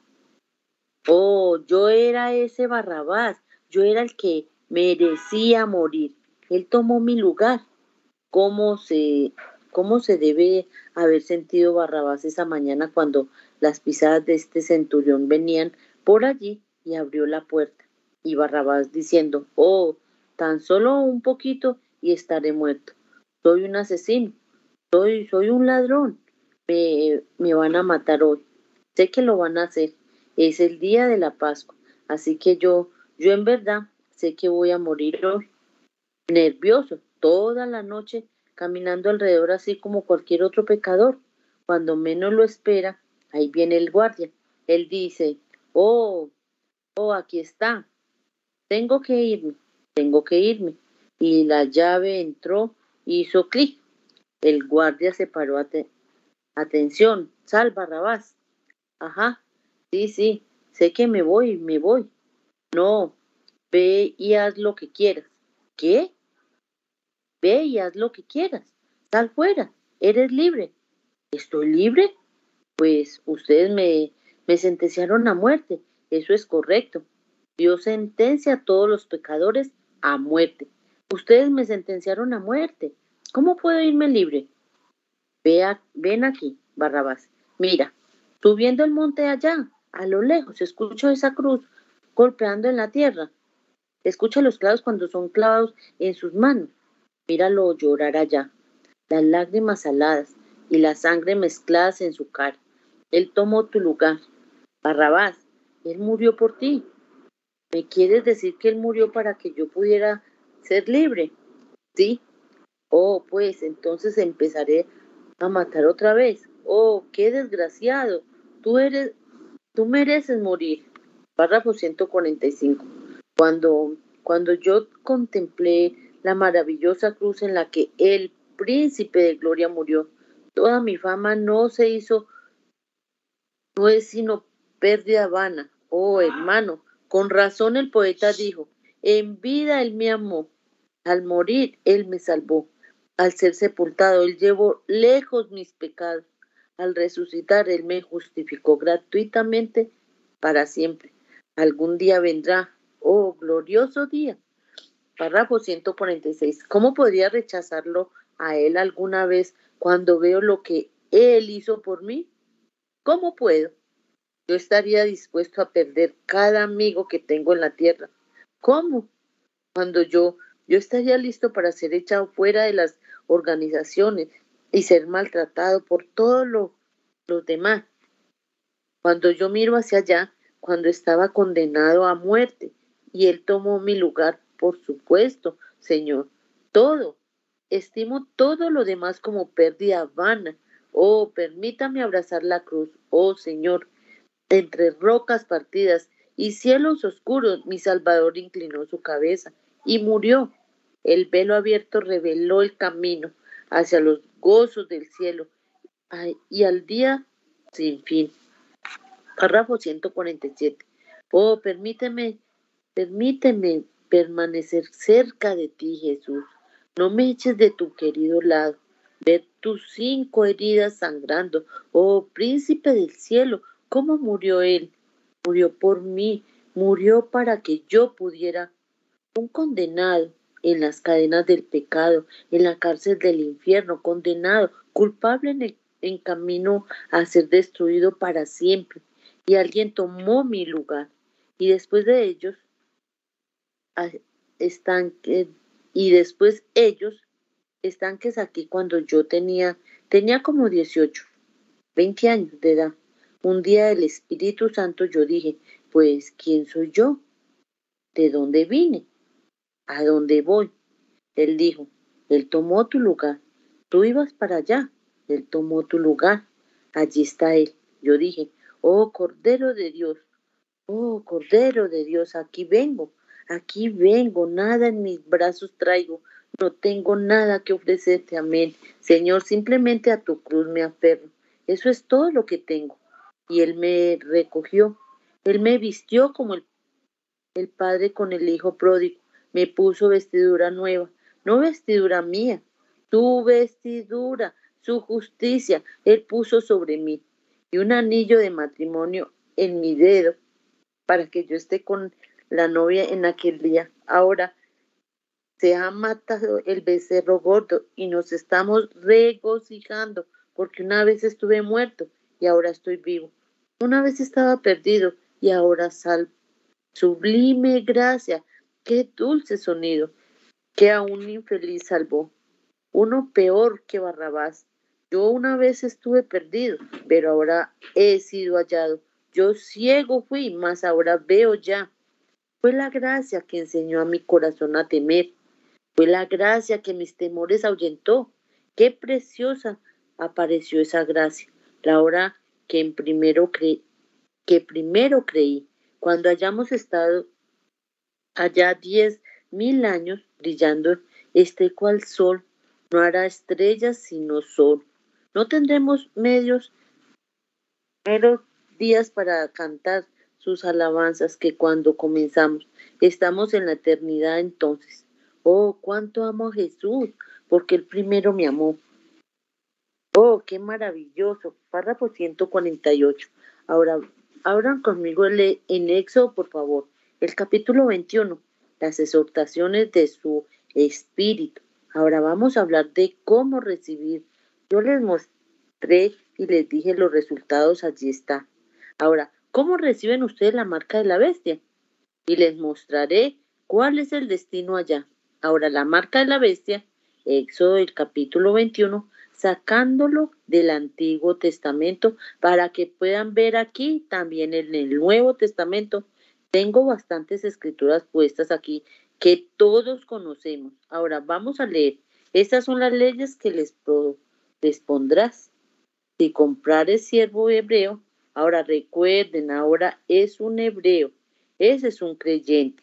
Oh, yo era ese Barrabás, yo era el que merecía morir. Él tomó mi lugar. ¿Cómo se, cómo se debe haber sentido Barrabás esa mañana cuando las pisadas de este centurión venían por allí y abrió la puerta? Y Barrabás diciendo, oh, tan solo un poquito y estaré muerto. Soy un asesino, soy, soy un ladrón. Me, me van a matar hoy. Sé que lo van a hacer. Es el día de la Pascua. Así que yo, yo en verdad sé que voy a morir hoy. Nervioso, toda la noche, caminando alrededor así como cualquier otro pecador. Cuando menos lo espera, ahí viene el guardia. Él dice, oh, oh, aquí está. Tengo que irme, tengo que irme. Y la llave entró, hizo clic. El guardia se paró, Atención, sal, Barrabás. Ajá, sí, sí, sé que me voy, me voy. No, ve y haz lo que quieras. ¿Qué? Ve y haz lo que quieras. Sal fuera, eres libre. ¿Estoy libre? Pues ustedes me, me sentenciaron a muerte. Eso es correcto. Dios sentencia a todos los pecadores a muerte. Ustedes me sentenciaron a muerte. ¿Cómo puedo irme libre? Vea, ven aquí, Barrabás. Mira, subiendo el monte allá, a lo lejos, escucho esa cruz golpeando en la tierra. Escucha los clavos cuando son clavados en sus manos. Míralo llorar allá, las lágrimas saladas y la sangre mezcladas en su cara. Él tomó tu lugar. Barrabás, él murió por ti. ¿Me quieres decir que él murió para que yo pudiera ser libre? Sí. Oh, pues entonces empezaré a matar otra vez. Oh, qué desgraciado. Tú eres, tú mereces morir. Párrafo ciento cuarenta y cinco. Cuando, cuando yo contemplé la maravillosa cruz en la que el príncipe de gloria murió, toda mi fama no se hizo, no es sino pérdida vana. Oh, hermano, con razón el poeta dijo, en vida él me amó, al morir él me salvó, al ser sepultado él llevó lejos mis pecados, al resucitar él me justificó gratuitamente para siempre. Algún día vendrá, oh, glorioso día. Párrafo ciento cuarenta y seis. ¿Cómo podría rechazarlo a él alguna vez cuando veo lo que él hizo por mí? ¿Cómo puedo? Yo estaría dispuesto a perder cada amigo que tengo en la tierra. ¿Cómo? Cuando yo, yo estaría listo para ser echado fuera de las organizaciones y ser maltratado por todos lo, los demás. Cuando yo miro hacia allá, cuando estaba condenado a muerte, y él tomó mi lugar, por supuesto, Señor, todo, estimo todo lo demás como pérdida vana. Oh, permítame abrazar la cruz, oh Señor, entre rocas partidas y cielos oscuros, mi Salvador inclinó su cabeza y murió. El velo abierto reveló el camino hacia los gozos del cielo ay, y al día sin fin. Párrafo ciento cuarenta y siete. Oh, permíteme, permíteme permanecer cerca de ti, Jesús. No me eches de tu querido lado. Ver tus cinco heridas sangrando. Oh, príncipe del cielo, ¿cómo murió él? Murió por mí, murió para que yo pudiera, un condenado en las cadenas del pecado, en la cárcel del infierno, condenado, culpable en, el, en camino a ser destruido para siempre. Y alguien tomó mi lugar. Y después de ellos, están, y después ellos, estanques aquí cuando yo tenía, tenía como dieciocho, veinte años de edad. Un día el Espíritu Santo yo dije, pues, ¿quién soy yo? ¿De dónde vine? ¿A dónde voy? Él dijo, él tomó tu lugar. Tú ibas para allá. Él tomó tu lugar. Allí está él. Yo dije, oh Cordero de Dios, oh Cordero de Dios, aquí vengo, aquí vengo, nada en mis brazos traigo, no tengo nada que ofrecerte, amén. Señor, simplemente a tu cruz me aferro. Eso es todo lo que tengo. Y él me recogió, él me vistió como el, el padre con el hijo pródigo, me puso vestidura nueva, no vestidura mía, tu vestidura, su justicia, él puso sobre mí, y un anillo de matrimonio en mi dedo, para que yo esté con la novia en aquel día. Ahora se ha matado el becerro gordo y nos estamos regocijando, porque una vez estuve muerto y ahora estoy vivo. Una vez estaba perdido y ahora salvo. Sublime gracia, qué dulce sonido, que a un infeliz salvó. Uno peor que Barrabás. Yo una vez estuve perdido, pero ahora he sido hallado. Yo ciego fui, mas ahora veo ya. Fue la gracia que enseñó a mi corazón a temer. Fue la gracia que mis temores ahuyentó. Qué preciosa apareció esa gracia. La hora que en primero creí, que primero creí, cuando hayamos estado allá diez mil años brillando este cual sol, no hará estrellas sino sol, No tendremos medios, meros días para cantar sus alabanzas que cuando comenzamos. Estamos en la eternidad entonces. Oh, cuánto amo a Jesús, porque Él primero me amó. Oh, qué maravilloso. Párrafo ciento cuarenta y ocho. Ahora, abran conmigo el, en Éxodo, por favor. El capítulo veintiuno. Las exhortaciones de su espíritu. Ahora vamos a hablar de cómo recibir. Yo les mostré y les dije los resultados, allí está. Ahora, ¿cómo reciben ustedes la marca de la bestia? Y les mostraré cuál es el destino allá. Ahora, la marca de la bestia, Éxodo el capítulo veintiuno, sacándolo del Antiguo Testamento para que puedan ver aquí también en el Nuevo Testamento. Tengo bastantes escrituras puestas aquí que todos conocemos. Ahora vamos a leer. Estas son las leyes que les, pro, les pondrás. Si comprares siervo hebreo, ahora recuerden, ahora es un hebreo. Ese es un creyente.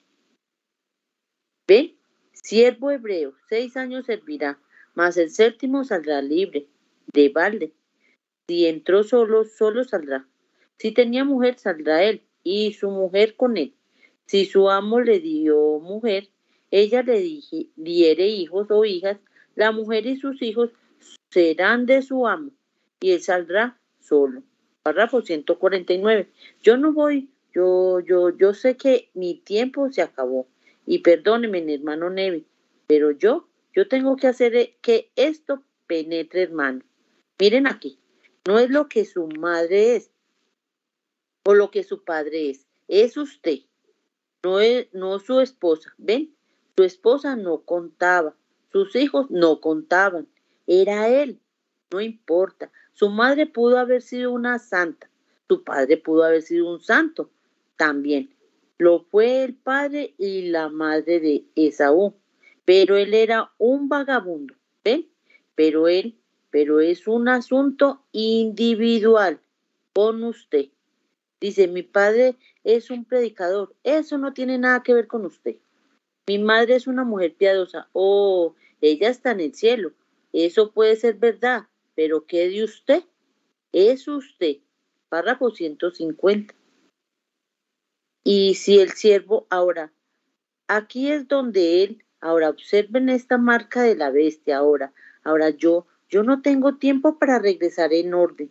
¿Ven? Siervo hebreo, seis años servirá, mas el séptimo saldrá libre, de balde. Si entró solo, solo saldrá. Si tenía mujer, saldrá él, y su mujer con él. Si su amo le dio mujer, ella le dije, diere hijos o hijas, la mujer y sus hijos serán de su amo, y él saldrá solo. Párrafo ciento cuarenta y nueve. Yo no voy, yo, yo, yo sé que mi tiempo se acabó. Y perdóneme, mi hermano Neve, pero yo, yo tengo que hacer que esto penetre, hermano. Miren aquí, no es lo que su madre es o lo que su padre es, es usted, no es, no su esposa. ¿Ven? Su esposa no contaba, sus hijos no contaban, era él, no importa. Su madre pudo haber sido una santa, su padre pudo haber sido un santo también. Lo fue el padre y la madre de Esaú, pero él era un vagabundo, ¿ven? Pero él, pero es un asunto individual con usted. Dice, mi padre es un predicador, eso no tiene nada que ver con usted. Mi madre es una mujer piadosa, oh, ella está en el cielo, eso puede ser verdad, pero ¿qué de usted? Es usted. Párrafo ciento cincuenta. Y si el siervo, ahora, aquí es donde él, ahora observen esta marca de la bestia, ahora, ahora yo, yo no tengo tiempo para regresar en orden,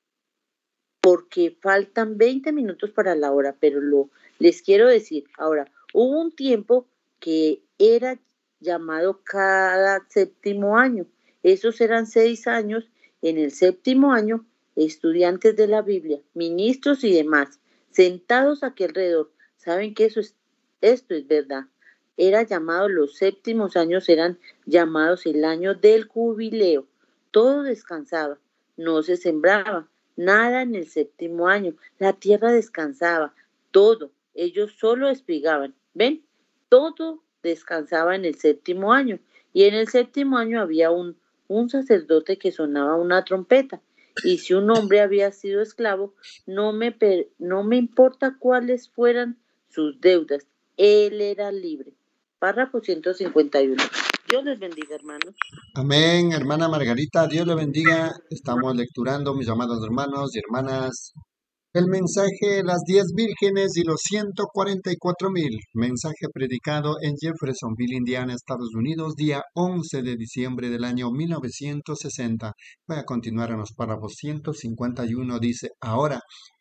porque faltan veinte minutos para la hora, pero lo, les quiero decir, ahora, hubo un tiempo que era llamado cada séptimo año, esos eran seis años, en el séptimo año, estudiantes de la Biblia, ministros y demás, sentados aquí alrededor, saben que eso es, esto es verdad. Era llamado, los séptimos años eran llamados el año del jubileo. Todo descansaba, no se sembraba, nada en el séptimo año. La tierra descansaba, todo. Ellos solo espigaban. ¿Ven? Todo descansaba en el séptimo año. Y en el séptimo año había un, un sacerdote que sonaba una trompeta. Y si un hombre había sido esclavo, no me, no me importa cuáles fueran sus deudas, él era libre. Párrafo ciento cincuenta y uno. Dios les bendiga, hermanos. Amén, hermana Margarita, Dios le bendiga. Estamos lecturando, mis amados hermanos y hermanas, el mensaje Las diez vírgenes y los ciento cuarenta y cuatro mil. Mensaje predicado en Jeffersonville, Indiana, Estados Unidos, día once de diciembre del año mil novecientos sesenta. Voy a continuar en los párrafos ciento cincuenta y uno. Dice, ahora,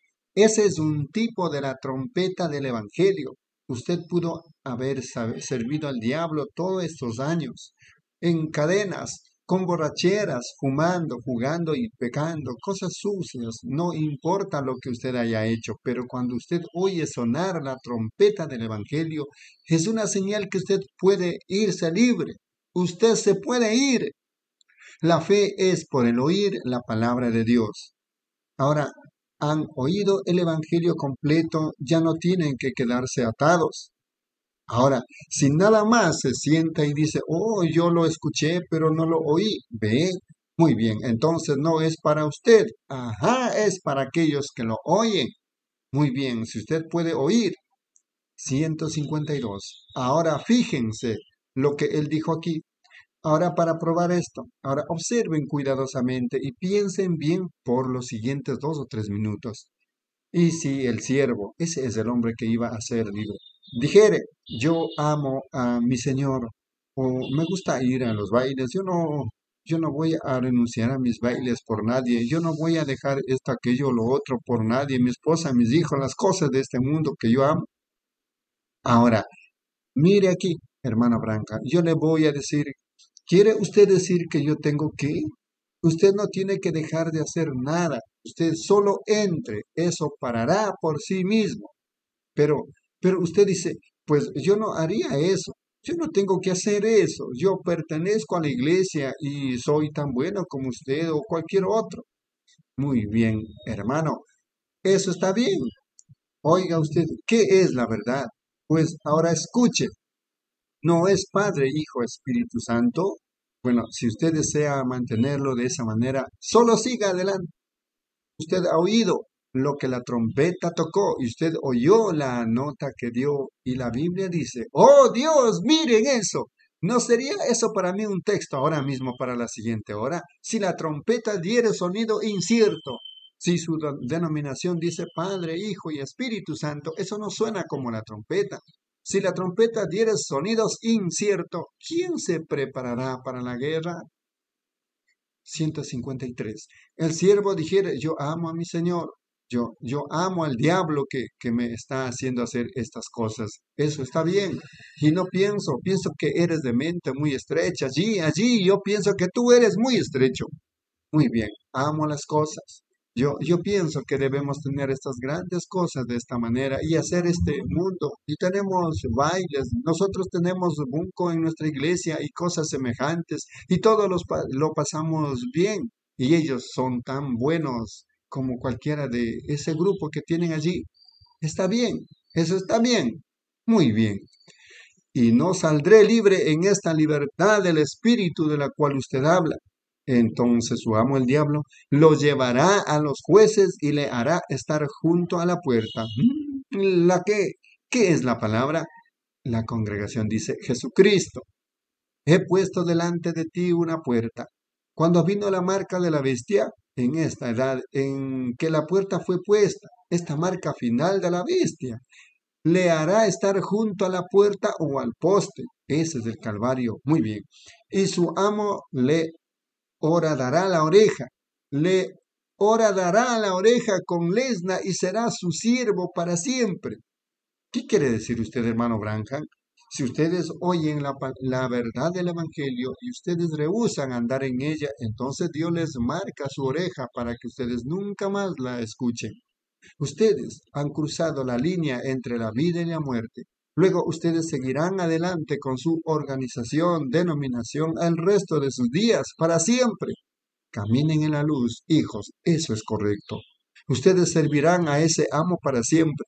ese es un tipo de la trompeta del Evangelio. Usted pudo haber servido al diablo todos estos años, en cadenas, con borracheras, fumando, jugando y pecando, cosas sucias. No importa lo que usted haya hecho, pero cuando usted oye sonar la trompeta del Evangelio, es una señal que usted puede irse libre. Usted se puede ir. La fe es por el oír la palabra de Dios. Ahora, han oído el Evangelio completo, ya no tienen que quedarse atados. Ahora, si nada más se sienta y dice, oh, yo lo escuché, pero no lo oí, ve, muy bien, entonces no es para usted. Ajá, es para aquellos que lo oyen. Muy bien, si usted puede oír. ciento cincuenta y dos. Ahora fíjense lo que él dijo aquí. Ahora para probar esto, ahora observen cuidadosamente y piensen bien por los siguientes dos o tres minutos. Y si el siervo, ese es el hombre que iba a ser libre, dijere, yo amo a mi señor, o me gusta ir a los bailes, yo no, yo no voy a renunciar a mis bailes por nadie, yo no voy a dejar esto, aquello, lo otro por nadie, mi esposa, mis hijos, las cosas de este mundo que yo amo. Ahora, mire aquí, hermana Branca, yo le voy a decir, ¿quiere usted decir que yo tengo que? Usted no tiene que dejar de hacer nada. Usted solo entre. Eso parará por sí mismo. Pero, pero usted dice, pues yo no haría eso. Yo no tengo que hacer eso. Yo pertenezco a la iglesia y soy tan bueno como usted o cualquier otro. Muy bien, hermano. Eso está bien. Oiga usted, ¿qué es la verdad? Pues ahora escuche. ¿No es Padre, Hijo, Espíritu Santo? Bueno, si usted desea mantenerlo de esa manera, solo siga adelante. Usted ha oído lo que la trompeta tocó y usted oyó la nota que dio y la Biblia dice, ¡oh Dios, miren eso! ¿No sería eso para mí un texto ahora mismo para la siguiente hora? Si la trompeta diere sonido incierto, si su denominación dice Padre, Hijo y Espíritu Santo, eso no suena como la trompeta. Si la trompeta diere sonidos inciertos, ¿quién se preparará para la guerra? ciento cincuenta y tres. El siervo dijere, yo amo a mi señor, yo, yo amo al diablo que, que me está haciendo hacer estas cosas. Eso está bien. Y no pienso, pienso que eres de mente muy estrecha. Allí, allí, yo pienso que tú eres muy estrecho. Muy bien, amo las cosas. Yo, yo pienso que debemos tener estas grandes cosas de esta manera y hacer este mundo. Y tenemos bailes, nosotros tenemos bunco en nuestra iglesia y cosas semejantes y todos los pa- lo pasamos bien. Y ellos son tan buenos como cualquiera de ese grupo que tienen allí. Está bien, eso está bien, muy bien. Y no saldré libre en esta libertad del espíritu de la cual usted habla. Entonces su amo el diablo lo llevará a los jueces y le hará estar junto a la puerta. Mm, ¿La qué? ¿Qué es la palabra? La congregación dice, Jesucristo, he puesto delante de ti una puerta. Cuando vino la marca de la bestia, en esta edad en que la puerta fue puesta, esta marca final de la bestia, le hará estar junto a la puerta o al poste. Ese es el Calvario. Muy bien. Y su amo le horadará la oreja, le horadará la oreja con lesna y será su siervo para siempre. ¿Qué quiere decir usted, hermano Branham? Si ustedes oyen la, pa- la verdad del Evangelio y ustedes rehúsan andar en ella, entonces Dios les marca su oreja para que ustedes nunca más la escuchen. Ustedes han cruzado la línea entre la vida y la muerte. Luego ustedes seguirán adelante con su organización, denominación, el resto de sus días, para siempre. Caminen en la luz, hijos, eso es correcto. Ustedes servirán a ese amo para siempre.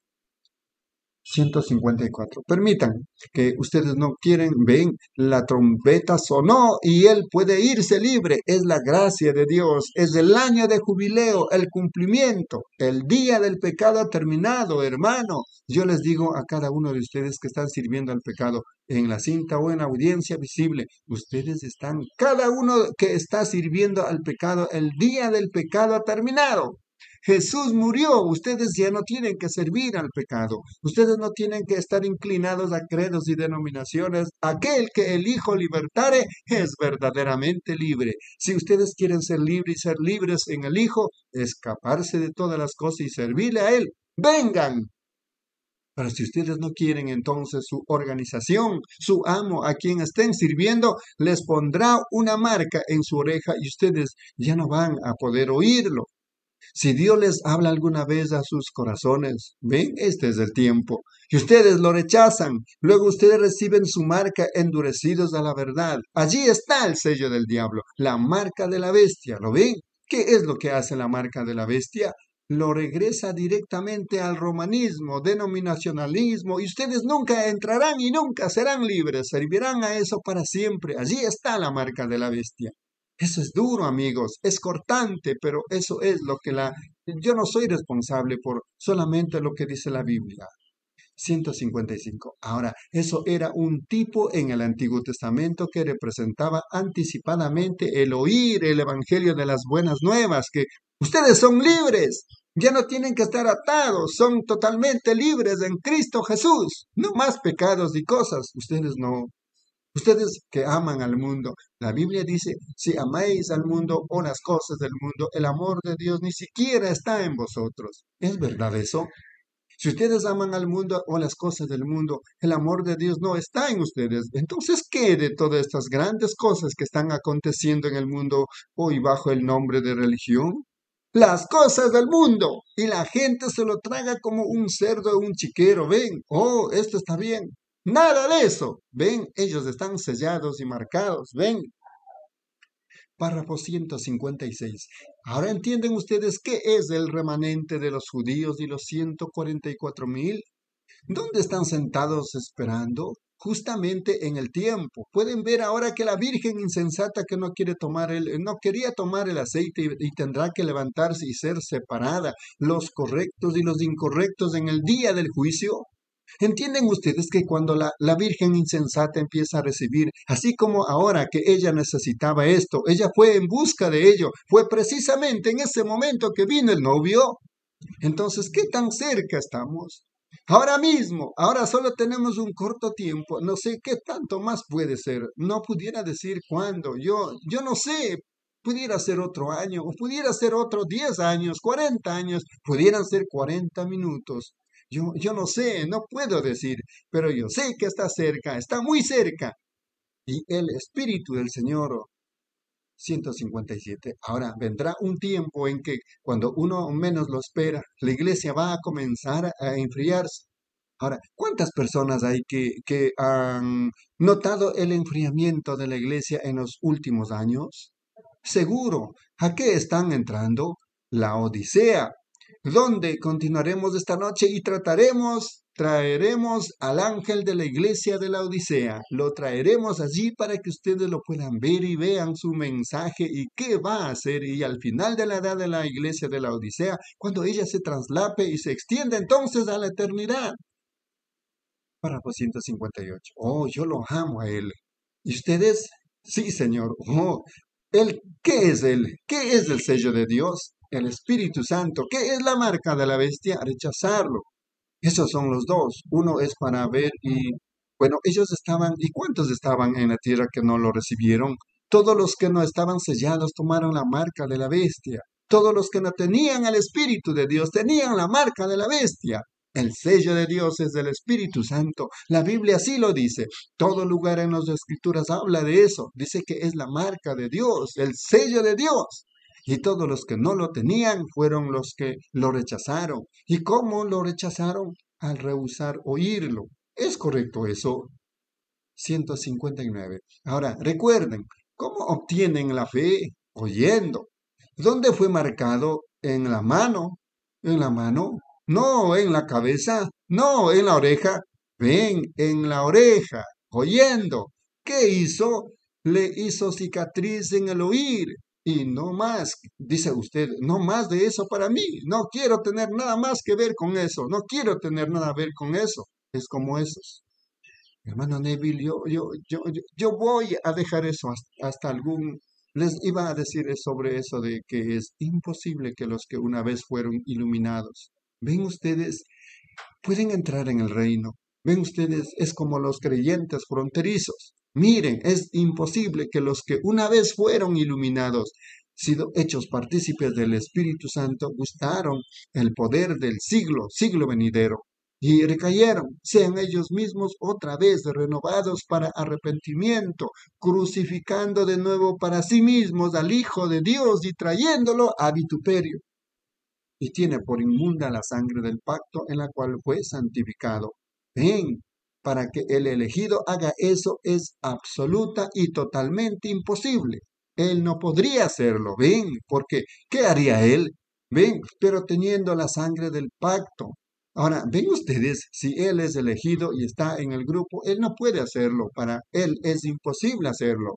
ciento cincuenta y cuatro. Permitan que ustedes no quieren, ven, la trompeta sonó y él puede irse libre. Es la gracia de Dios, es el año de jubileo, el cumplimiento, el día del pecado terminado, hermano. Yo les digo a cada uno de ustedes que están sirviendo al pecado en la cinta o en la audiencia visible, ustedes están, cada uno que está sirviendo al pecado, el día del pecado ha terminado. Jesús murió, ustedes ya no tienen que servir al pecado, ustedes no tienen que estar inclinados a credos y denominaciones. Aquel que el Hijo libertare es verdaderamente libre. Si ustedes quieren ser libres y ser libres en el Hijo, escaparse de todas las cosas y servirle a Él, vengan. Pero si ustedes no quieren, entonces su organización, su amo a quien estén sirviendo, les pondrá una marca en su oreja y ustedes ya no van a poder oírlo. Si Dios les habla alguna vez a sus corazones, ven, este es el tiempo, y ustedes lo rechazan, luego ustedes reciben su marca endurecidos a la verdad. Allí está el sello del diablo, la marca de la bestia, ¿lo ven? ¿Qué es lo que hace la marca de la bestia? Lo regresa directamente al romanismo, denominacionalismo, y ustedes nunca entrarán y nunca serán libres, servirán a eso para siempre. Allí está la marca de la bestia. Eso es duro, amigos, es cortante, pero eso es lo que la... Yo no soy responsable por solamente lo que dice la Biblia. ciento cincuenta y cinco. Ahora, eso era un tipo en el Antiguo Testamento que representaba anticipadamente el oír el Evangelio de las buenas nuevas, que ustedes son libres, ya no tienen que estar atados, son totalmente libres en Cristo Jesús, no más pecados y cosas, ustedes no. Ustedes que aman al mundo, la Biblia dice, si amáis al mundo o las cosas del mundo, el amor de Dios ni siquiera está en vosotros. ¿Es verdad eso? Si ustedes aman al mundo o las cosas del mundo, el amor de Dios no está en ustedes. Entonces, ¿qué de todas estas grandes cosas que están aconteciendo en el mundo hoy bajo el nombre de religión? Las cosas del mundo. Y la gente se lo traga como un cerdo o un chiquero. Ven, oh, esto está bien. Nada de eso. Ven, ellos están sellados y marcados. Ven. Párrafo ciento cincuenta y seis. Ahora entienden ustedes qué es el remanente de los judíos y los ciento cuarenta y cuatro mil. ¿Dónde están sentados esperando? Justamente en el tiempo. Pueden ver ahora que la virgen insensata que no quiere tomar el, no quería tomar el aceite y, y tendrá que levantarse y ser separada, los correctos y los incorrectos en el día del juicio. ¿Entienden ustedes que cuando la, la virgen insensata empieza a recibir, así como ahora que ella necesitaba esto, ella fue en busca de ello, fue precisamente en ese momento que vino el novio? Entonces, ¿qué tan cerca estamos? Ahora mismo, ahora solo tenemos un corto tiempo, no sé qué tanto más puede ser, no pudiera decir cuándo, yo, yo no sé, pudiera ser otro año, o pudiera ser otros diez años, cuarenta años, pudieran ser cuarenta minutos. Yo, yo no sé, no puedo decir, pero yo sé que está cerca, está muy cerca. Y el Espíritu del Señor, ciento cincuenta y siete. Ahora vendrá un tiempo en que cuando uno menos lo espera, la iglesia va a comenzar a enfriarse. Ahora, ¿cuántas personas hay que, que han notado el enfriamiento de la iglesia en los últimos años? Seguro, ¿a qué están entrando? La Odisea, donde continuaremos esta noche y trataremos, traeremos al ángel de la iglesia de la Odisea. Lo traeremos allí para que ustedes lo puedan ver y vean su mensaje y qué va a hacer. Y al final de la edad de la iglesia de la Odisea, cuando ella se traslape y se extiende entonces a la eternidad. Párrafo ciento cincuenta y ocho. Oh, yo lo amo a él. ¿Y ustedes? Sí, Señor. Oh, él, ¿qué es él? ¿Qué es el sello de Dios? El Espíritu Santo. ¿Qué es la marca de la bestia? Rechazarlo. Esos son los dos. Uno es para ver y, bueno, ellos estaban, ¿y cuántos estaban en la tierra que no lo recibieron? Todos los que no estaban sellados tomaron la marca de la bestia. Todos los que no tenían el Espíritu de Dios tenían la marca de la bestia. El sello de Dios es del Espíritu Santo. La Biblia así lo dice. Todo lugar en las Escrituras habla de eso. Dice que es la marca de Dios, el sello de Dios. Y todos los que no lo tenían fueron los que lo rechazaron. ¿Y cómo lo rechazaron? Al rehusar oírlo. ¿Es correcto eso? ciento cincuenta y nueve. Ahora, recuerden, ¿cómo obtienen la fe? Oyendo. ¿Dónde fue marcado? En la mano. ¿En la mano? No, en la cabeza. No, en la oreja. Ven, en la oreja. Oyendo. ¿Qué hizo? Le hizo cicatriz en el oír. Y no más, dice usted, no más de eso para mí. No quiero tener nada más que ver con eso. No quiero tener nada que ver con eso. Es como esos. Hermano Neville, yo, yo, yo, yo, yo voy a dejar eso hasta, hasta algún... Les iba a decir sobre eso de que es imposible que los que una vez fueron iluminados, ven ustedes, pueden entrar en el reino. Ven ustedes, es como los creyentes fronterizos. Miren, es imposible que los que una vez fueron iluminados, sido hechos partícipes del Espíritu Santo, gustaron el poder del siglo, siglo venidero, y recayeron, sean ellos mismos otra vez renovados para arrepentimiento, crucificando de nuevo para sí mismos al Hijo de Dios y trayéndolo a vituperio. Y tiene por inmunda la sangre del pacto en la cual fue santificado. Ven, para que el elegido haga eso es absoluta y totalmente imposible. Él no podría hacerlo, ven, porque ¿qué haría él? Ven, pero teniendo la sangre del pacto. Ahora, ven ustedes, si él es elegido y está en el grupo, él no puede hacerlo, para él es imposible hacerlo.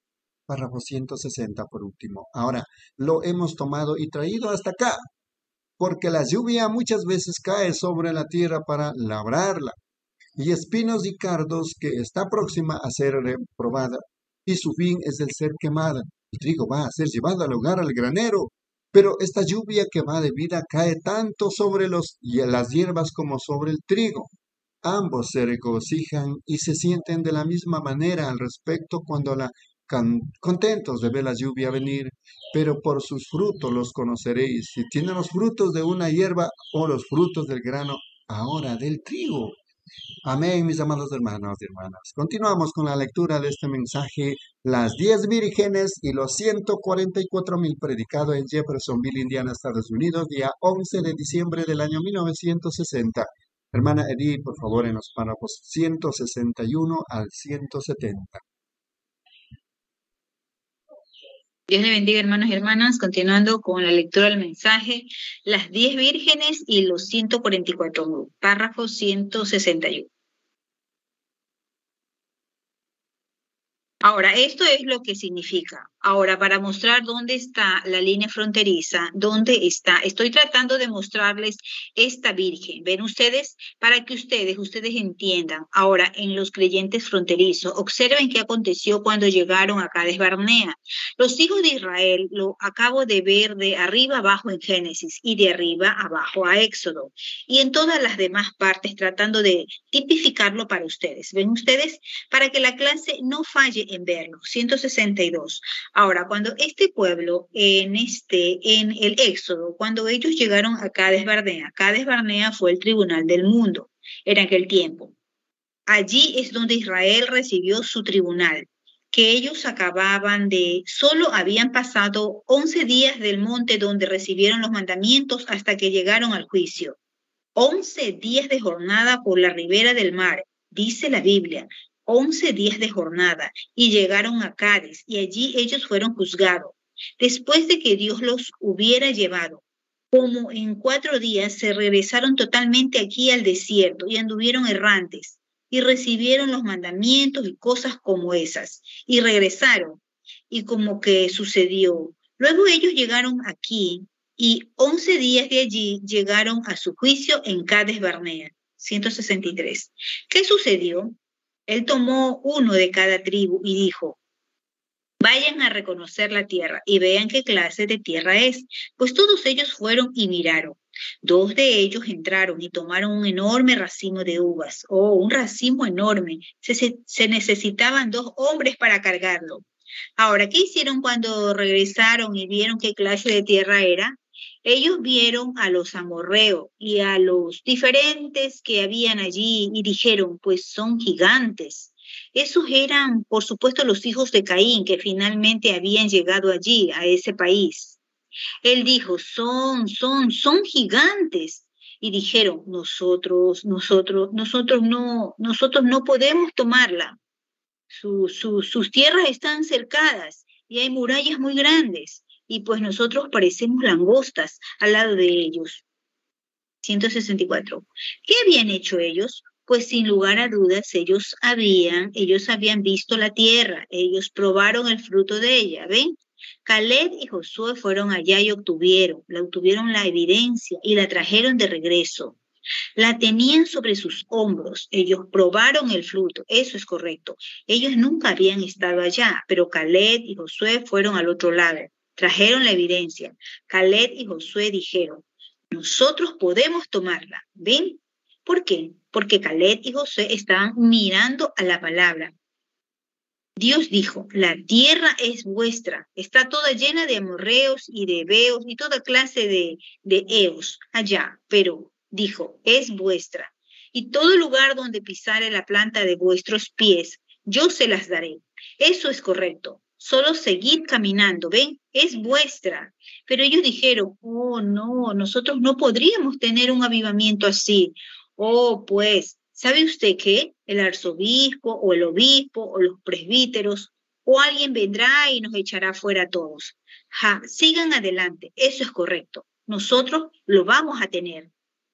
Párrafo ciento sesenta por último. Ahora, lo hemos tomado y traído hasta acá. porque la lluvia muchas veces cae sobre la tierra para labrarla, y espinos y cardos que está próxima a ser reprobada, y su fin es el ser quemada. El trigo va a ser llevado al hogar al granero, pero esta lluvia que va de vida cae tanto sobre los, y las hierbas como sobre el trigo. Ambos se regocijan y se sienten de la misma manera al respecto cuando la can- contentos de ver la lluvia venir, pero por sus frutos los conoceréis, si tienen los frutos de una hierba o los frutos del grano, ahora del trigo. Amén, mis amados hermanos y hermanas. Continuamos con la lectura de este mensaje, las diez vírgenes y los ciento cuarenta y cuatro mil, predicado en Jeffersonville, Indiana, Estados Unidos, día once de diciembre del año mil novecientos sesenta. Hermana Edith, por favor, en los párrafos ciento sesenta y uno al ciento setenta. Dios le bendiga, hermanos y hermanas. Continuando con la lectura del mensaje, las diez vírgenes y los ciento cuarenta y cuatro mil, párrafo ciento sesenta y uno. Ahora, esto es lo que significa. Ahora, para mostrar dónde está la línea fronteriza, dónde está, estoy tratando de mostrarles esta virgen. ¿Ven ustedes? Para que ustedes, ustedes entiendan. Ahora, en los creyentes fronterizos, observen qué aconteció cuando llegaron a Cades Barnea. Los hijos de Israel lo acabo de ver de arriba abajo en Génesis y de arriba abajo a Éxodo. Y en todas las demás partes tratando de tipificarlo para ustedes. ¿Ven ustedes? Para que la clase no falle en verlo. ciento sesenta y dos. Ahora, cuando este pueblo, en este, en el Éxodo, cuando ellos llegaron a Cades Barnea, Cades Barnea fue el tribunal del mundo en aquel tiempo. Allí es donde Israel recibió su tribunal, que ellos acababan de, solo habían pasado once días del monte donde recibieron los mandamientos hasta que llegaron al juicio. once días de jornada por la ribera del mar, dice la Biblia. once días de jornada, y llegaron a Cades, y allí ellos fueron juzgados. Después de que Dios los hubiera llevado, como en cuatro días se regresaron totalmente aquí al desierto, y anduvieron errantes, y recibieron los mandamientos y cosas como esas, y regresaron, y como que sucedió. Luego ellos llegaron aquí, y once días de allí llegaron a su juicio en Cades Barnea. ciento sesenta y tres. ¿Qué sucedió? Él tomó uno de cada tribu y dijo, vayan a reconocer la tierra y vean qué clase de tierra es. Pues todos ellos fueron y miraron. Dos de ellos entraron y tomaron un enorme racimo de uvas. Oh, un racimo enorme. Se, se, se necesitaban dos hombres para cargarlo. Ahora, ¿qué hicieron cuando regresaron y vieron qué clase de tierra era? Ellos vieron a los amorreos y a los diferentes que habían allí y dijeron, pues son gigantes. Esos eran, por supuesto, los hijos de Caín que finalmente habían llegado allí, a ese país. Él dijo, son, son, son gigantes. Y dijeron, nosotros, nosotros, nosotros no, nosotros no podemos tomarla. Su, su, sus tierras están cercadas y hay murallas muy grandes. Y pues nosotros parecemos langostas al lado de ellos. ciento sesenta y cuatro. ¿Qué habían hecho ellos? Pues sin lugar a dudas ellos habían, ellos habían visto la tierra, ellos probaron el fruto de ella, ¿ven? Caleb y Josué fueron allá y obtuvieron, la obtuvieron la evidencia y la trajeron de regreso. La tenían sobre sus hombros, ellos probaron el fruto, eso es correcto. Ellos nunca habían estado allá, pero Caleb y Josué fueron al otro lado. Trajeron la evidencia. Caleb y Josué dijeron, nosotros podemos tomarla. ¿Ven? ¿Por qué? Porque Caleb y Josué estaban mirando a la palabra. Dios dijo, la tierra es vuestra. Está toda llena de amorreos y de heveos y toda clase de, de eos allá. Pero dijo, es vuestra. Y todo lugar donde pisare la planta de vuestros pies, yo se las daré. Eso es correcto. Solo seguid caminando, ¿ven? Es vuestra. Pero ellos dijeron, oh, no, nosotros no podríamos tener un avivamiento así. Oh, pues, ¿sabe usted qué? El arzobispo o el obispo o los presbíteros o alguien vendrá y nos echará fuera a todos. Ja, sigan adelante, eso es correcto. Nosotros lo vamos a tener.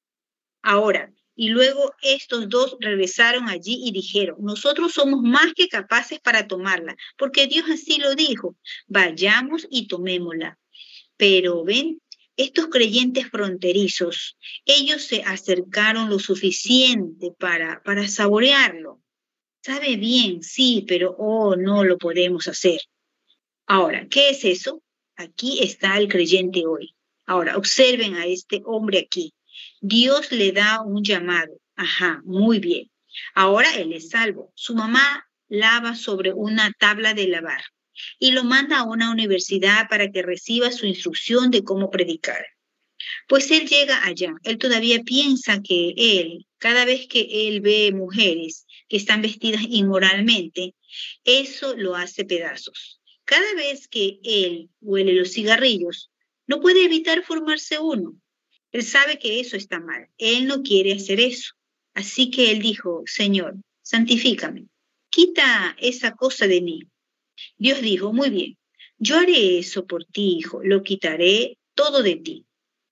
Ahora, y luego estos dos regresaron allí y dijeron, nosotros somos más que capaces para tomarla, porque Dios así lo dijo, vayamos y tomémosla. Pero ven, estos creyentes fronterizos, ellos se acercaron lo suficiente para, para saborearlo. Sabe bien, sí, pero oh, no lo podemos hacer. Ahora, ¿qué es eso? Aquí está el creyente hoy. Ahora, observen a este hombre aquí. Dios le da un llamado. Ajá, muy bien. Ahora él es salvo. Su mamá lava sobre una tabla de lavar y lo manda a una universidad para que reciba su instrucción de cómo predicar. Pues él llega allá. Él todavía piensa que él, cada vez que él ve mujeres que están vestidas inmoralmente, eso lo hace pedazos. Cada vez que él huele los cigarrillos, no puede evitar formarse uno. Él sabe que eso está mal. Él no quiere hacer eso. Así que él dijo, Señor, santifícame. Quita esa cosa de mí. Dios dijo, muy bien, yo haré eso por ti, hijo. Lo quitaré todo de ti.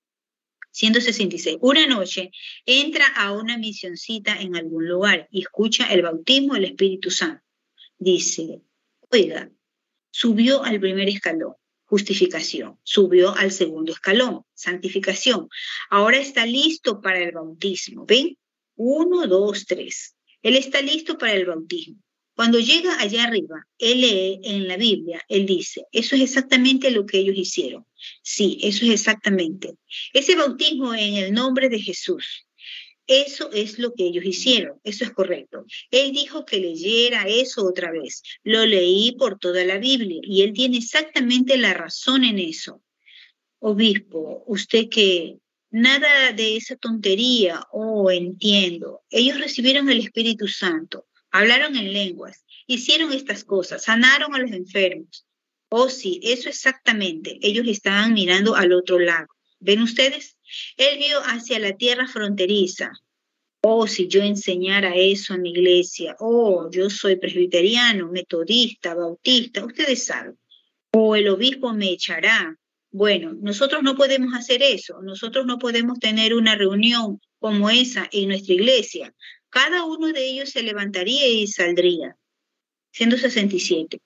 ciento sesenta y seis. Una noche entra a una misioncita en algún lugar y escucha el bautismo del Espíritu Santo. Dice, oiga, subió al primer escalón, justificación. Subió al segundo escalón, santificación. Ahora está listo para el bautismo. ¿Ven? Uno, dos, tres. Él está listo para el bautismo. Cuando llega allá arriba, él lee en la Biblia, él dice, eso es exactamente lo que ellos hicieron. Sí, eso es exactamente. Ese bautismo en el nombre de Jesús, eso es lo que ellos hicieron, eso es correcto. Él dijo que leyera eso otra vez. Lo leí por toda la Biblia y él tiene exactamente la razón en eso. Obispo, usted que nada de esa tontería, oh, entiendo. Ellos recibieron el Espíritu Santo. Hablaron en lenguas, hicieron estas cosas, sanaron a los enfermos. Oh, sí, eso exactamente. Ellos estaban mirando al otro lado. ¿Ven ustedes? Él vio hacia la tierra fronteriza. Oh, si yo enseñara eso a mi iglesia. Oh, yo soy presbiteriano, metodista, bautista, ustedes saben. O el obispo me echará. Bueno, nosotros no podemos hacer eso. Nosotros no podemos tener una reunión como esa en nuestra iglesia. Cada uno de ellos se levantaría y saldría. ciento sesenta y siete.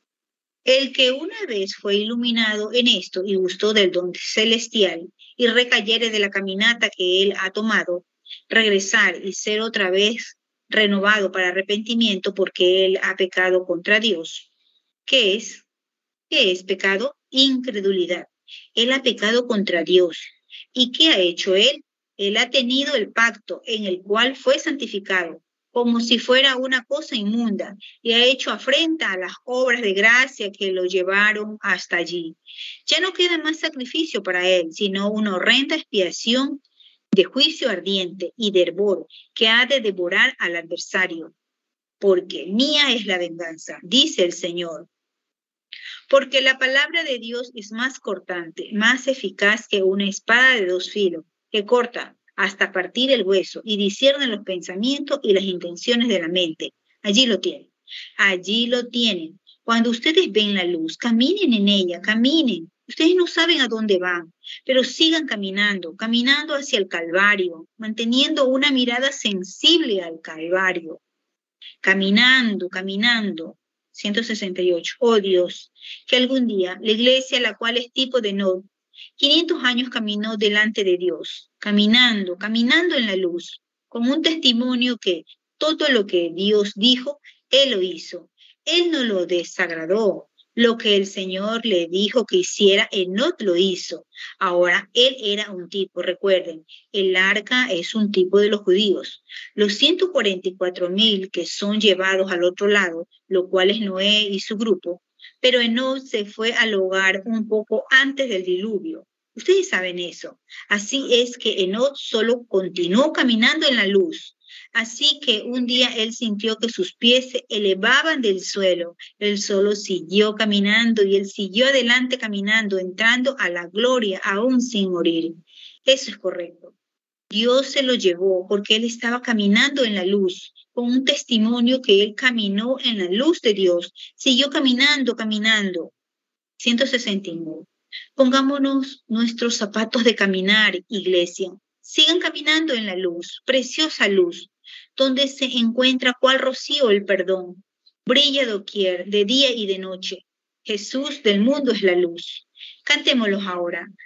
El que una vez fue iluminado en esto y gustó del don celestial y recayere de la caminata que él ha tomado, regresar y ser otra vez renovado para arrepentimiento porque él ha pecado contra Dios. ¿Qué es? ¿Qué es pecado? Incredulidad. Él ha pecado contra Dios. ¿Y qué ha hecho él? Él ha tenido el pacto en el cual fue santificado, como si fuera una cosa inmunda, y ha hecho afrenta a las obras de gracia que lo llevaron hasta allí. Ya no queda más sacrificio para él, sino una horrenda expiación de juicio ardiente y de hervor que ha de devorar al adversario. Porque mía es la venganza, dice el Señor. Porque la palabra de Dios es más cortante, más eficaz que una espada de dos filos, que corta hasta partir el hueso y discierne los pensamientos y las intenciones de la mente. Allí lo tienen. Allí lo tienen. Cuando ustedes ven la luz, caminen en ella, caminen. Ustedes no saben a dónde van, pero sigan caminando, caminando hacia el Calvario, manteniendo una mirada sensible al Calvario. Caminando, caminando. ciento sesenta y ocho. Oh Dios, que algún día la iglesia, la cual es tipo de Noé, quinientos años caminó delante de Dios, caminando, caminando en la luz, con un testimonio que todo lo que Dios dijo, Él lo hizo. Él no lo desagradó. Lo que el Señor le dijo que hiciera, Enoc lo hizo. Ahora, él era un tipo, recuerden, el arca es un tipo de los judíos. Los ciento cuarenta y cuatro mil que son llevados al otro lado, lo cual es Noé y su grupo, pero Enoc se fue al hogar un poco antes del diluvio. Ustedes saben eso. Así es que Enoc solo continuó caminando en la luz. Así que un día él sintió que sus pies se elevaban del suelo. Él solo siguió caminando y él siguió adelante caminando, entrando a la gloria aún sin morir. Eso es correcto. Dios se lo llevó porque él estaba caminando en la luz, con un testimonio que él caminó en la luz de Dios. Siguió caminando, caminando. ciento sesenta y nueve. Pongámonos nuestros zapatos de caminar, iglesia. Sigan caminando en la luz, preciosa luz, donde se encuentra cual rocío el perdón. Brilla doquier, de día y de noche. Jesús del mundo es la luz. Cantémoslos ahora.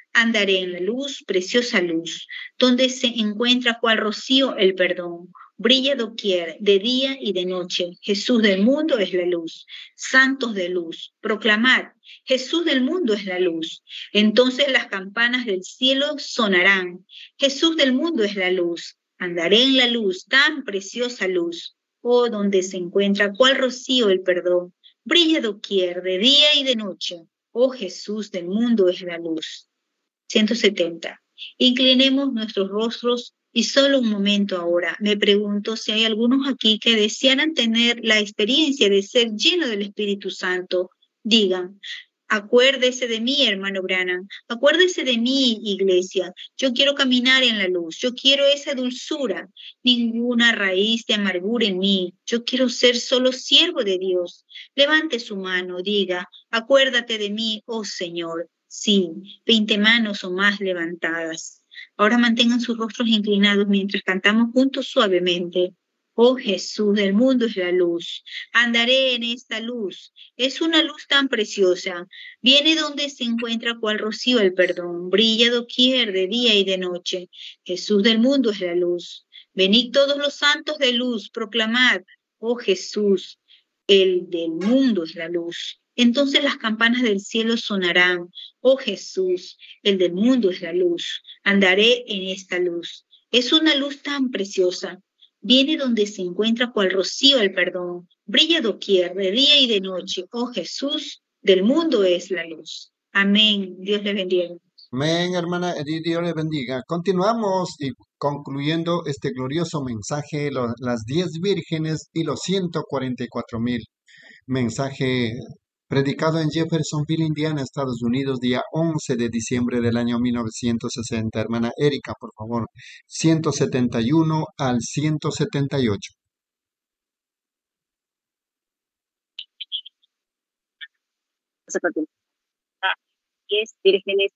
Andaré en la luz, preciosa luz, donde se encuentra cual rocío el perdón. Brilla doquier, de día y de noche. Jesús del mundo es la luz. Santos de luz, proclamad, Jesús del mundo es la luz. Entonces las campanas del cielo sonarán. Jesús del mundo es la luz. Andaré en la luz, tan preciosa luz. Oh, donde se encuentra cual rocío el perdón. Brilla doquier, de día y de noche. Oh, Jesús del mundo es la luz. ciento setenta. Inclinemos nuestros rostros y solo un momento ahora. Me pregunto si hay algunos aquí que desearan tener la experiencia de ser lleno del Espíritu Santo. Digan, acuérdese de mí, hermano Branham. Acuérdese de mí, iglesia. Yo quiero caminar en la luz. Yo quiero esa dulzura. Ninguna raíz de amargura en mí. Yo quiero ser solo siervo de Dios. Levante su mano, diga, acuérdate de mí, oh Señor. Sí, veinte manos o más levantadas. Ahora mantengan sus rostros inclinados mientras cantamos juntos suavemente. Oh Jesús, del mundo es la luz. Andaré en esta luz. Es una luz tan preciosa. Viene donde se encuentra cual rocío el perdón. Brilla doquier de día y de noche. Jesús del mundo es la luz. Venid todos los santos de luz, proclamad. Oh Jesús, el del mundo es la luz. Entonces las campanas del cielo sonarán. Oh Jesús, el del mundo es la luz. Andaré en esta luz. Es una luz tan preciosa. Viene donde se encuentra cual rocío el perdón. Brilla doquier, de día y de noche. Oh Jesús, del mundo es la luz. Amén. Dios le bendiga. Amén, hermana Edith, Dios le bendiga. Continuamos y concluyendo este glorioso mensaje, lo- las diez vírgenes y los ciento cuarenta y cuatro mil. Mensaje predicado en Jeffersonville, Indiana, Estados Unidos, día once de diciembre del año mil novecientos sesenta. Hermana Erika, por favor, ciento setenta y uno al ciento setenta y ocho. Vamos a continuar. diez vírgenes.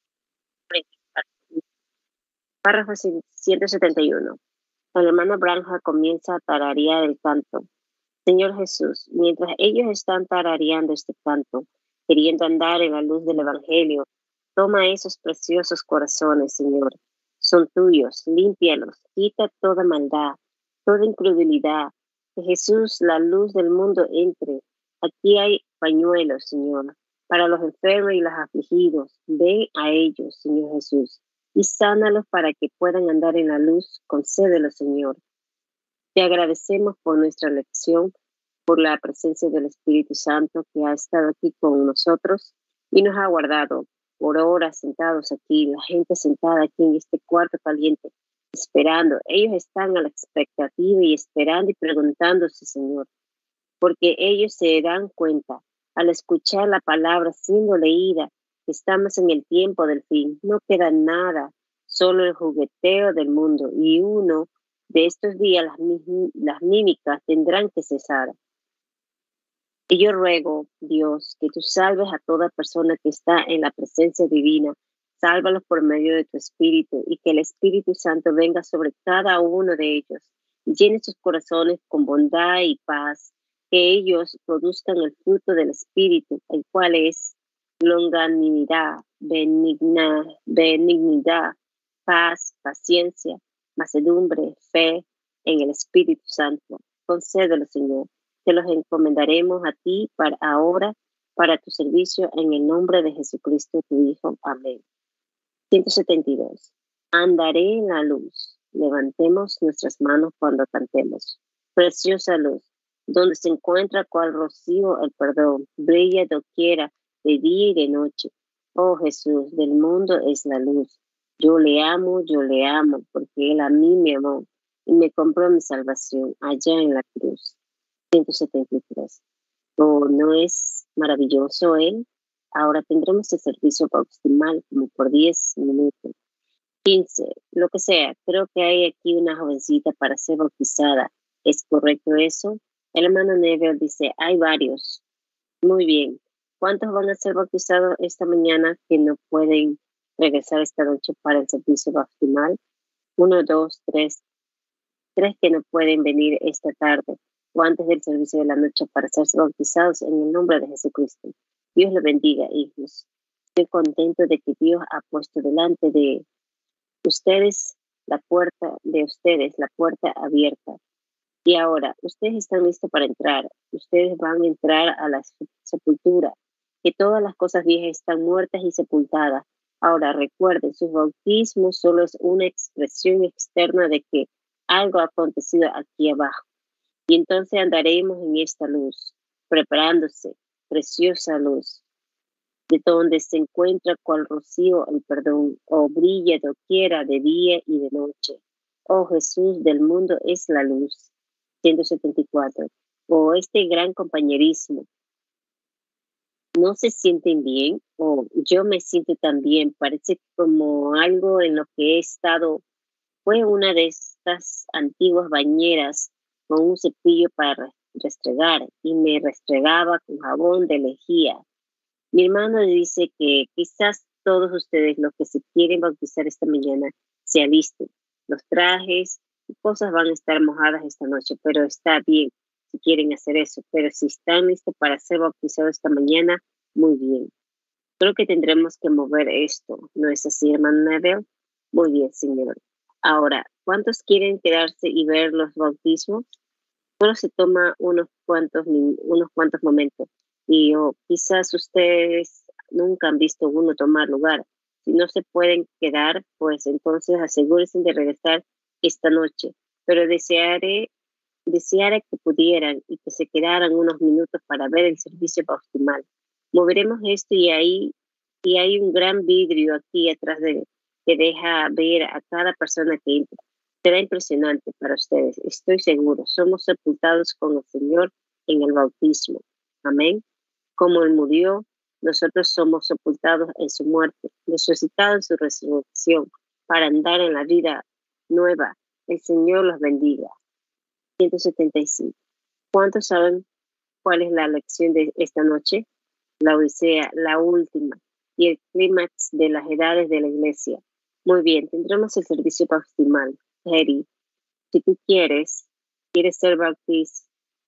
Párrafo ciento setenta y uno. El hermano Branham comienza a tararear el canto. Señor Jesús, mientras ellos están tarareando este canto, queriendo andar en la luz del Evangelio, toma esos preciosos corazones, Señor. Son tuyos, límpialos, quita toda maldad, toda incredulidad. Que Jesús, la luz del mundo, entre. Aquí hay pañuelos, Señor, para los enfermos y los afligidos. Ven a ellos, Señor Jesús, y sánalos para que puedan andar en la luz. Concédelo, Señor. Te agradecemos por nuestra lección, por la presencia del Espíritu Santo que ha estado aquí con nosotros y nos ha guardado por horas sentados aquí, la gente sentada aquí en este cuarto caliente, esperando. Ellos están a la expectativa y esperando y preguntándose, Señor, porque ellos se dan cuenta al escuchar la palabra siendo leída que estamos en el tiempo del fin. No queda nada, solo el jugueteo del mundo, y uno de estos días las, las mímicas tendrán que cesar. Y yo ruego, Dios, que tú salves a toda persona que está en la presencia divina. Sálvalos por medio de tu Espíritu, y que el Espíritu Santo venga sobre cada uno de ellos y llene sus corazones con bondad y paz. Que ellos produzcan el fruto del Espíritu, el cual es longanimidad, benigna, benignidad, paz, paciencia, mansedumbre, fe en el Espíritu Santo. Concédelo, Señor. Te los encomendaremos a ti para ahora, para tu servicio, en el nombre de Jesucristo, tu Hijo. Amén. ciento setenta y dos. Andaré en la luz. Levantemos nuestras manos cuando cantemos. Preciosa luz, donde se encuentra cual rocío el perdón, brilla doquiera de día y de noche. Oh Jesús, del mundo es la luz. Yo le amo, yo le amo, porque Él a mí me amó y me compró mi salvación allá en la cruz. ciento setenta y tres. Oh, ¿no es maravilloso Él? Ahora tendremos el servicio bautismal como por diez minutos. quince, lo que sea. Creo que hay aquí una jovencita para ser bautizada. ¿Es correcto eso? El hermano Neville dice, hay varios. Muy bien. ¿Cuántos van a ser bautizados esta mañana que no pueden regresar esta noche para el servicio bautismal? Uno, dos, tres. Tres que no pueden venir esta tarde o antes del servicio de la noche para ser bautizados en el nombre de Jesucristo. Dios les bendiga, hijos. Estoy contento de que Dios ha puesto delante de ustedes la puerta de ustedes, la puerta abierta. Y ahora, ustedes están listos para entrar. Ustedes van a entrar a la sepultura, que todas las cosas viejas están muertas y sepultadas. Ahora, recuerden, su bautismo solo es una expresión externa de que algo ha acontecido aquí abajo. Y entonces andaremos en esta luz, preparándose, preciosa luz, de donde se encuentra cual rocío el perdón, o brilla doquiera de día y de noche. Oh Jesús del mundo es la luz. ciento setenta y cuatro. O este gran compañerismo. ¿No se sienten bien? O yo me siento tan bien. Parece como algo en lo que he estado. Fue una de estas antiguas bañeras con un cepillo para restregar y me restregaba con jabón de lejía. Mi hermano dice que quizás todos ustedes los que se quieren bautizar esta mañana se alisten. Los trajes y cosas van a estar mojadas esta noche, pero está bien si quieren hacer eso. Pero si están listos para ser bautizados esta mañana, muy bien. Creo que tendremos que mover esto, ¿no es así, hermano Neville? Muy bien, señor. Ahora, ¿cuántos quieren quedarse y ver los bautismos? Solo se toma unos cuantos, unos cuantos momentos. Y oh, quizás ustedes nunca han visto uno tomar lugar. Si no se pueden quedar, pues entonces asegúrense de regresar esta noche. Pero desearé, desearé que pudieran y que se quedaran unos minutos para ver el servicio bautismal. Moveremos esto y ahí y hay un gran vidrio aquí atrás de que deja ver a cada persona que entra. Será impresionante para ustedes, estoy seguro. Somos sepultados con el Señor en el bautismo. Amén. Como Él murió, nosotros somos sepultados en su muerte, resucitados en su resurrección, para andar en la vida nueva. El Señor los bendiga. ciento setenta y cinco. ¿Cuántos saben cuál es la lección de esta noche? La Odisea, la última, y el clímax de las edades de la iglesia. Muy bien, tendremos el servicio bautismal. Harry, si tú quieres, quieres ser bautizado,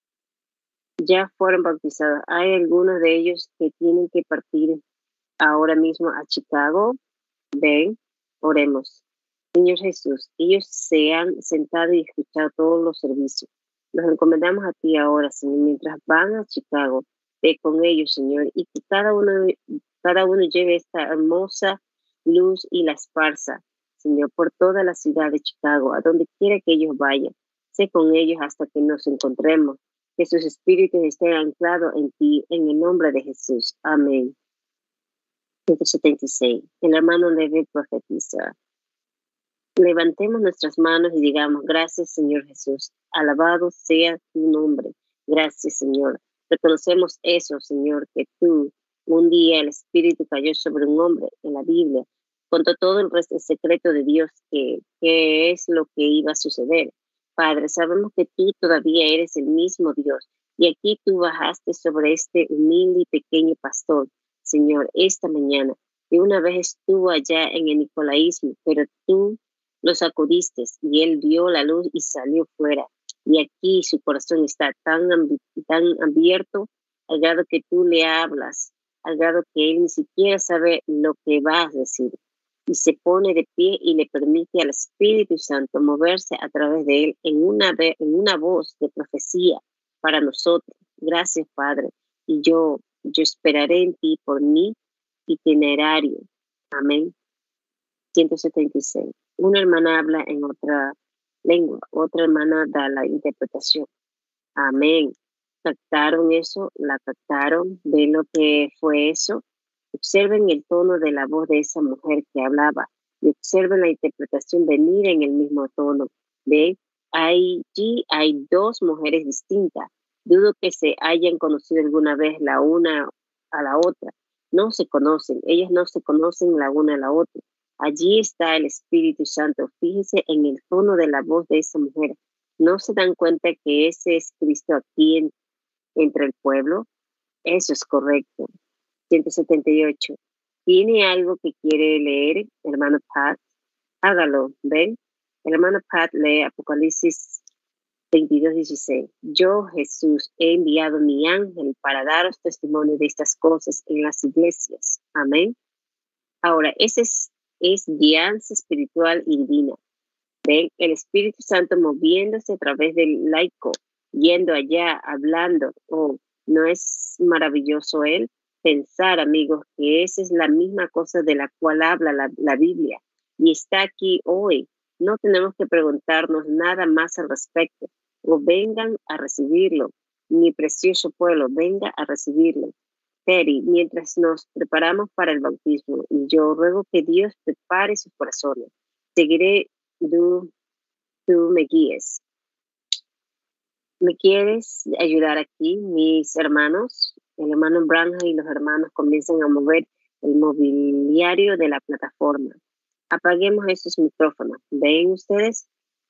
ya fueron bautizados. Hay algunos de ellos que tienen que partir ahora mismo a Chicago. Ven, oremos. Señor Jesús, ellos se han sentado y escuchado todos los servicios. Los encomendamos a ti ahora, Señor, mientras van a Chicago. Ve con ellos, Señor, y que cada uno, cada uno lleve esta hermosa luz y la esparza, Señor, por toda la ciudad de Chicago, a donde quiera que ellos vayan. Sé con ellos hasta que nos encontremos. Que sus espíritus estén anclados en ti, en el nombre de Jesús. Amén. ciento setenta y seis. El hermano David profetiza. Levantemos nuestras manos y digamos, gracias, Señor Jesús. Alabado sea tu nombre. Gracias, Señor. Reconocemos eso, Señor, que tú, un día el Espíritu cayó sobre un hombre en la Biblia. Contó todo el resto, el secreto de Dios, que, que es lo que iba a suceder. Padre, sabemos que tú todavía eres el mismo Dios y aquí tú bajaste sobre este humilde y pequeño pastor, Señor, esta mañana. Y una vez estuvo allá en el nicolaísmo, pero tú lo sacudiste y él vio la luz y salió fuera. Y aquí su corazón está tan, tan abierto al grado que tú le hablas, al grado que él ni siquiera sabe lo que vas a decir. Y se pone de pie y le permite al Espíritu Santo moverse a través de él en una, en una voz de profecía para nosotros. Gracias, Padre. Y yo, yo esperaré en ti por mi itinerario. Amén. ciento setenta y seis. Una hermana habla en otra lengua, otra hermana da la interpretación. Amén. ¿Captaron eso? ¿La captaron? ¿Ven lo que fue eso? Observen el tono de la voz de esa mujer que hablaba y observen la interpretación venir en el mismo tono. ¿Ven? Allí hay dos mujeres distintas. Dudo que se hayan conocido alguna vez la una a la otra. No se conocen. Ellas no se conocen la una a la otra. Allí está el Espíritu Santo. Fíjense en el tono de la voz de esa mujer. ¿No se dan cuenta que ese es Cristo aquí en, entre el pueblo? Eso es correcto. ciento setenta y ocho. ¿Tiene algo que quiere leer, hermano Pat? Hágalo, ¿ven? El hermano Pat lee Apocalipsis veintidós, dieciséis. Yo, Jesús, he enviado mi ángel para daros testimonio de estas cosas en las iglesias. Amén. Ahora, esa es, es guianza espiritual y divina. Ven, el Espíritu Santo moviéndose a través del laico, yendo allá, hablando. Oh, ¿no es maravilloso él? Pensar, amigos, que esa es la misma cosa de la cual habla la, la Biblia. Y está aquí hoy. No tenemos que preguntarnos nada más al respecto. O vengan a recibirlo. Mi precioso pueblo, venga a recibirlo. Terry, mientras nos preparamos para el bautismo, y yo ruego que Dios prepare sus corazones. Seguiré, tú, tú me guíes. ¿Me quieres ayudar aquí, mis hermanos? El hermano Branham y los hermanos comienzan a mover el mobiliario de la plataforma. Apaguemos esos micrófonos. ¿Ven ustedes?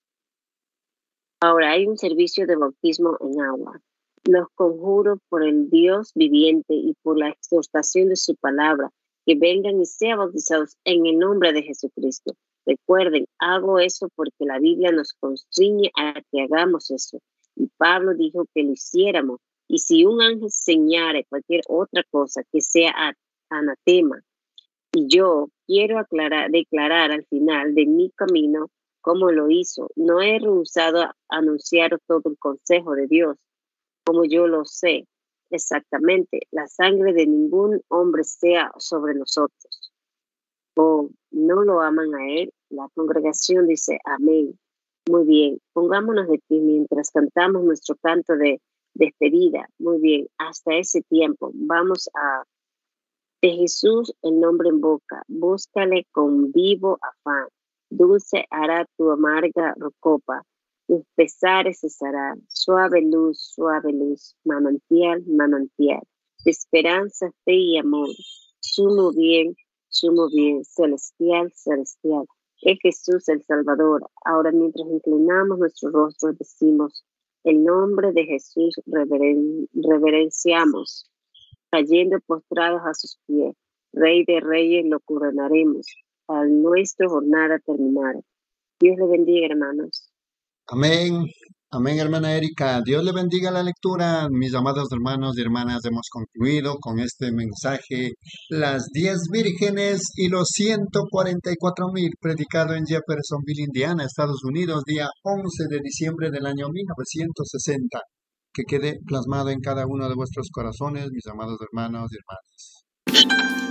Ahora hay un servicio de bautismo en agua. Los conjuro por el Dios viviente y por la exhortación de su palabra, que vengan y sean bautizados en el nombre de Jesucristo. Recuerden, hago eso porque la Biblia nos constriñe a que hagamos eso. Y Pablo dijo que lo hiciéramos. Y si un ángel señale cualquier otra cosa que sea anatema, y yo quiero aclarar, declarar al final de mi camino cómo lo hizo, no he rehusado a anunciar todo el consejo de Dios, como yo lo sé exactamente. La sangre de ningún hombre sea sobre nosotros. O no lo aman a él. La congregación dice amén. Muy bien, pongámonos de pie mientras cantamos nuestro canto de despedida. Muy bien, hasta ese tiempo vamos a de Jesús el nombre en boca, búscale con vivo afán, dulce hará tu amarga copa, tus pesares cesarán, suave luz, suave luz, manantial, manantial, de esperanza, fe y amor, sumo bien, sumo bien, celestial, celestial, es Jesús el Salvador. Ahora mientras inclinamos nuestro rostro decimos, el nombre de Jesús reveren, reverenciamos, cayendo postrados a sus pies, Rey de Reyes lo coronaremos, al nuestra jornada terminar. Dios le bendiga, hermanos. Amén. Amén, hermana Erika. Dios le bendiga la lectura. Mis amados hermanos y hermanas, hemos concluido con este mensaje, las diez vírgenes y los ciento cuarenta y cuatro mil, predicado en Jeffersonville, Indiana, Estados Unidos, día once de diciembre del año mil novecientos sesenta. Que quede plasmado en cada uno de vuestros corazones, mis amados hermanos y hermanas.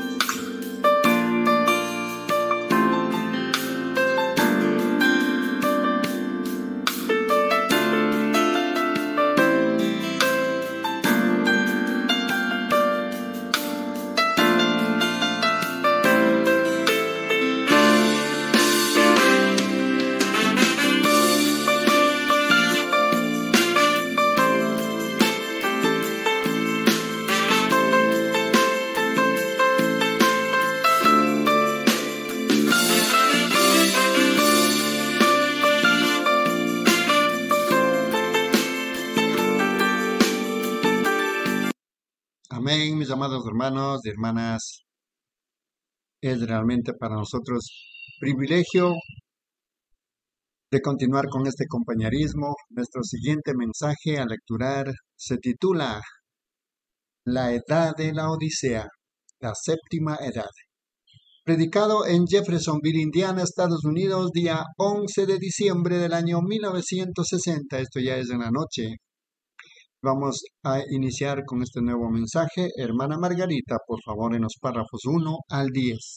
Amén, mis amados hermanos y hermanas. Es realmente para nosotros privilegio de continuar con este compañerismo. Nuestro siguiente mensaje a lecturar se titula La edad de la Odisea, la séptima edad. Predicado en Jeffersonville, Indiana, Estados Unidos, día once de diciembre del año mil novecientos sesenta. Esto ya es en la noche. Vamos a iniciar con este nuevo mensaje. Hermana Margarita, por favor, en los párrafos uno al diez.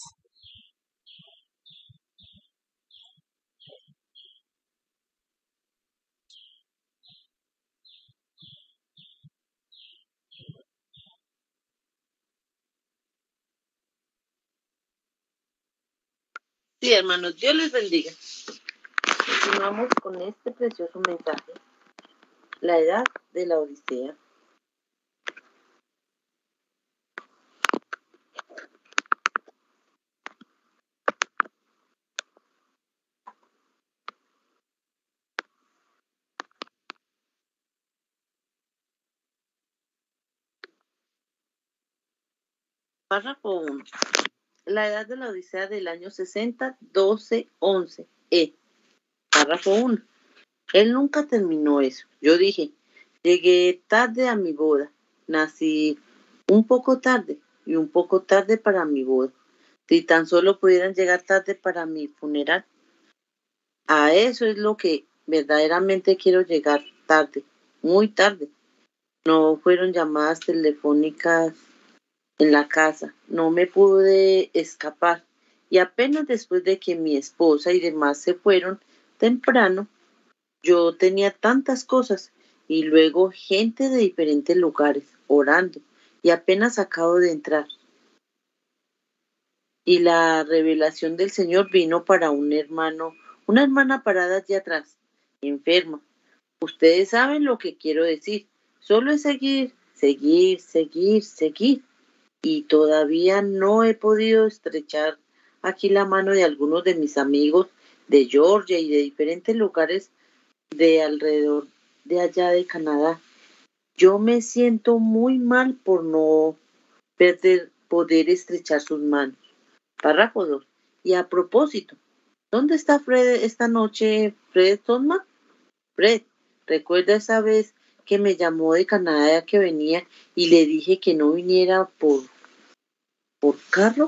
Sí, hermanos, Dios les bendiga. Continuamos con este precioso mensaje, la edad de la Odisea. Párrafo uno. La edad de la Odisea del año sesenta, doce, once. E. Párrafo uno. Él nunca terminó eso. Yo dije, llegué tarde a mi boda. Nací un poco tarde y un poco tarde para mi boda. Si tan solo pudieran llegar tarde para mi funeral. A eso es lo que verdaderamente quiero llegar tarde, muy tarde. No fueron llamadas telefónicas en la casa, no me pude escapar. Y apenas después de que mi esposa y demás se fueron temprano, yo tenía tantas cosas y luego gente de diferentes lugares orando y apenas acabo de entrar. Y la revelación del Señor vino para un hermano, una hermana parada allí atrás, enferma. Ustedes saben lo que quiero decir. Solo es seguir, seguir, seguir, seguir. Y todavía no he podido estrechar aquí la mano de algunos de mis amigos de Georgia y de diferentes lugares de alrededor de allá de Canadá. Yo me siento muy mal por no perder, poder estrechar sus manos. Párrafo dos. Y a propósito, ¿dónde está Fred esta noche, Fred Todman? Fred, ¿recuerda esa vez que me llamó de Canadá que venía y le dije que no viniera por, por carro?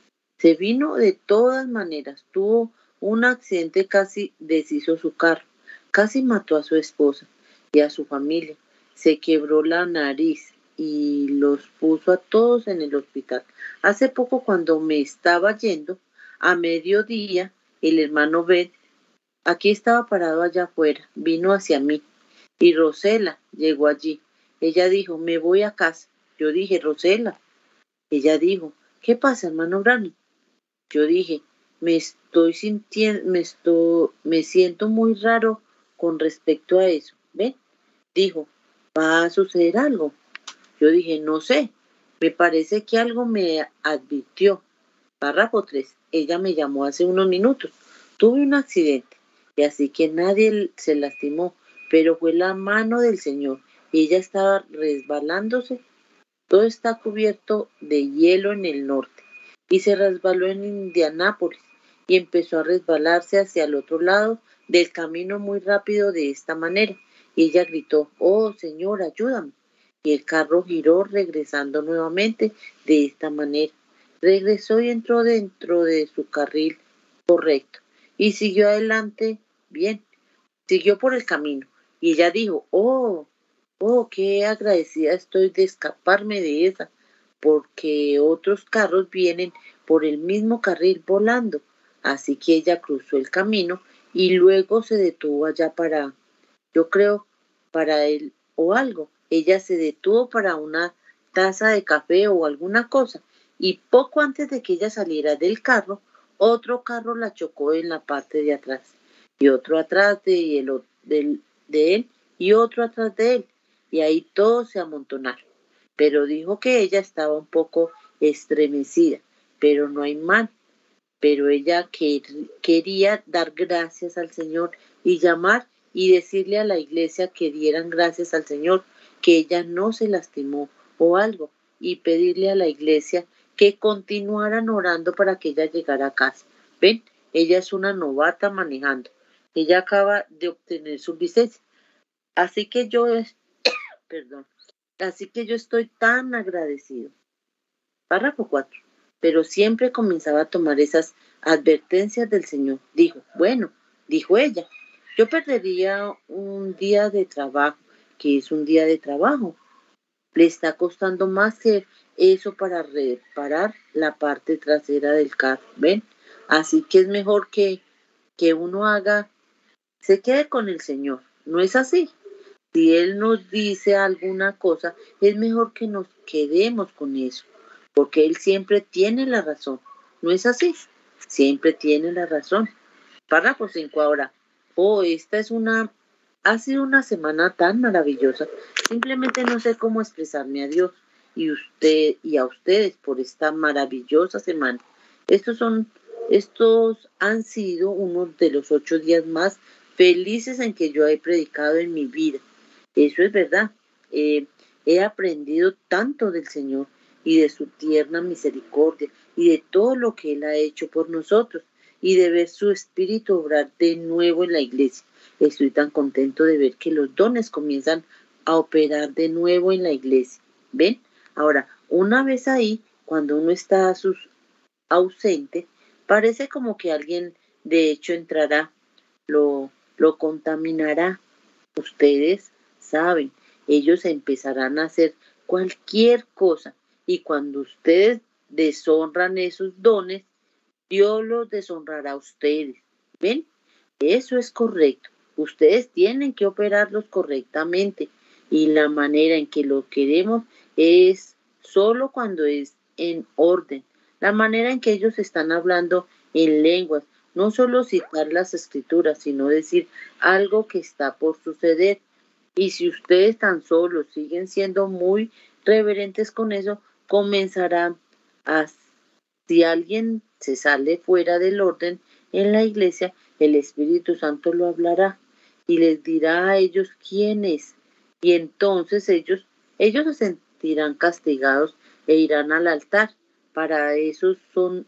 Se vino de todas maneras, tuvo un accidente, casi deshizo su carro, casi mató a su esposa y a su familia, se quebró la nariz y los puso a todos en el hospital. Hace poco, cuando me estaba yendo, a mediodía, el hermano Ben, aquí estaba parado allá afuera, vino hacia mí y Rosela llegó allí. Ella dijo, me voy a casa. Yo dije, Rosela. Ella dijo, ¿qué pasa, hermano Brano? Yo dije, me estoy sintiendo, me estoy, me siento muy raro con respecto a eso. ¿Ven? Dijo, ¿va a suceder algo? Yo dije, no sé, me parece que algo me advirtió. Párrafo tres. Ella me llamó hace unos minutos. Tuve un accidente y así que nadie se lastimó, pero fue la mano del Señor. Ella estaba resbalándose. Todo está cubierto de hielo en el norte y se resbaló en Indianápolis y empezó a resbalarse hacia el otro lado del camino muy rápido de esta manera. Y ella gritó, oh Señor, ayúdame. Y el carro giró regresando nuevamente de esta manera. Regresó y entró dentro de su carril correcto y siguió adelante bien, siguió por el camino. Y ella dijo, oh, oh, qué agradecida estoy de escaparme de esa, porque otros carros vienen por el mismo carril volando. Así que ella cruzó el camino y luego se detuvo allá para, yo creo, para él o algo. Ella se detuvo para una taza de café o alguna cosa y poco antes de que ella saliera del carro, otro carro la chocó en la parte de atrás y otro atrás de, el, de, de él y otro atrás de él y ahí todos se amontonaron. Pero dijo que ella estaba un poco estremecida, pero no hay mal. Pero ella quer, quería dar gracias al Señor y llamar y decirle a la iglesia que dieran gracias al Señor, que ella no se lastimó o algo, y pedirle a la iglesia que continuaran orando para que ella llegara a casa. ¿Ven? Ella es una novata manejando. Ella acaba de obtener su licencia. Así que yo, perdón, así que yo estoy tan agradecido. Párrafo cuatro. Pero siempre comenzaba a tomar esas advertencias del Señor. Dijo, bueno, dijo ella, yo perdería un día de trabajo. ¿Qué es un día de trabajo? Le está costando más que eso para reparar la parte trasera del carro, ¿ven? Así que es mejor que, que uno haga, se quede con el Señor, ¿no es así? Si Él nos dice alguna cosa, es mejor que nos quedemos con eso, porque Él siempre tiene la razón, ¿no es así? Siempre tiene la razón. Párrafo cinco ahora. Oh, esta es una, ha sido una semana tan maravillosa. Simplemente no sé cómo expresarme a Dios y usted y a ustedes por esta maravillosa semana. Estos son, estos han sido unos de los ocho días más felices en que yo he predicado en mi vida. Eso es verdad. Eh, he aprendido tanto del Señor y de su tierna misericordia y de todo lo que Él ha hecho por nosotros y de ver su espíritu obrar de nuevo en la iglesia. Estoy tan contento de ver que los dones comienzan a operar de nuevo en la iglesia. ¿Ven? Ahora, una vez ahí, cuando uno está a sus ausente, parece como que alguien de hecho entrará, lo, lo contaminará. Ustedes saben, ellos empezarán a hacer cualquier cosa y cuando ustedes deshonran esos dones, Dios los deshonrará a ustedes. ¿Ven? Eso es correcto. Ustedes tienen que operarlos correctamente y la manera en que lo queremos es solo cuando es en orden. La manera en que ellos están hablando en lenguas, no solo citar las escrituras, sino decir algo que está por suceder. Y si ustedes tan solo siguen siendo muy reverentes con eso, comenzarán a, si alguien se sale fuera del orden en la iglesia, el Espíritu Santo lo hablará y les dirá a ellos quién es. Y entonces ellos, ellos se sentirán castigados e irán al altar. Para esos son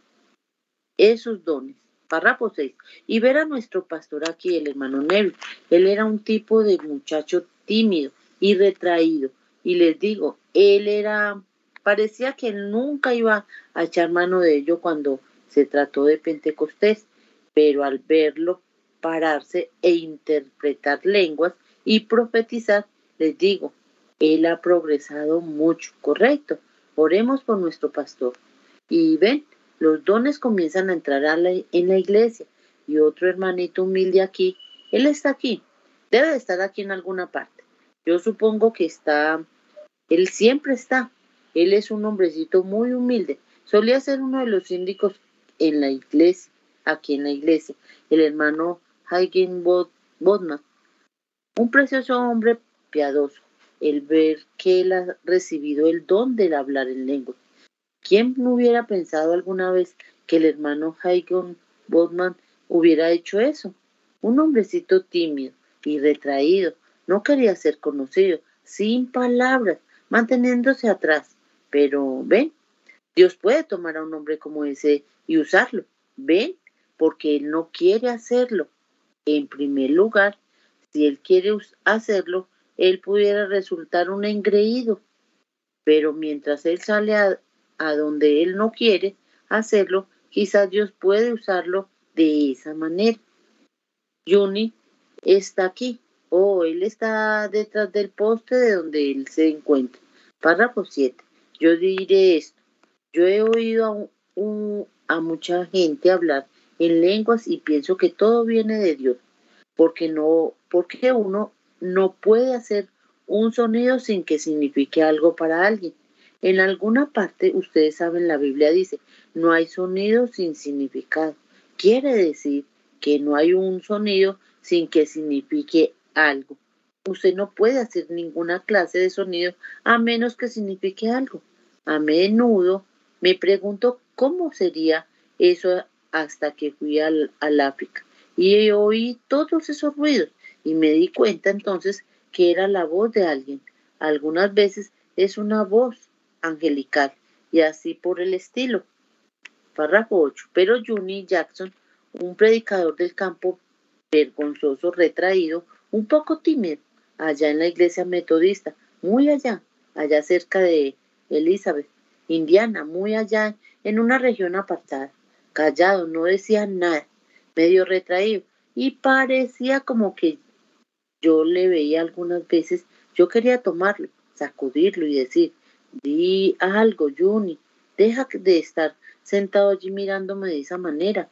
esos dones. Párrafo seis. Y ver a nuestro pastor aquí, el hermano Neville. Él era un tipo de muchacho tímido y retraído. Y les digo, él era, parecía que él nunca iba a echar mano de ello cuando se trató de Pentecostés. Pero al verlo pararse e interpretar lenguas y profetizar, les digo, él ha progresado mucho, correcto. Oremos por nuestro pastor. Y ven, los dones comienzan a entrar a la, en la iglesia. Y otro hermanito humilde aquí, él está aquí, debe de estar aquí en alguna parte. Yo supongo que está, él siempre está. Él es un hombrecito muy humilde. Solía ser uno de los síndicos en la iglesia, aquí en la iglesia, el hermano Hagen Bodman, un precioso hombre piadoso. El ver que él ha recibido el don del hablar en lengua. ¿Quién no hubiera pensado alguna vez que el hermano Hagen Bodman hubiera hecho eso? Un hombrecito tímido y retraído, no quería ser conocido, sin palabras, manteniéndose atrás. Pero, ven, Dios puede tomar a un hombre como ese y usarlo. ¿Ven? Porque Él no quiere hacerlo. En primer lugar, si Él quiere hacerlo, Él pudiera resultar un engreído. Pero mientras Él sale a, a donde Él no quiere hacerlo, quizás Dios puede usarlo de esa manera. Juni está aquí. Oh, Él está detrás del poste de donde Él se encuentra. Párrafo siete. Yo diré esto. Yo he oído a, un, un, a mucha gente hablar en lenguas y pienso que todo viene de Dios, porque no, porque uno no puede hacer un sonido sin que signifique algo para alguien. En alguna parte, ustedes saben, la Biblia dice, no hay sonido sin significado. Quiere decir que no hay un sonido sin que signifique algo. Usted no puede hacer ninguna clase de sonido a menos que signifique algo. A menudo me pregunto cómo sería eso hasta que fui al, al África y oí todos esos ruidos y me di cuenta entonces que era la voz de alguien. Algunas veces es una voz angelical y así por el estilo. Párrafo ocho. Pero Juni Jackson, un predicador del campo vergonzoso, retraído, un poco tímido, allá en la iglesia metodista, muy allá, allá cerca de Elizabeth, Indiana, muy allá en una región apartada, callado, no decía nada, medio retraído, y parecía como que yo le veía algunas veces, yo quería tomarlo, sacudirlo y decir, di algo, Juni, deja de estar sentado allí mirándome de esa manera.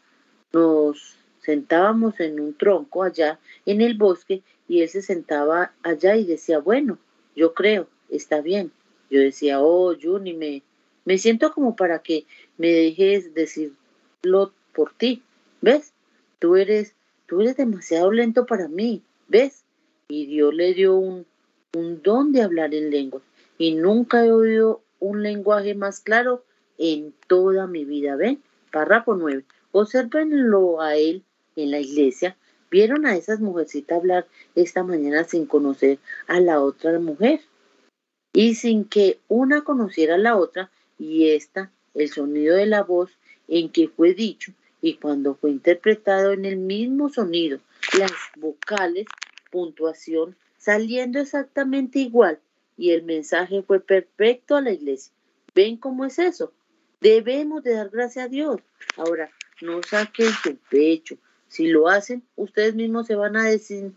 Nos sentábamos en un tronco allá en el bosque y él se sentaba allá y decía, bueno, yo creo, está bien. Yo decía, oh, Juni, me, me siento como para que me dejes decirlo por ti, ¿ves? Tú eres, tú eres demasiado lento para mí, ¿ves? Y Dios le dio un, un don de hablar en lenguas y nunca he oído un lenguaje más claro en toda mi vida, ¿ven? Párrafo nueve. Obsérvenlo a él en la iglesia. ¿Vieron a esas mujercitas hablar esta mañana sin conocer a la otra mujer? Y sin que una conociera a la otra, y esta, el sonido de la voz en que fue dicho, y cuando fue interpretado en el mismo sonido, las vocales, puntuación, saliendo exactamente igual, y el mensaje fue perfecto a la iglesia. ¿Ven cómo es eso? Debemos de dar gracias a Dios. Ahora, no saquen su pecho. Si lo hacen, ustedes mismos se van a desin,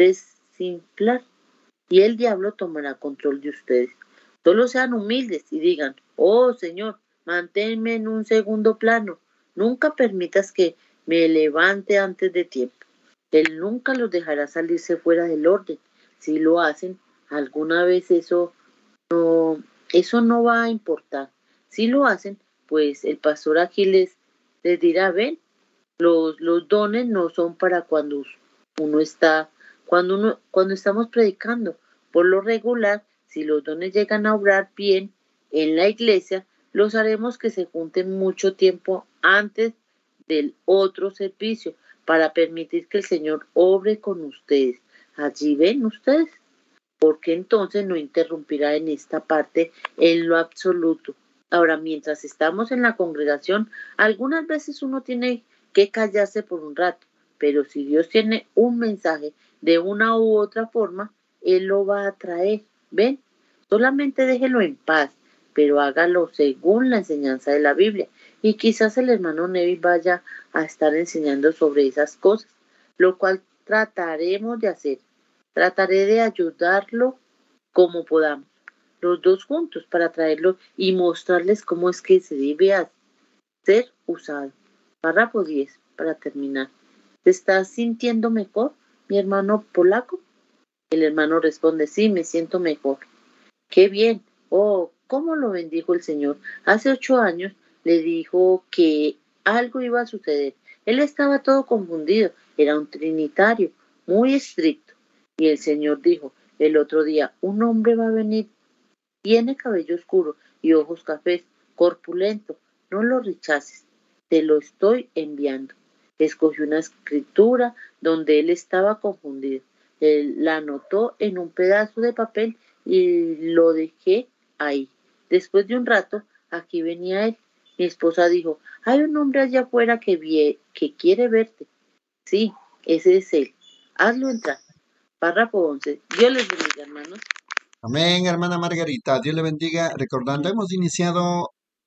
desinflar y el diablo tomará control de ustedes. Solo sean humildes y digan, oh Señor, manténme en un segundo plano. Nunca permitas que me levante antes de tiempo. Él nunca los dejará salirse fuera del orden. Si lo hacen, alguna vez eso no, eso no va a importar. Si lo hacen, pues el pastor aquí les, les dirá, ven, los, los dones no son para cuando uno está, cuando uno, cuando estamos predicando. Por lo regular, si los dones llegan a obrar bien en la iglesia, los haremos que se junten mucho tiempo antes del otro servicio para permitir que el Señor obre con ustedes. Allí ven ustedes, porque entonces no interrumpirá en esta parte en lo absoluto. Ahora, mientras estamos en la congregación, algunas veces uno tiene que callarse por un rato, pero si Dios tiene un mensaje de una u otra forma, Él lo va a traer. ¿Ven? Solamente déjelo en paz, pero hágalo según la enseñanza de la Biblia. Y quizás el hermano Neville vaya a estar enseñando sobre esas cosas, lo cual trataremos de hacer. Trataré de ayudarlo como podamos, los dos juntos, para traerlo y mostrarles cómo es que se debe ser usado. Párrafo diez, para terminar. ¿Te estás sintiendo mejor, mi hermano polaco? El hermano responde, sí, me siento mejor. ¡Qué bien! Oh, cómo lo bendijo el Señor. Hace ocho años le dijo que algo iba a suceder. Él estaba todo confundido. Era un trinitario, muy estricto. Y el Señor dijo, el otro día, un hombre va a venir. Tiene cabello oscuro y ojos cafés, corpulento. No lo rechaces. Te lo estoy enviando. Escogió una escritura donde él estaba confundido. Él la anotó en un pedazo de papel y lo dejé ahí. Después de un rato, aquí venía él. Mi esposa dijo, hay un hombre allá afuera que, vie que quiere verte. Sí, ese es él. Hazlo entrar. Párrafo once. Dios les bendiga, hermanos. Amén, hermana Margarita. Dios le bendiga. Recordando, hemos iniciado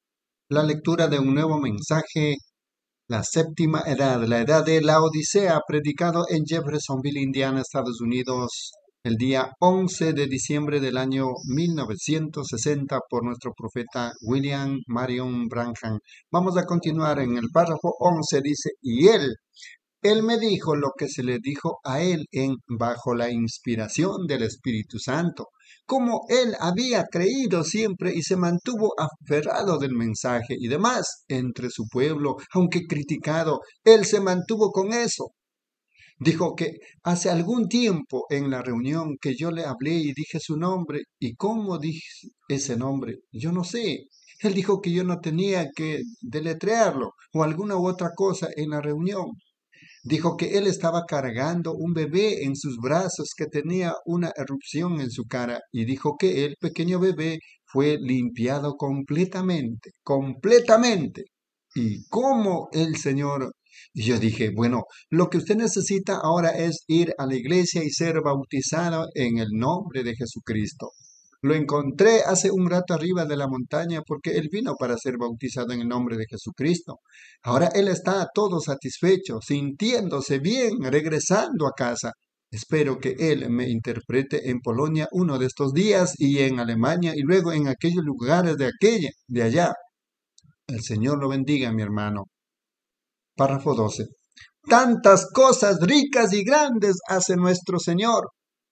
la lectura de un nuevo mensaje, la séptima edad, la edad de la Odisea, predicado en Jeffersonville, Indiana, Estados Unidos, el día once de diciembre del año mil novecientos sesenta por nuestro profeta William Marion Branham. Vamos a continuar en el párrafo once, dice, y él, él me dijo lo que se le dijo a él en bajo la inspiración del Espíritu Santo, como él había creído siempre y se mantuvo aferrado del mensaje y demás entre su pueblo, aunque criticado, él se mantuvo con eso. Dijo que hace algún tiempo en la reunión que yo le hablé y dije su nombre, y cómo dije ese nombre, yo no sé. Él dijo que yo no tenía que deletrearlo o alguna u otra cosa en la reunión. Dijo que él estaba cargando un bebé en sus brazos que tenía una erupción en su cara y dijo que el pequeño bebé fue limpiado completamente, completamente. ¿Y cómo el Señor? Y yo dije, bueno, lo que usted necesita ahora es ir a la iglesia y ser bautizado en el nombre de Jesucristo. Lo encontré hace un rato arriba de la montaña porque él vino para ser bautizado en el nombre de Jesucristo. Ahora él está todo satisfecho, sintiéndose bien, regresando a casa. Espero que él me interprete en Polonia uno de estos días y en Alemania y luego en aquellos lugares de aquella, de allá. El Señor lo bendiga, mi hermano. Párrafo doce. Tantas cosas ricas y grandes hace nuestro Señor.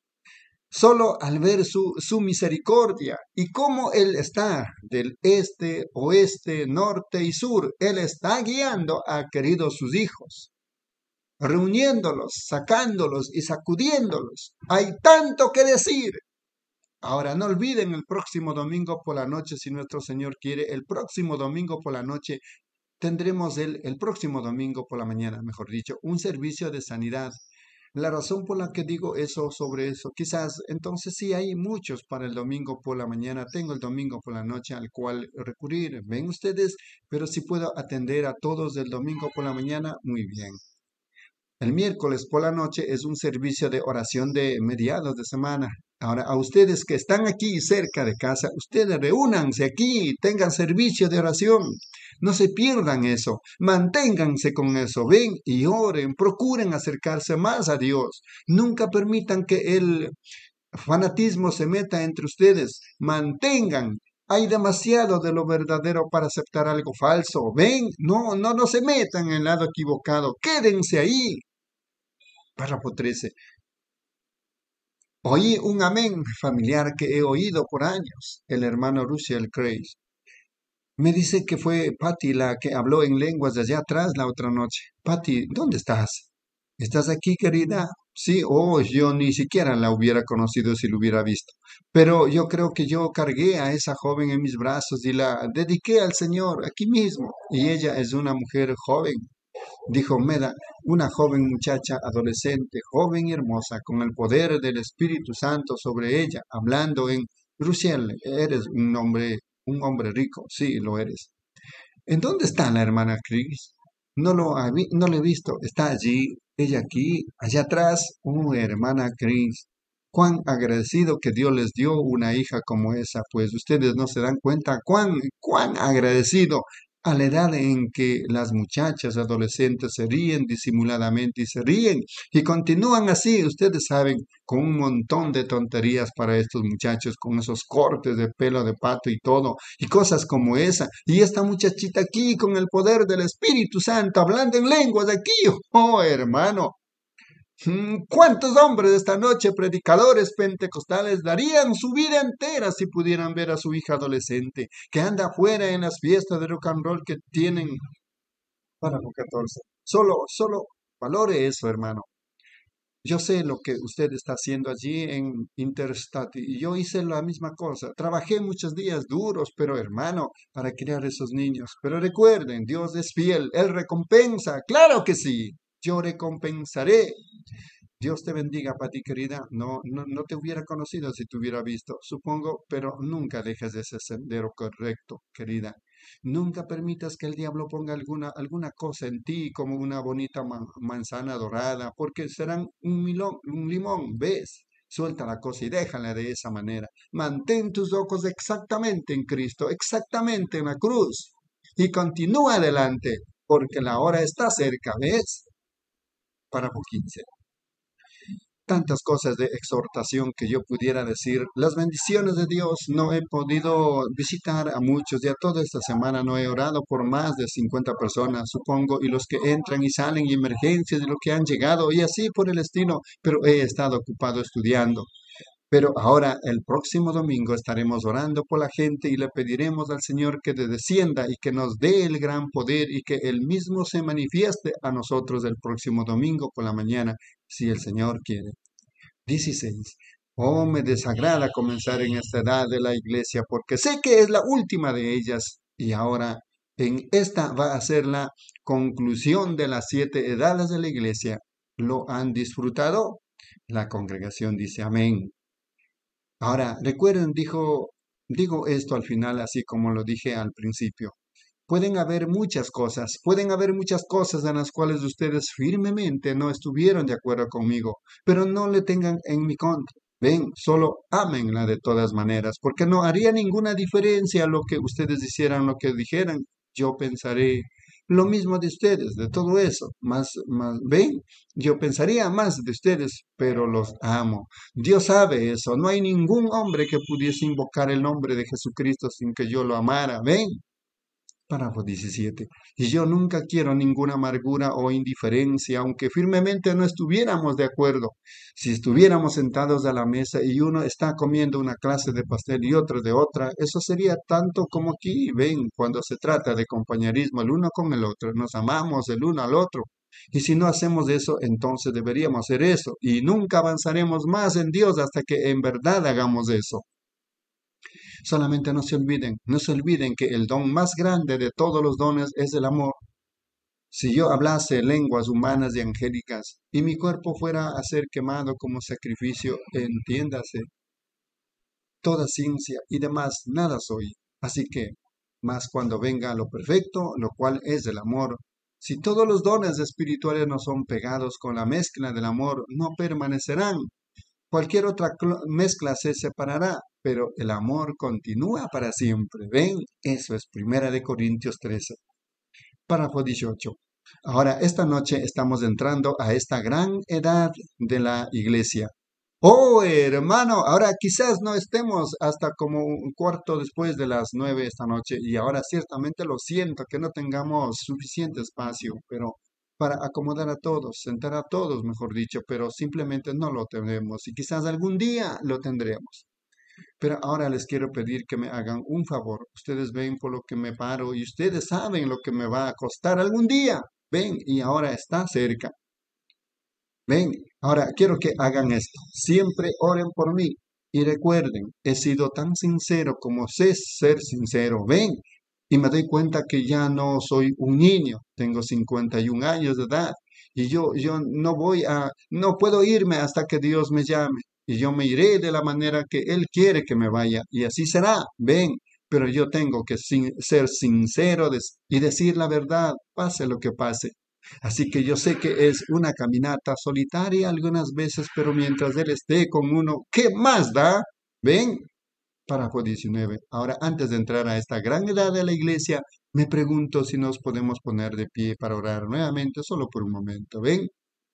Solo al ver su, su misericordia y cómo Él está del este, oeste, norte y sur, Él está guiando a queridos sus hijos, reuniéndolos, sacándolos y sacudiéndolos. Hay tanto que decir. Ahora, no olviden el próximo domingo por la noche, si nuestro Señor quiere, el próximo domingo por la noche tendremos el, el próximo domingo por la mañana, mejor dicho, un servicio de sanidad. La razón por la que digo eso sobre eso, quizás entonces sí hay muchos para el domingo por la mañana, tengo el domingo por la noche al cual recurrir, ven ustedes, pero si puedo atender a todos el domingo por la mañana, muy bien. El miércoles por la noche es un servicio de oración de mediados de semana. Ahora, a ustedes que están aquí cerca de casa, ustedes reúnanse aquí, tengan servicio de oración. No se pierdan eso, manténganse con eso, ven y oren, procuren acercarse más a Dios. Nunca permitan que el fanatismo se meta entre ustedes, mantengan. Hay demasiado de lo verdadero para aceptar algo falso. Ven, no, no, no se metan en el lado equivocado, quédense ahí. Párrafo trece. Oí un amén familiar que he oído por años, el hermano Russell Grace. Me dice que fue Patty la que habló en lenguas de allá atrás la otra noche. Patty, ¿dónde estás? ¿Estás aquí, querida? Sí, oh, yo ni siquiera la hubiera conocido si lo hubiera visto. Pero yo creo que yo cargué a esa joven en mis brazos y la dediqué al Señor aquí mismo. Y ella es una mujer joven, dijo Meda, una joven muchacha adolescente, joven y hermosa, con el poder del Espíritu Santo sobre ella, hablando en Rusiel, eres un hombre, un hombre rico, sí, lo eres. ¿En dónde está la hermana Chris? No lo, ha vi- no lo he visto, está allí, ella aquí, allá atrás, oh, hermana Chris. Cuán agradecido que Dios les dio una hija como esa, pues ustedes no se dan cuenta cuán, cuán agradecido a la edad en que las muchachas adolescentes se ríen disimuladamente y se ríen y continúan así, ustedes saben, con un montón de tonterías para estos muchachos, con esos cortes de pelo de pato y todo, y cosas como esa. Y esta muchachita aquí con el poder del Espíritu Santo, hablando en lenguas aquí, oh hermano. Mm, ¿Cuántos hombres esta noche, predicadores pentecostales, darían su vida entera si pudieran ver a su hija adolescente que anda afuera en las fiestas de rock and roll que tienen? Párrafo catorce. Solo, solo valore eso, hermano. Yo sé lo que usted está haciendo allí en Interstate y yo hice la misma cosa. Trabajé muchos días duros, pero hermano, para criar esos niños. Pero recuerden, Dios es fiel, Él recompensa. Claro que sí, yo recompensaré. Dios te bendiga, Pati querida. No, no, no te hubiera conocido si te hubiera visto, supongo, pero nunca dejes ese sendero correcto, querida. Nunca permitas que el diablo ponga alguna, alguna cosa en ti como una bonita ma- manzana dorada, porque serán un, milón, un limón, ¿ves? Suelta la cosa y déjala de esa manera. Mantén tus ojos exactamente en Cristo, exactamente en la cruz. Y continúa adelante, porque la hora está cerca, ¿ves? Párrafo quince. Tantas cosas de exhortación que yo pudiera decir. Las bendiciones de Dios, no he podido visitar a muchos, ya toda esta semana no he orado por más de cincuenta personas, supongo, y los que entran y salen y emergencias y los que han llegado y así por el estilo, pero he estado ocupado estudiando. Pero ahora, el próximo domingo, estaremos orando por la gente y le pediremos al Señor que descienda y que nos dé el gran poder y que Él mismo se manifieste a nosotros el próximo domingo por la mañana, si el Señor quiere. dieciséis. Oh, me desagrada comenzar en esta edad de la iglesia porque sé que es la última de ellas y ahora en esta va a ser la conclusión de las siete edades de la iglesia. ¿Lo han disfrutado? La congregación dice amén. Ahora, recuerden, dijo, digo esto al final, así como lo dije al principio. Pueden haber muchas cosas, pueden haber muchas cosas en las cuales ustedes firmemente no estuvieron de acuerdo conmigo, pero no le tengan en mi contra. Ven, solo ámenla de todas maneras, porque no haría ninguna diferencia lo que ustedes hicieran, lo que dijeran. Yo pensaré lo mismo de ustedes, de todo eso. Más, más, ven, yo pensaría más de ustedes, pero los amo. Dios sabe eso. No hay ningún hombre que pudiese invocar el nombre de Jesucristo sin que yo lo amara. Ven. Párrafo diecisiete. Y yo nunca quiero ninguna amargura o indiferencia, aunque firmemente no estuviéramos de acuerdo. Si estuviéramos sentados a la mesa y uno está comiendo una clase de pastel y otro de otra, eso sería tanto como aquí, ven, cuando se trata de compañerismo el uno con el otro, nos amamos el uno al otro. Y si no hacemos eso, entonces deberíamos hacer eso, y nunca avanzaremos más en Dios hasta que en verdad hagamos eso. Solamente no se olviden, no se olviden que el don más grande de todos los dones es el amor. Si yo hablase lenguas humanas y angélicas y mi cuerpo fuera a ser quemado como sacrificio, entiéndase, toda ciencia y demás nada soy. Así que, más cuando venga lo perfecto, lo cual es el amor, Si todos los dones espirituales no son pegados con la mezcla del amor, no permanecerán. Cualquier otra mezcla se separará, pero el amor continúa para siempre. ¿Ven? Eso es Primera de Corintios trece. Párrafo dieciocho. Ahora, esta noche estamos entrando a esta gran edad de la iglesia. Oh, hermano, ahora quizás no estemos hasta como un cuarto después de las nueve esta noche y ahora ciertamente lo siento que no tengamos suficiente espacio, pero para acomodar a todos, sentar a todos, mejor dicho, pero simplemente no lo tenemos y quizás algún día lo tendremos. Pero ahora les quiero pedir que me hagan un favor. Ustedes ven por lo que me paro y ustedes saben lo que me va a costar algún día. Ven, y ahora está cerca. Ven, ahora quiero que hagan esto. Siempre oren por mí. Y recuerden, he sido tan sincero como sé ser sincero. Ven, y me doy cuenta que ya no soy un niño. Tengo cincuenta y un años de edad. Y yo, yo no voy a, no puedo irme hasta que Dios me llame. Y yo me iré de la manera que Él quiere que me vaya. Y así será. Ven, pero yo tengo que sin, ser sincero des, y decir la verdad, pase lo que pase. Así que yo sé que es una caminata solitaria algunas veces, pero mientras Él esté con uno, ¿qué más da? ¿Ven? Párrafo diecinueve. Ahora, antes de entrar a esta gran edad de la iglesia, me pregunto si nos podemos poner de pie para orar nuevamente, solo por un momento. ¿Ven?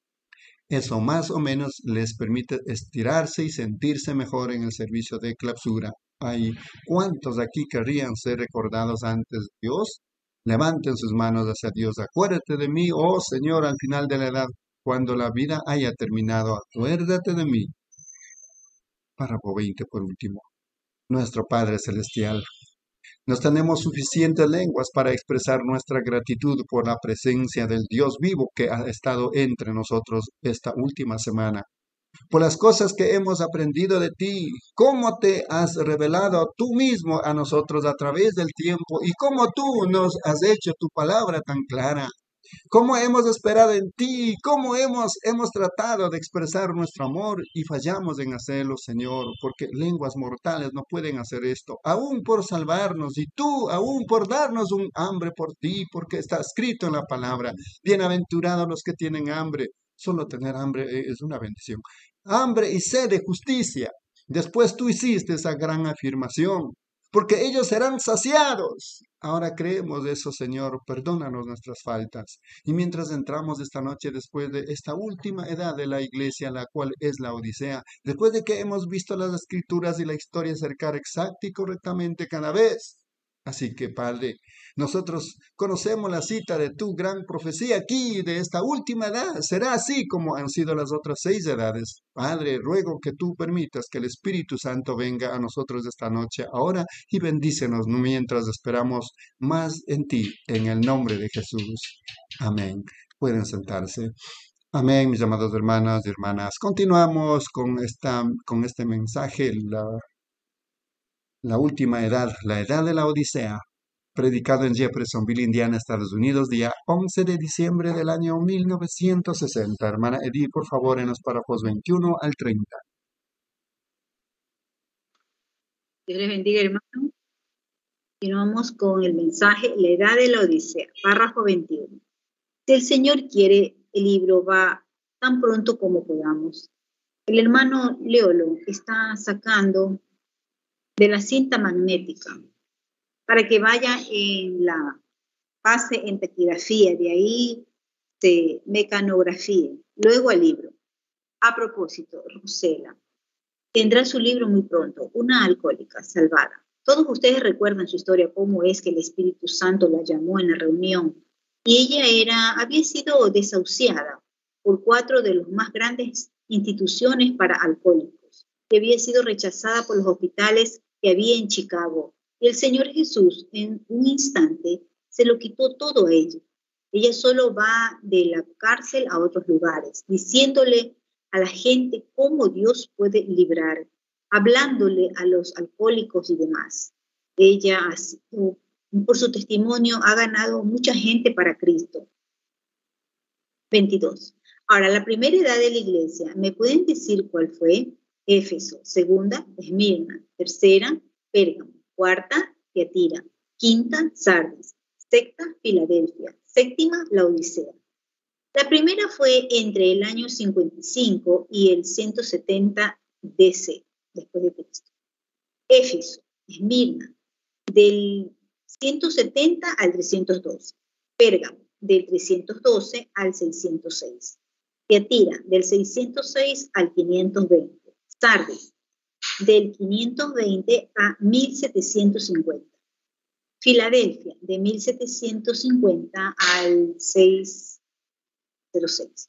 Eso más o menos les permite estirarse y sentirse mejor en el servicio de clausura. ¿Hay cuántos aquí querrían ser recordados antes de Dios? Levanten sus manos hacia Dios. Acuérdate de mí, oh Señor, al final de la edad, cuando la vida haya terminado. Acuérdate de mí. Párrafo veinte por último. Nuestro Padre Celestial. Nos tenemos suficientes lenguas para expresar nuestra gratitud por la presencia del Dios vivo que ha estado entre nosotros esta última semana. Por las cosas que hemos aprendido de ti, cómo te has revelado tú mismo a nosotros a través del tiempo y cómo tú nos has hecho tu palabra tan clara. Cómo hemos esperado en ti, cómo hemos, hemos tratado de expresar nuestro amor y fallamos en hacerlo, Señor, porque lenguas mortales no pueden hacer esto, aún por salvarnos y tú, aún por darnos un hambre por ti, porque está escrito en la palabra, bienaventurados los que tienen hambre. Solo tener hambre es una bendición. Hambre y sed de justicia. Después tú hiciste esa gran afirmación, porque ellos serán saciados. Ahora creemos eso, Señor, perdónanos nuestras faltas. Y mientras entramos esta noche después de esta última edad de la iglesia, la cual es la Odisea, después de que hemos visto las escrituras y la historia acercar exacta y correctamente cada vez. Así que, Padre, nosotros conocemos la cita de tu gran profecía aquí, de esta última edad. Será así como han sido las otras seis edades. Padre, ruego que tú permitas que el Espíritu Santo venga a nosotros esta noche, ahora, y bendícenos mientras esperamos más en ti, en el nombre de Jesús. Amén. Pueden sentarse. Amén, mis amados hermanos y hermanas. Continuamos con, esta, con este mensaje, la La última edad, la edad de la Odisea, predicado en Jeffersonville, Indiana, Estados Unidos, día once de diciembre del año mil novecientos sesenta. Hermana Edith, por favor, en los párrafos veintiuno al treinta. Dios les bendiga, hermano. Continuamos con el mensaje, la edad de la Odisea, párrafo veintiuno. Si el Señor quiere, el libro va tan pronto como podamos. El hermano Leolo está sacando de la cinta magnética para que vaya en la fase en taquigrafía, de ahí se mecanografía, luego al libro. A propósito, Rosela tendrá su libro muy pronto, Una alcohólica salvada. Todos ustedes recuerdan su historia, cómo es que el Espíritu Santo la llamó en la reunión y ella era, había sido desahuciada por cuatro de las más grandes instituciones para alcohólicos y había sido rechazada por los hospitales que había en Chicago. Y el Señor Jesús, en un instante, se lo quitó todo a ella. Ella solo va de la cárcel a otros lugares, diciéndole a la gente cómo Dios puede librar, hablándole a los alcohólicos y demás. Ella, por su testimonio, ha ganado mucha gente para Cristo. veintidós. Ahora, la primera edad de la iglesia, ¿me pueden decir cuál fue? Éfeso. Segunda, Esmirna. Tercera, Pérgamo. Cuarta, Tiatira. Quinta, Sardis. Sexta, Filadelfia. Séptima, la Odisea. La primera fue entre el año cincuenta y cinco y el ciento setenta D C, después de Cristo. Éfeso, Esmirna, del ciento setenta al trescientos doce. Pérgamo, del trescientos doce al seiscientos seis. Tiatira, del seiscientos seis al quinientos veinte. Sardis, del quinientos veinte a mil setecientos cincuenta. Filadelfia, de mil setecientos cincuenta al seiscientos seis.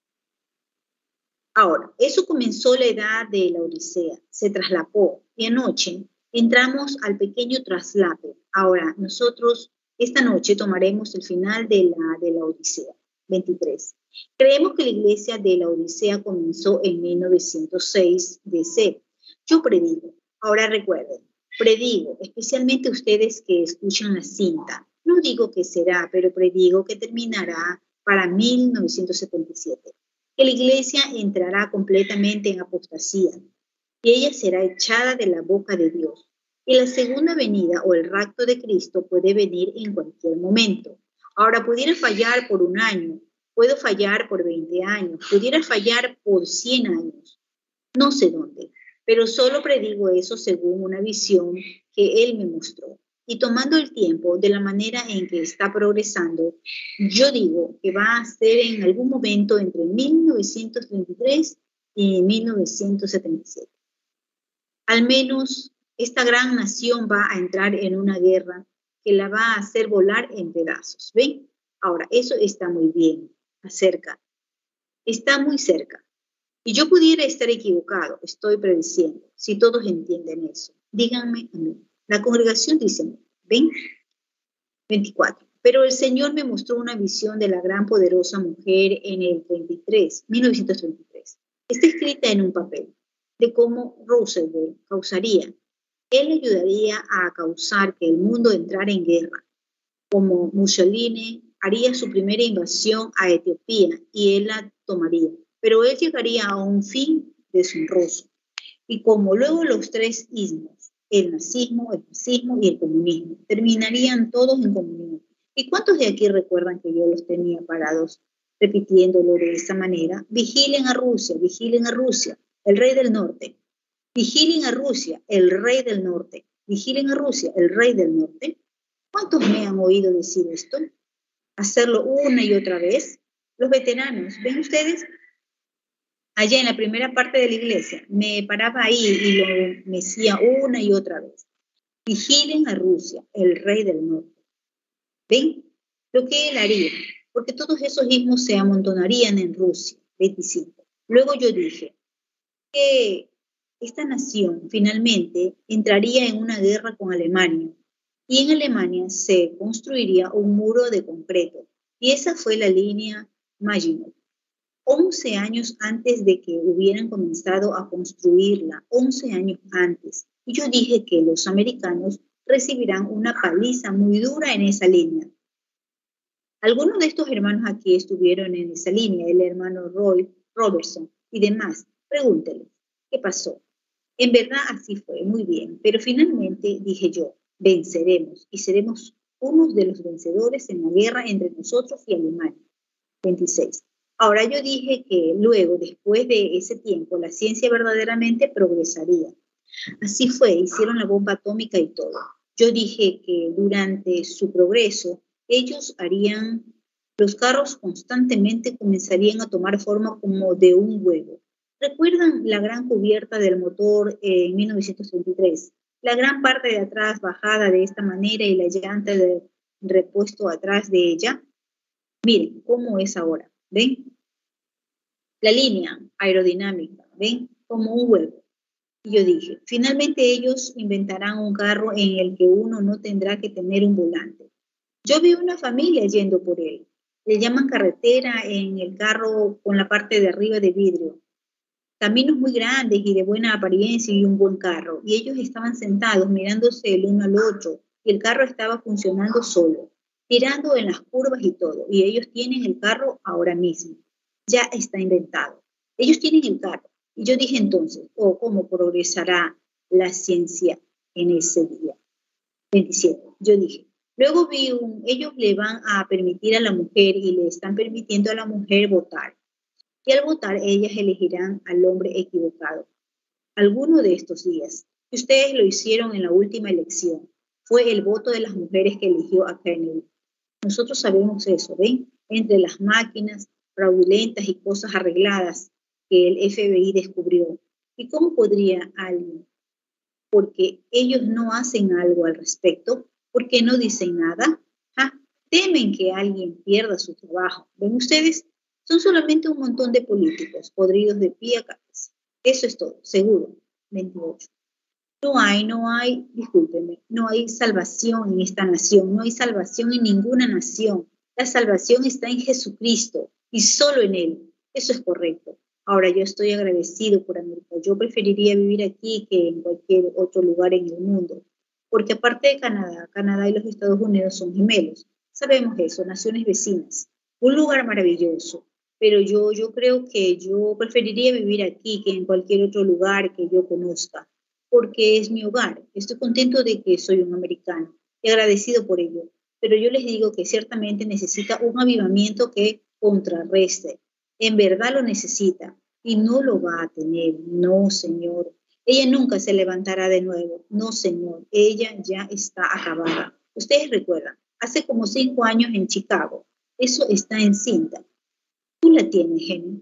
Ahora, eso comenzó la edad de la Odisea, se traslapó y anoche entramos al pequeño traslape. Ahora, nosotros esta noche tomaremos el final de la, de la Odisea, veintitrés. Creemos que la iglesia de la Odisea comenzó en mil novecientos seis D C. Yo predigo, ahora recuerden, predigo, especialmente ustedes que escuchan la cinta. No digo que será, pero predigo que terminará para mil novecientos setenta y siete. Que la iglesia entrará completamente en apostasía y ella será echada de la boca de Dios. Y la segunda venida o el rapto de Cristo puede venir en cualquier momento. Ahora, pudiera fallar por un año, puedo fallar por veinte años, pudiera fallar por cien años. No sé dónde, pero solo predigo eso según una visión que Él me mostró. Y tomando el tiempo de la manera en que está progresando, yo digo que va a ser en algún momento entre mil novecientos treinta y tres y mil novecientos setenta y siete. Al menos esta gran nación va a entrar en una guerra que la va a hacer volar en pedazos. ¿Ven? Ahora, eso está muy bien, cerca. Está muy cerca. Y yo pudiera estar equivocado, estoy prediciendo, si todos entienden eso. Díganme a mí. La congregación dice, ¿ven? veinticuatro. Pero el Señor me mostró una visión de la gran poderosa mujer en el treinta y tres, mil novecientos treinta y tres. Está escrita en un papel de cómo Roosevelt causaría. Él ayudaría a causar que el mundo entrara en guerra. Como Mussolini haría su primera invasión a Etiopía y él la tomaría. Pero él llegaría a un fin deshonroso. Y como luego los tres ismos, el nazismo, el fascismo y el comunismo, terminarían todos en comunión. ¿Y cuántos de aquí recuerdan que yo los tenía parados repitiéndolo de esa manera? Vigilen a Rusia, vigilen a Rusia, el rey del norte. Vigilen a Rusia, el rey del norte. Vigilen a Rusia, el rey del norte. ¿Cuántos me han oído decir esto? Hacerlo una y otra vez. Los veteranos, ¿ven ustedes? Allá en la primera parte de la iglesia, me paraba ahí y lo me decía una y otra vez. Vigilen a Rusia, el rey del norte. ¿Ven? Lo que él haría, porque todos esos ismos se amontonarían en Rusia. veinticinco. Luego yo dije que esta nación finalmente entraría en una guerra con Alemania y en Alemania se construiría un muro de concreto y esa fue la línea Maginot. once años antes de que hubieran comenzado a construirla, once años antes. Y yo dije que los americanos recibirán una paliza muy dura en esa línea. Algunos de estos hermanos aquí estuvieron en esa línea, el hermano Roy Robertson y demás. Pregúntenles, ¿qué pasó? En verdad así fue, muy bien. Pero finalmente dije yo, venceremos y seremos unos de los vencedores en la guerra entre nosotros y Alemania. veintiséis. Ahora yo dije que luego, después de ese tiempo, la ciencia verdaderamente progresaría. Así fue, hicieron la bomba atómica y todo. Yo dije que durante su progreso, ellos harían, los carros constantemente comenzarían a tomar forma como de un huevo. ¿Recuerdan la gran cubierta del motor en mil novecientos treinta y tres? La gran parte de atrás bajada de esta manera y la llanta de repuesto atrás de ella. Miren cómo es ahora. ¿Ven? La línea aerodinámica, ¿ven? Como un huevo. Y yo dije, finalmente ellos inventarán un carro en el que uno no tendrá que tener un volante. Yo vi una familia yendo por él. Le llaman carretera en el carro con la parte de arriba de vidrio. Caminos muy grandes y de buena apariencia y un buen carro. Y ellos estaban sentados mirándose el uno al otro y el carro estaba funcionando solo, tirando en las curvas y todo. Y ellos tienen el carro ahora mismo. Ya está inventado. Ellos tienen el carro. Y yo dije entonces, oh, ¿cómo progresará la ciencia en ese día? veintisiete. Yo dije, Luego vi un, ellos le van a permitir a la mujer y le están permitiendo a la mujer votar. Y al votar, ellas elegirán al hombre equivocado. Alguno de estos días, ustedes lo hicieron en la última elección, fue el voto de las mujeres que eligió a Kennedy. Nosotros sabemos eso, ¿ven? Entre las máquinas fraudulentas y cosas arregladas que el F B I descubrió. ¿Y cómo podría alguien? Porque ellos no hacen algo al respecto, porque no dicen nada. ¿Ah? Temen que alguien pierda su trabajo. ¿Ven ustedes? Son solamente un montón de políticos podridos de pie a cabeza. Eso es todo, seguro. veintiocho. No hay, no hay, discúlpenme, no hay salvación en esta nación, no hay salvación en ninguna nación. La salvación está en Jesucristo y solo en Él. Eso es correcto. Ahora, yo estoy agradecido por América. Yo preferiría vivir aquí que en cualquier otro lugar en el mundo. Porque aparte de Canadá, Canadá y los Estados Unidos son gemelos. Sabemos eso, naciones vecinas. Un lugar maravilloso. Pero yo, yo creo que yo preferiría vivir aquí que en cualquier otro lugar que yo conozca. Porque es mi hogar. Estoy contento de que soy un americano y agradecido por ello. Pero yo les digo que ciertamente necesita un avivamiento que contrarreste. En verdad lo necesita y no lo va a tener. No, Señor. Ella nunca se levantará de nuevo. No, Señor. Ella ya está acabada. Ustedes recuerdan, hace como cinco años en Chicago. Eso está en cinta. Tú la tienes, Jenny.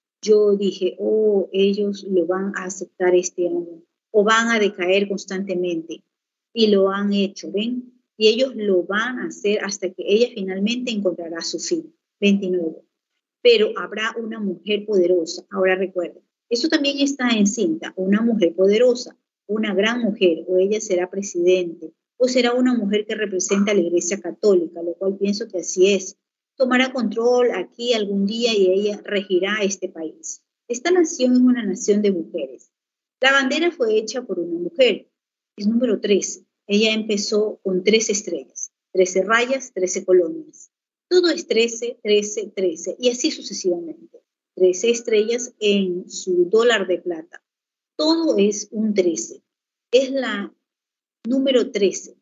Yo dije, oh, ellos lo van a aceptar este año o van a decaer constantemente. Y lo han hecho, ¿ven? Y ellos lo van a hacer hasta que ella finalmente encontrará su fin. veintinueve. Pero habrá una mujer poderosa. Ahora recuerden, eso también está en cinta. Una mujer poderosa, una gran mujer, o ella será presidente, o será una mujer que representa a la Iglesia Católica, lo cual pienso que así es. Tomará control aquí algún día y ella regirá este país. Esta nación es una nación de mujeres. La bandera fue hecha por una mujer. Es número trece. Ella empezó con trece estrellas, trece rayas, trece colonias. Todo es trece, trece, trece y así sucesivamente. trece estrellas en su dólar de plata. Todo es un trece. Es la número trece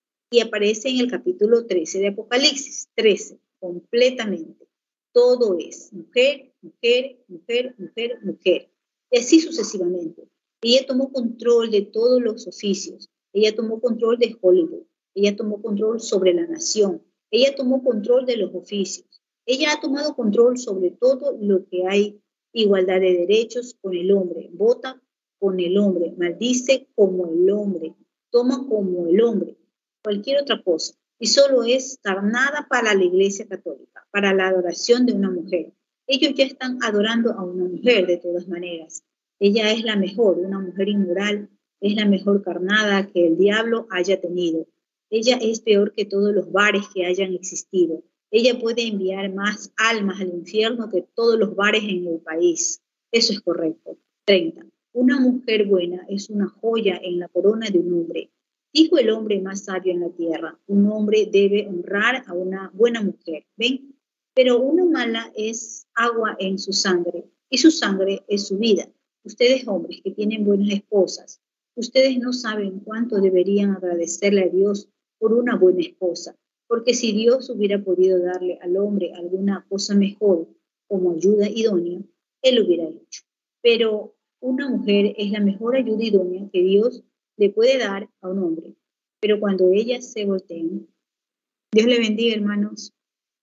y aparece en el capítulo trece de Apocalipsis. trece, completamente. Todo es mujer, mujer, mujer, mujer, mujer. Y así sucesivamente. Ella tomó control de todos los oficios. Ella tomó control de Hollywood. Ella tomó control sobre la nación. Ella tomó control de los oficios. Ella ha tomado control sobre todo lo que hay igualdad de derechos con el hombre. Vota con el hombre. Maldice como el hombre. Toma como el hombre. Cualquier otra cosa. Y solo es carnada para la Iglesia Católica, para la adoración de una mujer. Ellos ya están adorando a una mujer de todas maneras. Ella es la mejor, una mujer inmoral, es la mejor carnada que el diablo haya tenido. Ella es peor que todos los bares que hayan existido. Ella puede enviar más almas al infierno que todos los bares en el país. Eso es correcto. treinta. Una mujer buena es una joya en la corona de un hombre. Dijo el hombre más sabio en la tierra, un hombre debe honrar a una buena mujer. ¿Ven? Pero una mala es agua en su sangre y su sangre es su vida. Ustedes hombres que tienen buenas esposas, ustedes no saben cuánto deberían agradecerle a Dios por una buena esposa, porque si Dios hubiera podido darle al hombre alguna cosa mejor como ayuda idónea, Él lo hubiera hecho. Pero una mujer es la mejor ayuda idónea que Dios le puede dar a un hombre. Pero cuando ellas se volteen, Dios le bendiga, hermanos.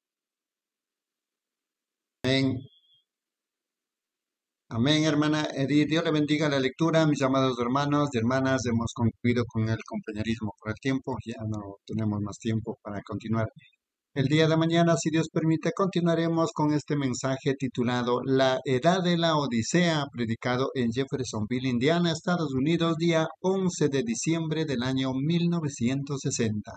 Amén. Amén, hermana Edith. Dios le bendiga la lectura. Mis amados hermanos y hermanas, hemos concluido con el compañerismo por el tiempo. Ya no tenemos más tiempo para continuar. El día de mañana, si Dios permite, continuaremos con este mensaje titulado La Edad de la Odisea, predicado en Jeffersonville, Indiana, Estados Unidos, día once de diciembre del año mil novecientos sesenta.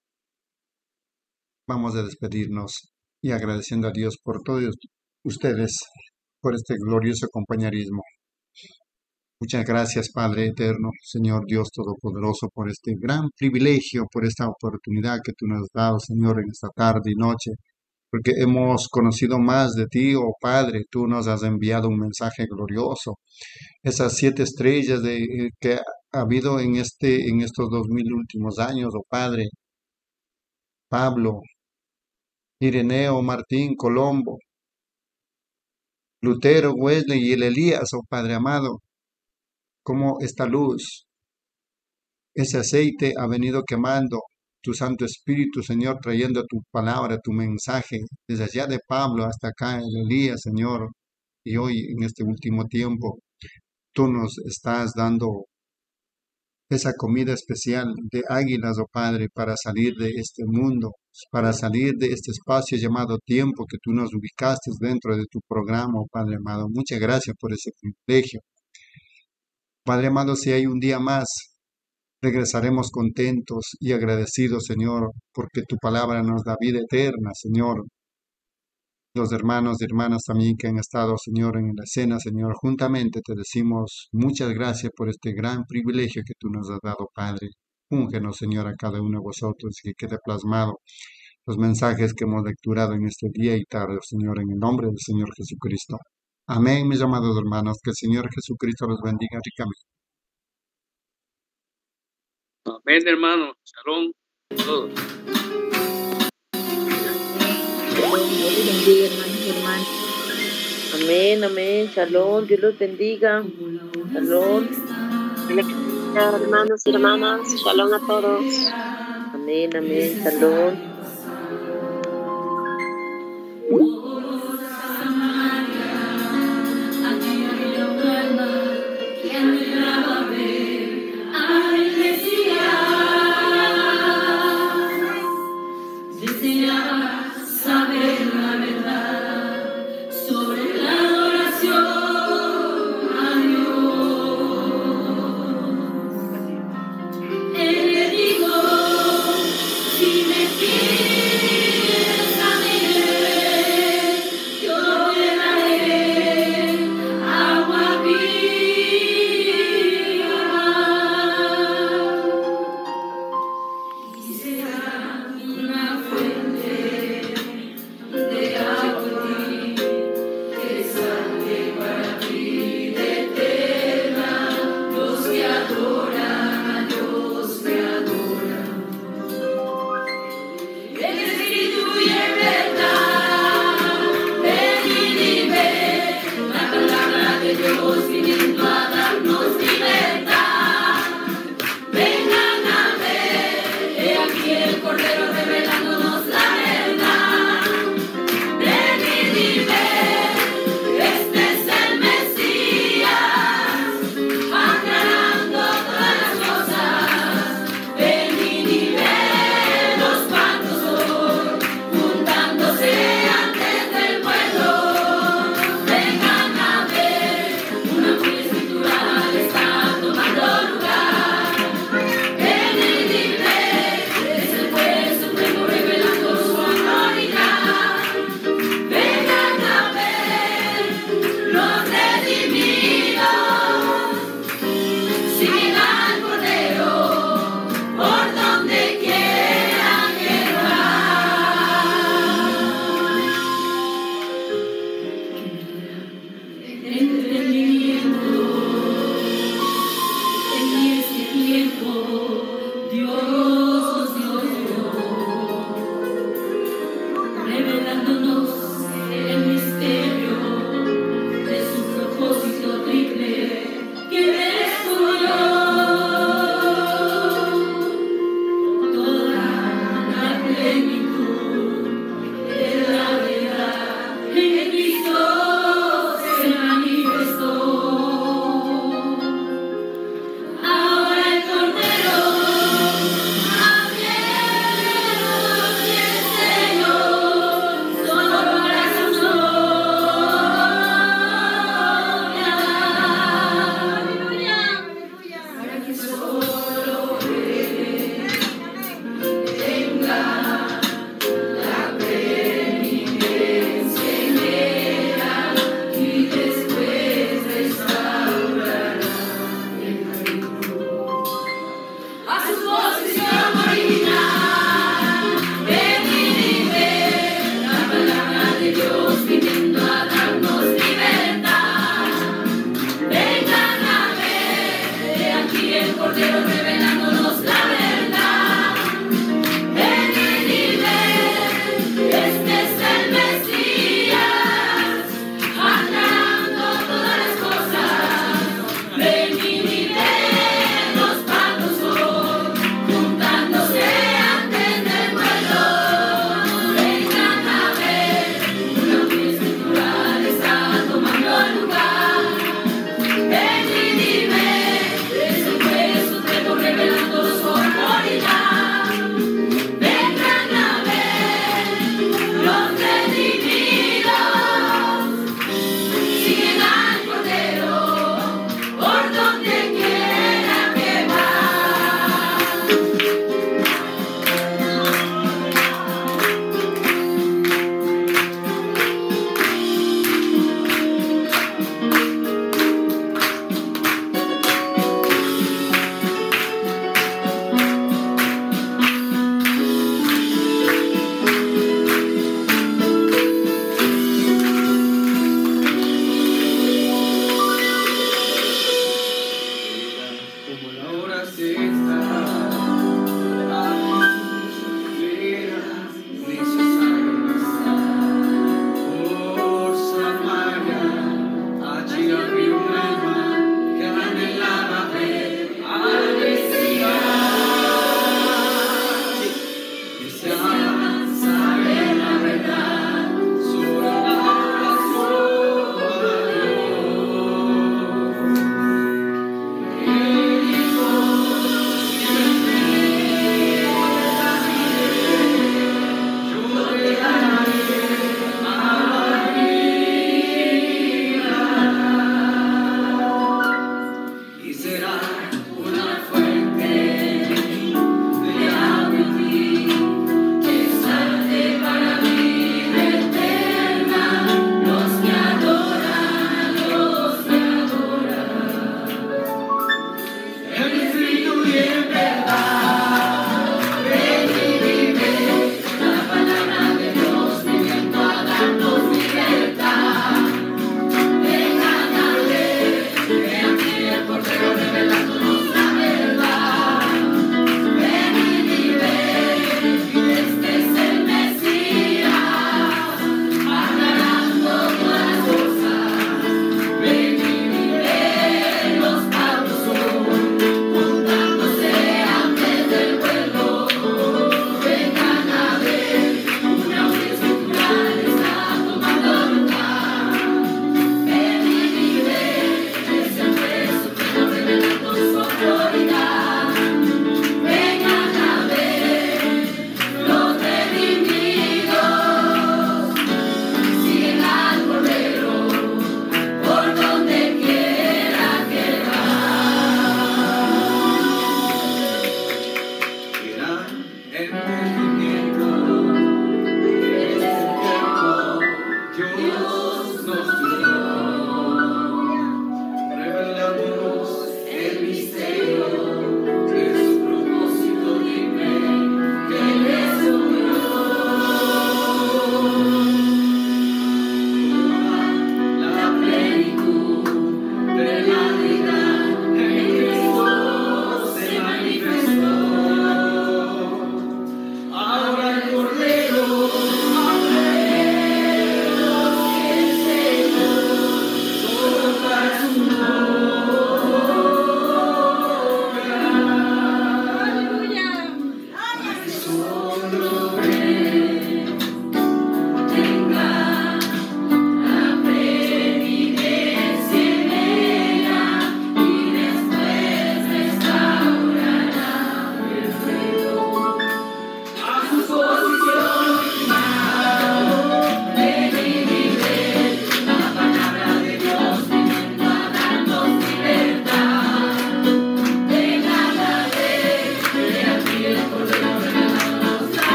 Vamos a despedirnos y agradeciendo a Dios por todos ustedes, por este glorioso compañerismo. Muchas gracias, Padre eterno, Señor Dios Todopoderoso, por este gran privilegio, por esta oportunidad que tú nos has dado, Señor, en esta tarde y noche, porque hemos conocido más de ti, oh Padre. Tú nos has enviado un mensaje glorioso. Esas siete estrellas de, eh, que ha habido en, este, en estos dos mil últimos años, oh Padre, Pablo, Ireneo, Martín, Colombo, Lutero, Wesley y el Elías, oh Padre amado, como esta luz, ese aceite ha venido quemando tu Santo Espíritu, Señor, trayendo tu palabra, tu mensaje, desde allá de Pablo hasta acá, el Elías, Señor, y hoy en este último tiempo, tú nos estás dando esa comida especial de águilas, oh Padre, para salir de este mundo, para salir de este espacio llamado tiempo que tú nos ubicaste dentro de tu programa, oh Padre amado. Muchas gracias por ese privilegio. Padre amado, si hay un día más, regresaremos contentos y agradecidos, Señor, porque tu palabra nos da vida eterna, Señor. Los hermanos y hermanas también que han estado, Señor, en la escena, Señor, juntamente te decimos muchas gracias por este gran privilegio que tú nos has dado, Padre. Úngenos, Señor, a cada uno de vosotros y que quede plasmado los mensajes que hemos lecturado en este día y tarde, Señor, en el nombre del Señor Jesucristo. Amén, mis amados hermanos, que el Señor Jesucristo los bendiga ricamente. Amén, hermano. Shalom a todos. Bendiga, hermanos y hermanas. Amén, amén. Shalom, Dios los bendiga. Shalom. Hermanos y hermanas, shalom a todos. Amén, amén. Shalom. Revelándonos